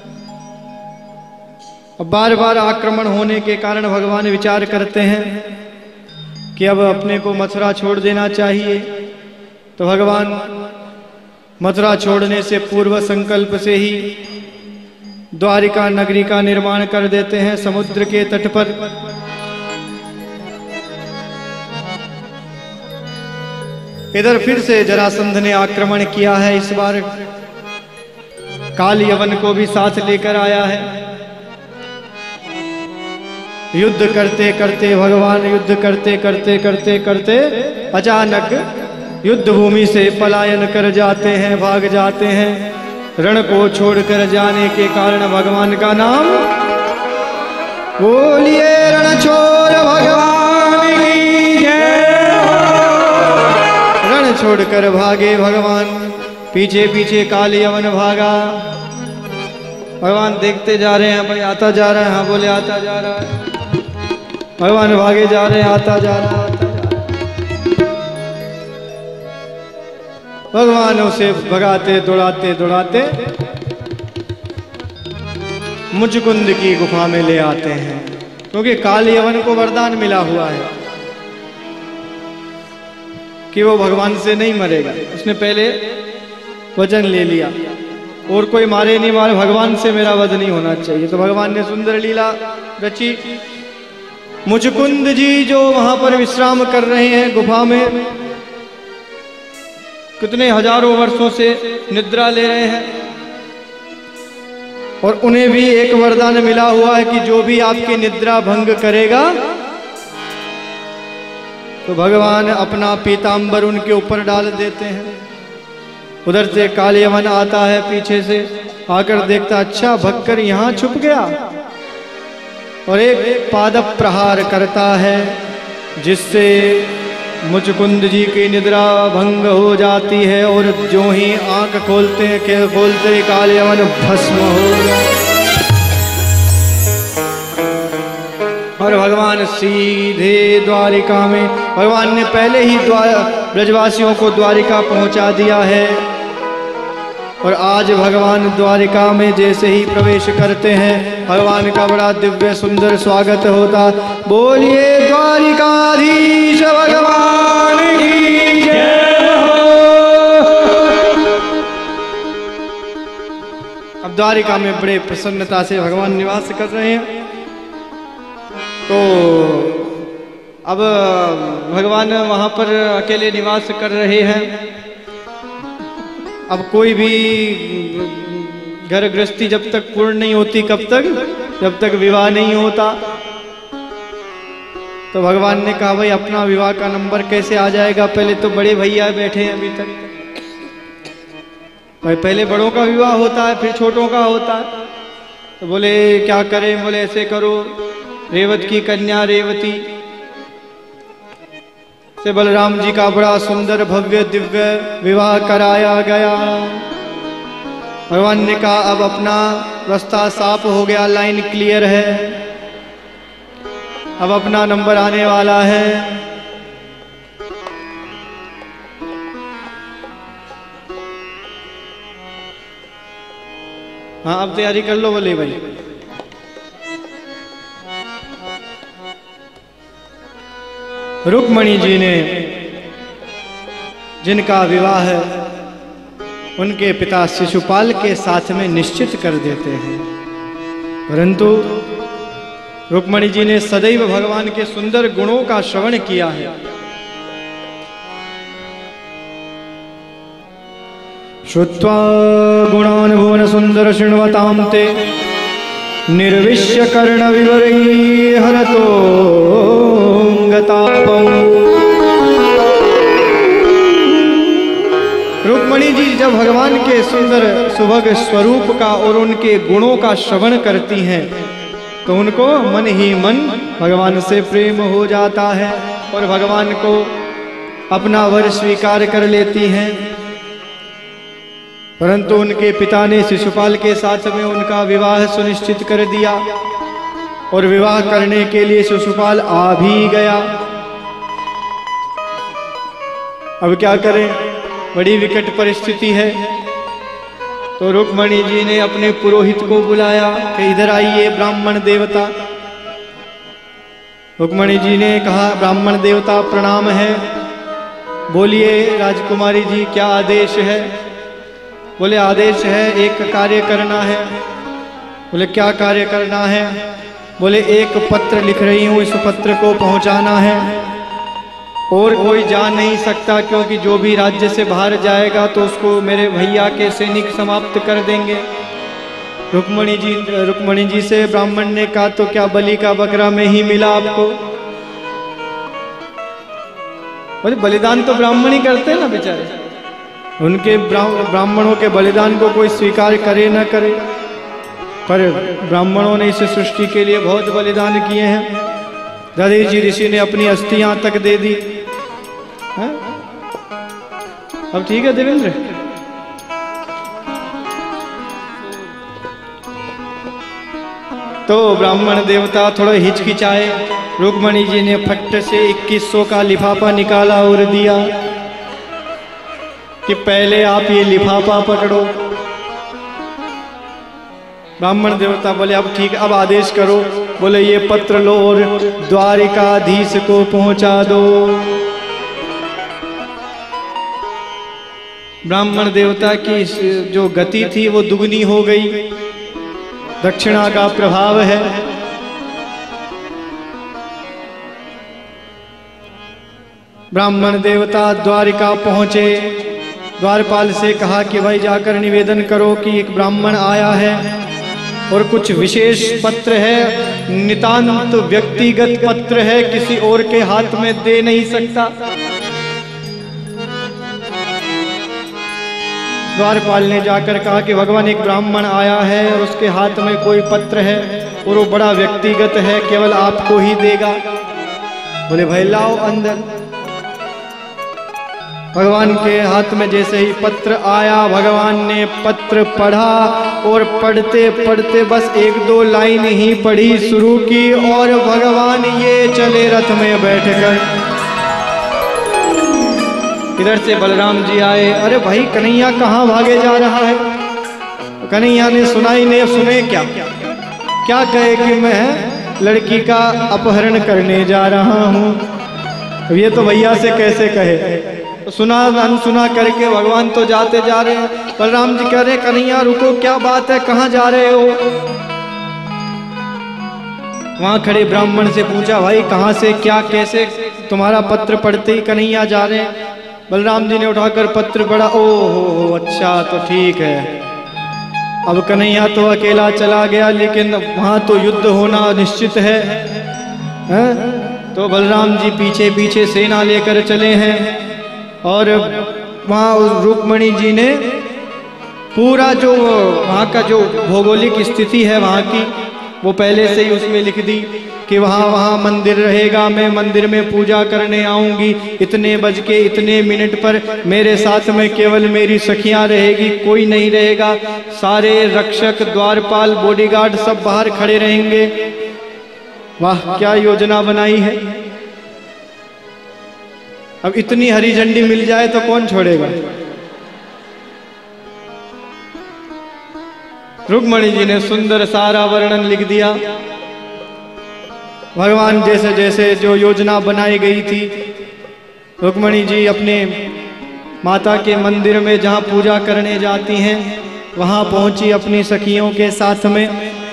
अब बार बार आक्रमण होने के कारण भगवान विचार करते हैं कि अब अपने को मथुरा छोड़ देना चाहिए। तो भगवान मथुरा छोड़ने से पूर्व संकल्प से ही द्वारिका नगरी का निर्माण कर देते हैं समुद्र के तट पर। इधर फिर से जरासंध ने आक्रमण किया है। इस बार काल यवन को भी साथ लेकर आया है। युद्ध करते करते भगवान युद्ध करते करते करते करते अचानक युद्ध भूमि से पलायन कर जाते हैं, भाग जाते हैं। रण को छोड़कर जाने के कारण भगवान का नाम बोलिए रणछोड़ भगवान की जय। रण छोड़कर भागे भगवान, पीछे पीछे काल यवन भागा। भगवान देखते जा रहे हैं, भाई आता जा रहा है, हाँ बोले आता जा रहा है। भगवान भागे जा रहे हैं, आता जा रहा है, आता जा रहा है। भगवान उसे भगाते दौड़ाते दौड़ाते मुचकुंद की गुफा में ले आते हैं, क्योंकि काल यवन को वरदान मिला हुआ है कि वो भगवान से नहीं मरेगा। उसने पहले वचन ले लिया, और कोई मारे नहीं मारे, भगवान से मेरा वध नहीं होना चाहिए। तो भगवान ने सुंदर लीला रची। मुचकुंद जी जो वहां पर विश्राम कर रहे हैं गुफा में, कितने हजारों वर्षों से निद्रा ले रहे हैं, और उन्हें भी एक वरदान मिला हुआ है कि जो भी आपकी निद्रा भंग करेगा तो भगवान अपना पीतांबर उनके ऊपर डाल देते हैं। उधर से काल यवन आता है, पीछे से आकर देखता अच्छा भक्कर यहाँ छुप गया, और एक पादप प्रहार करता है जिससे मुचकुंद जी की निद्रा भंग हो जाती है। और जो ही आंख खोलते काल यवन भस्म हो गया, और भगवान सीधे द्वारिका में, भगवान ने पहले ही ब्रजवासियों को द्वारिका पहुंचा दिया है। और आज भगवान द्वारिका में जैसे ही प्रवेश करते हैं, भगवान का बड़ा दिव्य सुंदर स्वागत होता। बोलिए द्वारिकाधीश भगवान की जय हो। अब द्वारिका में बड़े प्रसन्नता से भगवान निवास कर रहे हैं। तो अब भगवान वहाँ पर अकेले निवास कर रहे हैं। अब कोई भी घर गृहस्थी जब तक पूर्ण नहीं होती, कब तक? जब तक विवाह नहीं होता। तो भगवान ने कहा भाई अपना विवाह का नंबर कैसे आ जाएगा, पहले तो बड़े भैया बैठे हैं अभी तक। भाई पहले बड़ों का विवाह होता है, फिर छोटों का होता है। तो बोले क्या करें? बोले ऐसे करो, रेवत की कन्या रेवती से बलराम जी का बड़ा सुंदर भव्य दिव्य विवाह कराया गया। भगवान ने कहा अब अपना रास्ता साफ हो गया, लाइन क्लियर है, अब अपना नंबर आने वाला है। हाँ अब तैयारी कर लो। बोले भाई रुक्मणी जी ने जिनका विवाह है उनके पिता शिशुपाल के साथ में निश्चित कर देते हैं, परंतु रुक्मणी जी ने सदैव भगवान के सुंदर गुणों का श्रवण किया है। श्रुत्वा गुणान् भुवन सुंदर शृण्वतां ते निर्विश्य कर्ण विवरै हरतो गतापम्। रुक्मणी जी जब भगवान के सुंदर सुभग स्वरूप का और उनके गुणों का श्रवण करती हैं तो उनको मन ही मन भगवान से प्रेम हो जाता है और भगवान को अपना वर स्वीकार कर लेती हैं। परंतु उनके पिता ने शिशुपाल के साथ में उनका विवाह सुनिश्चित कर दिया और विवाह करने के लिए शिशुपाल आ भी गया। अब क्या करें, बड़ी विकट परिस्थिति है। तो रुक्मणी जी ने अपने पुरोहित को बुलाया कि इधर आइए ब्राह्मण देवता। रुक्मणी जी ने कहा ब्राह्मण देवता प्रणाम है, बोलिए राजकुमारी जी क्या आदेश है? बोले आदेश है एक कार्य करना है। बोले क्या कार्य करना है? बोले एक पत्र लिख रही हूँ, इस पत्र को पहुँचाना है और कोई जा नहीं सकता, क्योंकि जो भी राज्य से बाहर जाएगा तो उसको मेरे भैया के सैनिक समाप्त कर देंगे। रुक्मणी जी से ब्राह्मण ने कहा तो क्या बलि का बकरा में ही मिला आपको? बोले बलिदान तो ब्राह्मण ही करते हैं ना बेचारे, उनके ब्राह्मणों के बलिदान को कोई स्वीकार करे न करे, पर ब्राह्मणों ने इस सृष्टि के लिए बहुत बलिदान किए हैं। दधीचि ऋषि ने अपनी अस्थियां तक दे दी है? अब ठीक है देवेंद्र। तो ब्राह्मण देवता थोड़ा हिचकिचाए। रुक्मणी जी ने फट से 2100 का लिफाफा निकाला और दिया कि पहले आप ये लिफाफा पकड़ो। ब्राह्मण देवता बोले अब ठीक, अब आदेश करो। बोले ये पत्र लो और द्वारिकाधीश को पहुंचा दो। ब्राह्मण देवता की जो गति थी वो दुगनी हो गई, दक्षिणा का प्रभाव है। ब्राह्मण देवता द्वारिका पहुंचे। द्वारपाल से कहा कि भाई जाकर निवेदन करो कि एक ब्राह्मण आया है और कुछ विशेष पत्र है, नितांत व्यक्तिगत पत्र है, किसी और के हाथ में दे नहीं सकता। द्वारपाल ने जाकर कहा कि भगवान एक ब्राह्मण आया है और उसके हाथ में कोई पत्र है और वो बड़ा व्यक्तिगत है, केवल आपको ही देगा। बोले भाई लाओ अंदर। भगवान के हाथ में जैसे ही पत्र आया, भगवान ने पत्र पढ़ा और पढ़ते पढ़ते बस 1-2 लाइन ही पढ़ी शुरू की और भगवान ये चले रथ में बैठकर। इधर से बलराम जी आए। अरे भाई कन्हैया कहाँ भागे जा रहा है? कन्हैया ने सुना ही नहीं, सुने क्या कहे कि मैं लड़की का अपहरण करने जा रहा हूँ। अब ये तो भैया से कैसे कहे? तो सुना अनसुना करके भगवान तो जाते जा रहे हैं। बलराम जी कह रहे कन्हैया रुको, क्या बात है, कहाँ जा रहे हो? वहाँ खड़े ब्राह्मण से पूछा, भाई कहाँ से, क्या, कैसे, तुम्हारा पत्र पढ़ते ही कन्हैया जा रहे हैं। बलराम जी ने उठाकर पत्र पढ़ा। ओहो, अच्छा तो ठीक है। अब कन्हैया तो अकेला चला गया, लेकिन वहाँ तो युद्ध होना निश्चित है, तो बलराम जी पीछे पीछे सेना लेकर चले हैं। और वहाँ उस रुक्मणी जी ने पूरा जो वहाँ का जो भौगोलिक स्थिति है वहाँ की, वो पहले से ही उसमें लिख दी कि वहाँ मंदिर रहेगा, मैं मंदिर में पूजा करने आऊँगी, इतने बज के इतने मिनट पर मेरे साथ में केवल मेरी सखियाँ रहेगी, कोई नहीं रहेगा, सारे रक्षक, द्वारपाल, बॉडीगार्ड सब बाहर खड़े रहेंगे। वाह, क्या योजना बनाई है। अब इतनी हरी झंडी मिल जाए तो कौन छोड़ेगा। रुक्मणी जी ने सुंदर सारा वर्णन लिख दिया। भगवान जैसे जैसे जो योजना बनाई गई थी, रुक्मणी जी अपने माता के मंदिर में जहाँ पूजा करने जाती हैं वहाँ पहुँची, अपनी सखियों के साथ में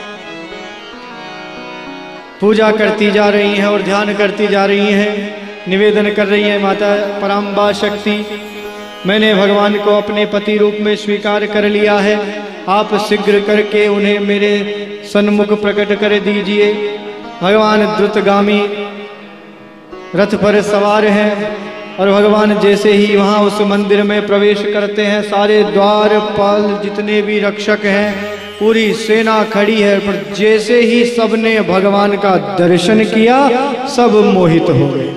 पूजा करती जा रही हैं और ध्यान करती जा रही हैं। निवेदन कर रही हैं, माता पराम्बा शक्ति, मैंने भगवान को अपने पति रूप में स्वीकार कर लिया है, आप शीघ्र करके उन्हें मेरे सन्मुख प्रकट कर दीजिए। भगवान द्रुतगामी रथ पर सवार हैं और भगवान जैसे ही वहाँ उस मंदिर में प्रवेश करते हैं, सारे द्वारपाल जितने भी रक्षक हैं, पूरी सेना खड़ी है, पर जैसे ही सबने भगवान का दर्शन किया सब मोहित हो गए।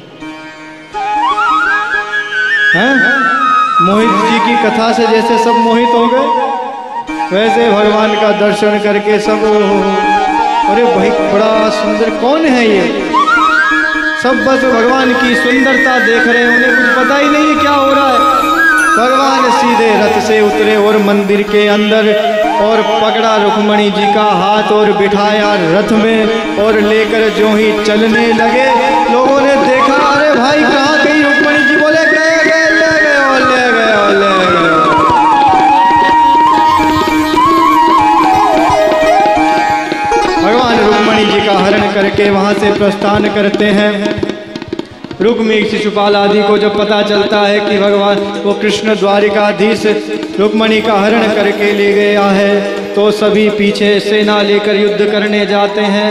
मोहित जी की कथा से जैसे सब मोहित हो गए, वैसे भगवान का दर्शन करके सब, अरे भाई बड़ा सुंदर, कौन है ये, सब बस भगवान की सुंदरता देख रहे हैं, उन्हें कुछ पता ही नहीं है क्या हो रहा है। भगवान सीधे रथ से उतरे और मंदिर के अंदर और पकड़ा रुक्मणी जी का हाथ और बिठाया रथ में और लेकर जो ही चलने लगे, लोगों ने देखा, अरे भाई कहाँ गई रुक्मणी जी, बोले गए गए, ले गए और ले गए और ले गए। भगवान रुक्मणी जी का हरण करके वहां से प्रस्थान करते हैं। रुक्मी शिशुपाल आदि को जब पता चलता है कि भगवान वो कृष्ण द्वारिकाधीश रुक्मणी का हरण करके ले गया है, तो सभी पीछे सेना लेकर युद्ध करने जाते हैं।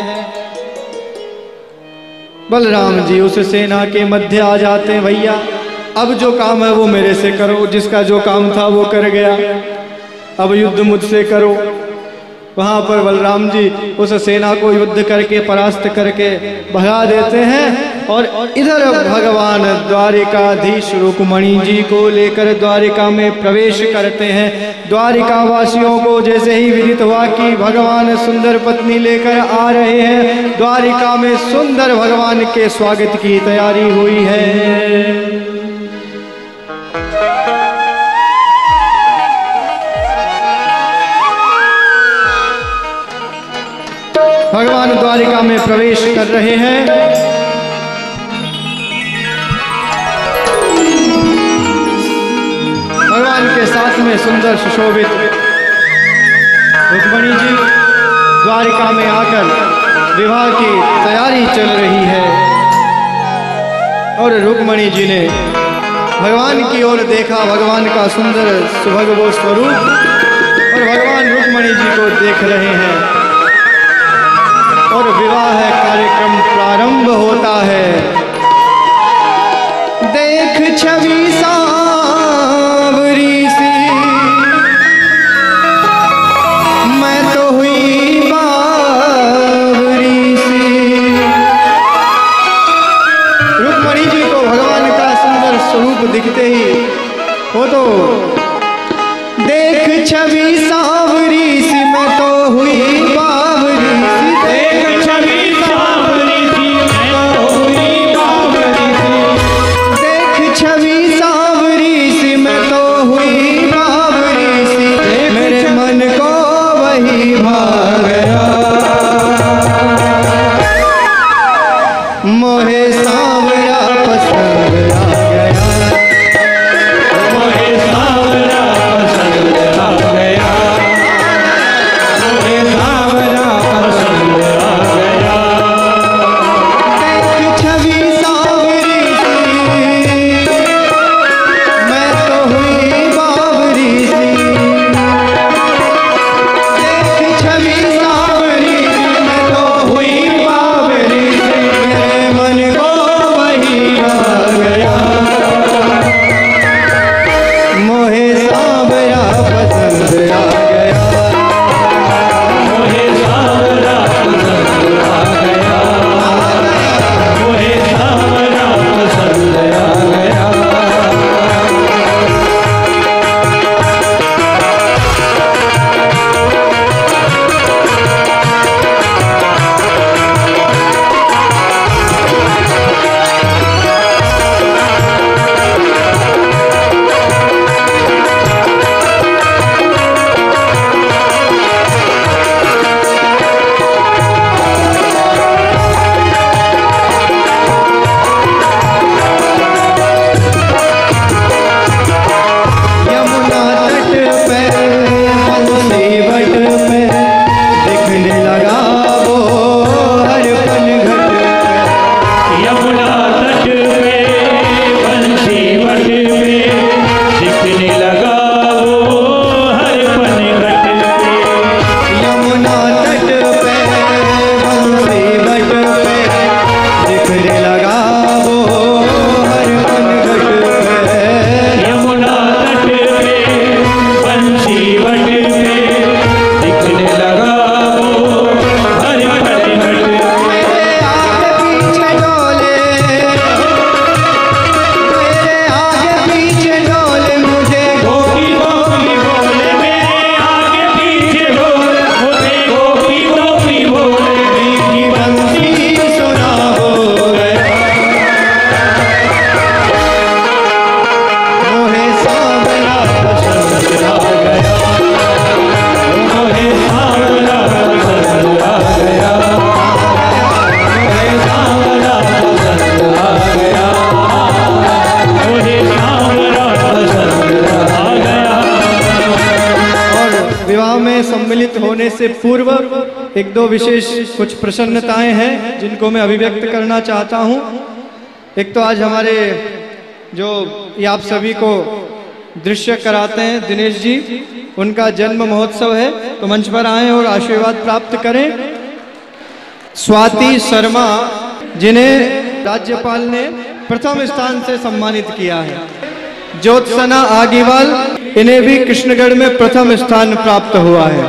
बलराम जी उस सेना के मध्य आ जाते हैं, भैया अब जो काम है वो मेरे से करो, जिसका जो काम था वो कर गया, अब युद्ध मुझसे करो। वहाँ पर बलराम जी उस सेना को युद्ध करके परास्त करके भगा देते हैं और इधर भगवान द्वारिकाधीश रुक्मणी जी को लेकर द्वारिका में प्रवेश करते हैं। द्वारिका वासियों को जैसे ही विदित हुआ कि भगवान सुंदर पत्नी लेकर आ रहे हैं, द्वारिका में सुंदर भगवान के स्वागत की तैयारी हुई है। भगवान द्वारिका में प्रवेश कर रहे हैं। भगवान के साथ में सुंदर सुशोभित रुक्मणी जी द्वारिका में आकर विवाह की तैयारी चल रही है और रुक्मणी जी ने भगवान की ओर देखा, भगवान का सुंदर सुभग स्वरूप, और भगवान रुक्मणी जी को देख रहे हैं और विवाह कार्यक्रम प्रारंभ होता है। देख छवि सांवरी सी, मैं तो हुई बावरी सी। रुक्मणी जी को भगवान का सुंदर स्वरूप दिखते ही वो तो, देख छवि सांवरी सी, मैं तो हुई बावरी सी, देख छवि सांवरी सी, मैं तो हुई सम्मिलित होने से पूर्व एक दो विशेष कुछ प्रसन्नताएं हैं जिनको मैं अभिव्यक्त करना चाहता हूं। एक तो आज हमारे जो ये आप सभी को दृश्य कराते हैं दिनेश जी, उनका जन्म महोत्सव है, तो मंच पर आएं और आशीर्वाद प्राप्त करें। स्वाति शर्मा जिन्हें राज्यपाल ने प्रथम स्थान से सम्मानित किया है। ज्योत्सना आगीवाल, इन्हें भी कृष्णगढ़ में प्रथम स्थान प्राप्त हुआ है।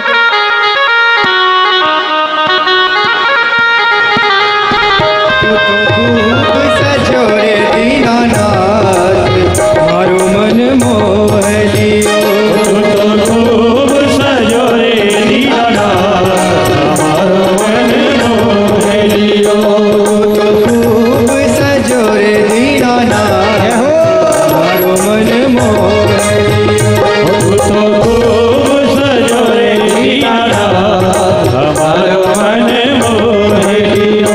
सजोरे दीनानाथ मारो मन मोह लियो, खूब सजोरे दीनानाथ मारो मन मोह लियो, खूब सजोरे दीनानाथ मारो मन मोह लियो, खूब सजोरे दीनानाथ हमारो मन मोह लियो,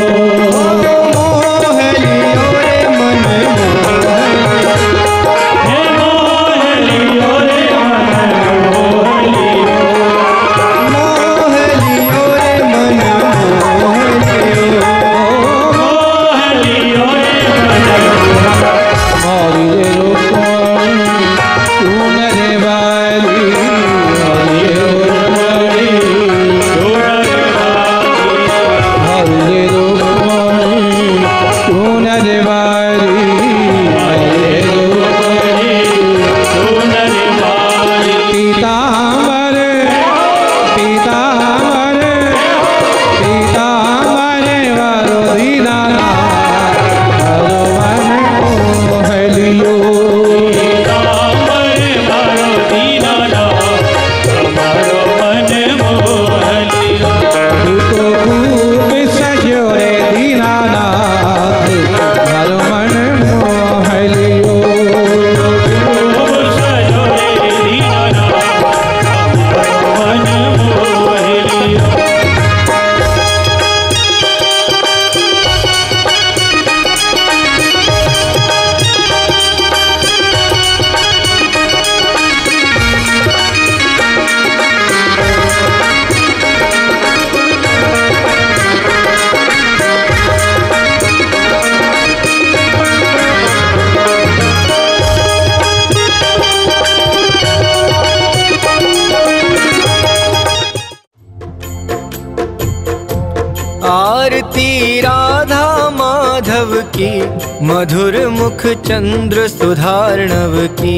आरती राधा माधव की, मधुर मुख चंद्र सुधार्णव की,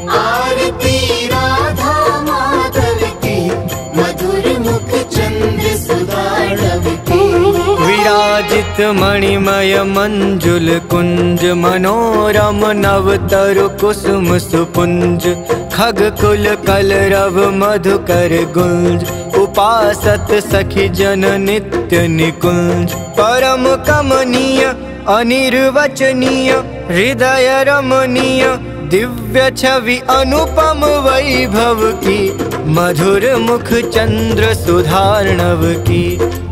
आरती राधा माधव की, मधुर मुख चंद्र सुधार्णव की, विराजित मणिमय मंजुल कुंज, मनोरम नवतरु कुसुम सुपुंज, खग कुल कलरव मधुकर गुंज, उपासत सखी जन नित्य निकुंज, परम कमनीय अनिर्वचनीय हृदय रमणीय, दिव्य छवि अनुपम वैभव की, मधुर मुख चंद्र सुधार्णव की,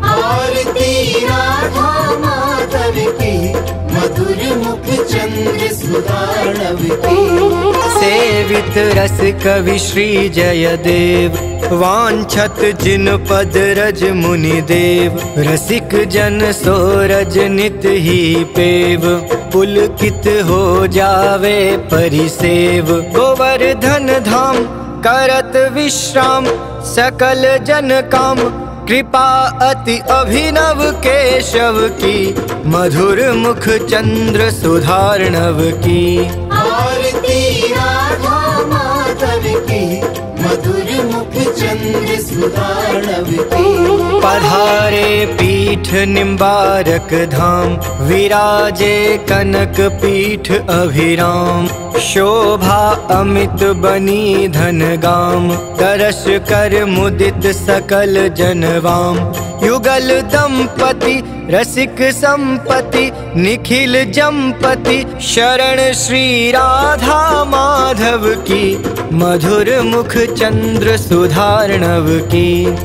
आरती राधा माधव की, मधुर मुख चंद्र सुधार्णव की, सेवित रस कवि श्री जयदेव, वांछत जिन पद रज मुनि देव, रसिक जन सोरज नित ही पेव, पुलकित हो जावे परिसेव, गोवर्धन धाम करत विश्राम, सकल जन काम, कृपा अति अभिनव केशव की, मधुर मुख चंद्र सुधार्णव की, आरती राधा माधव की, मधुर मुख चंद्र सुधार्णव की, पधारे पीठ निम्बारक धाम, विराजे कनक पीठ अभिराम, शोभा अमित बनी धन गाम, दर्श कर मुदित सकल जनवाम, युगल दंपति रसिक संपति, निखिल जमपति, शरण श्री राधा माधव की, मधुर मुख चंद्र सुधार्णव की,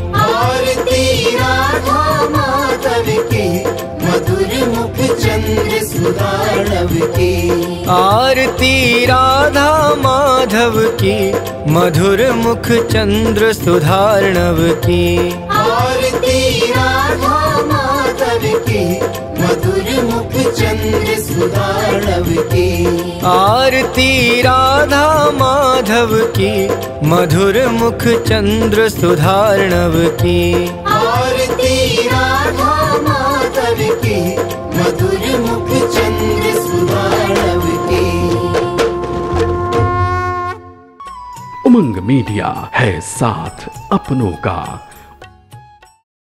आरती राधा माधव की, मधुर मुख चंद्र सुधार्णव की, आरती राधा माधव माधव की, मधुर मुख चंद्र सुधार्णव की। आरती राधा माधव की, मधुर मुख चंद्र सुधार्णव की। आरती राधा माधव की, मधुर मुख चंद्र सुधार्णव की। आरती राधा माधव की, मधुर मुख चंद्र सुधार्णव की। उमंग मीडिया है साथ अपनों का।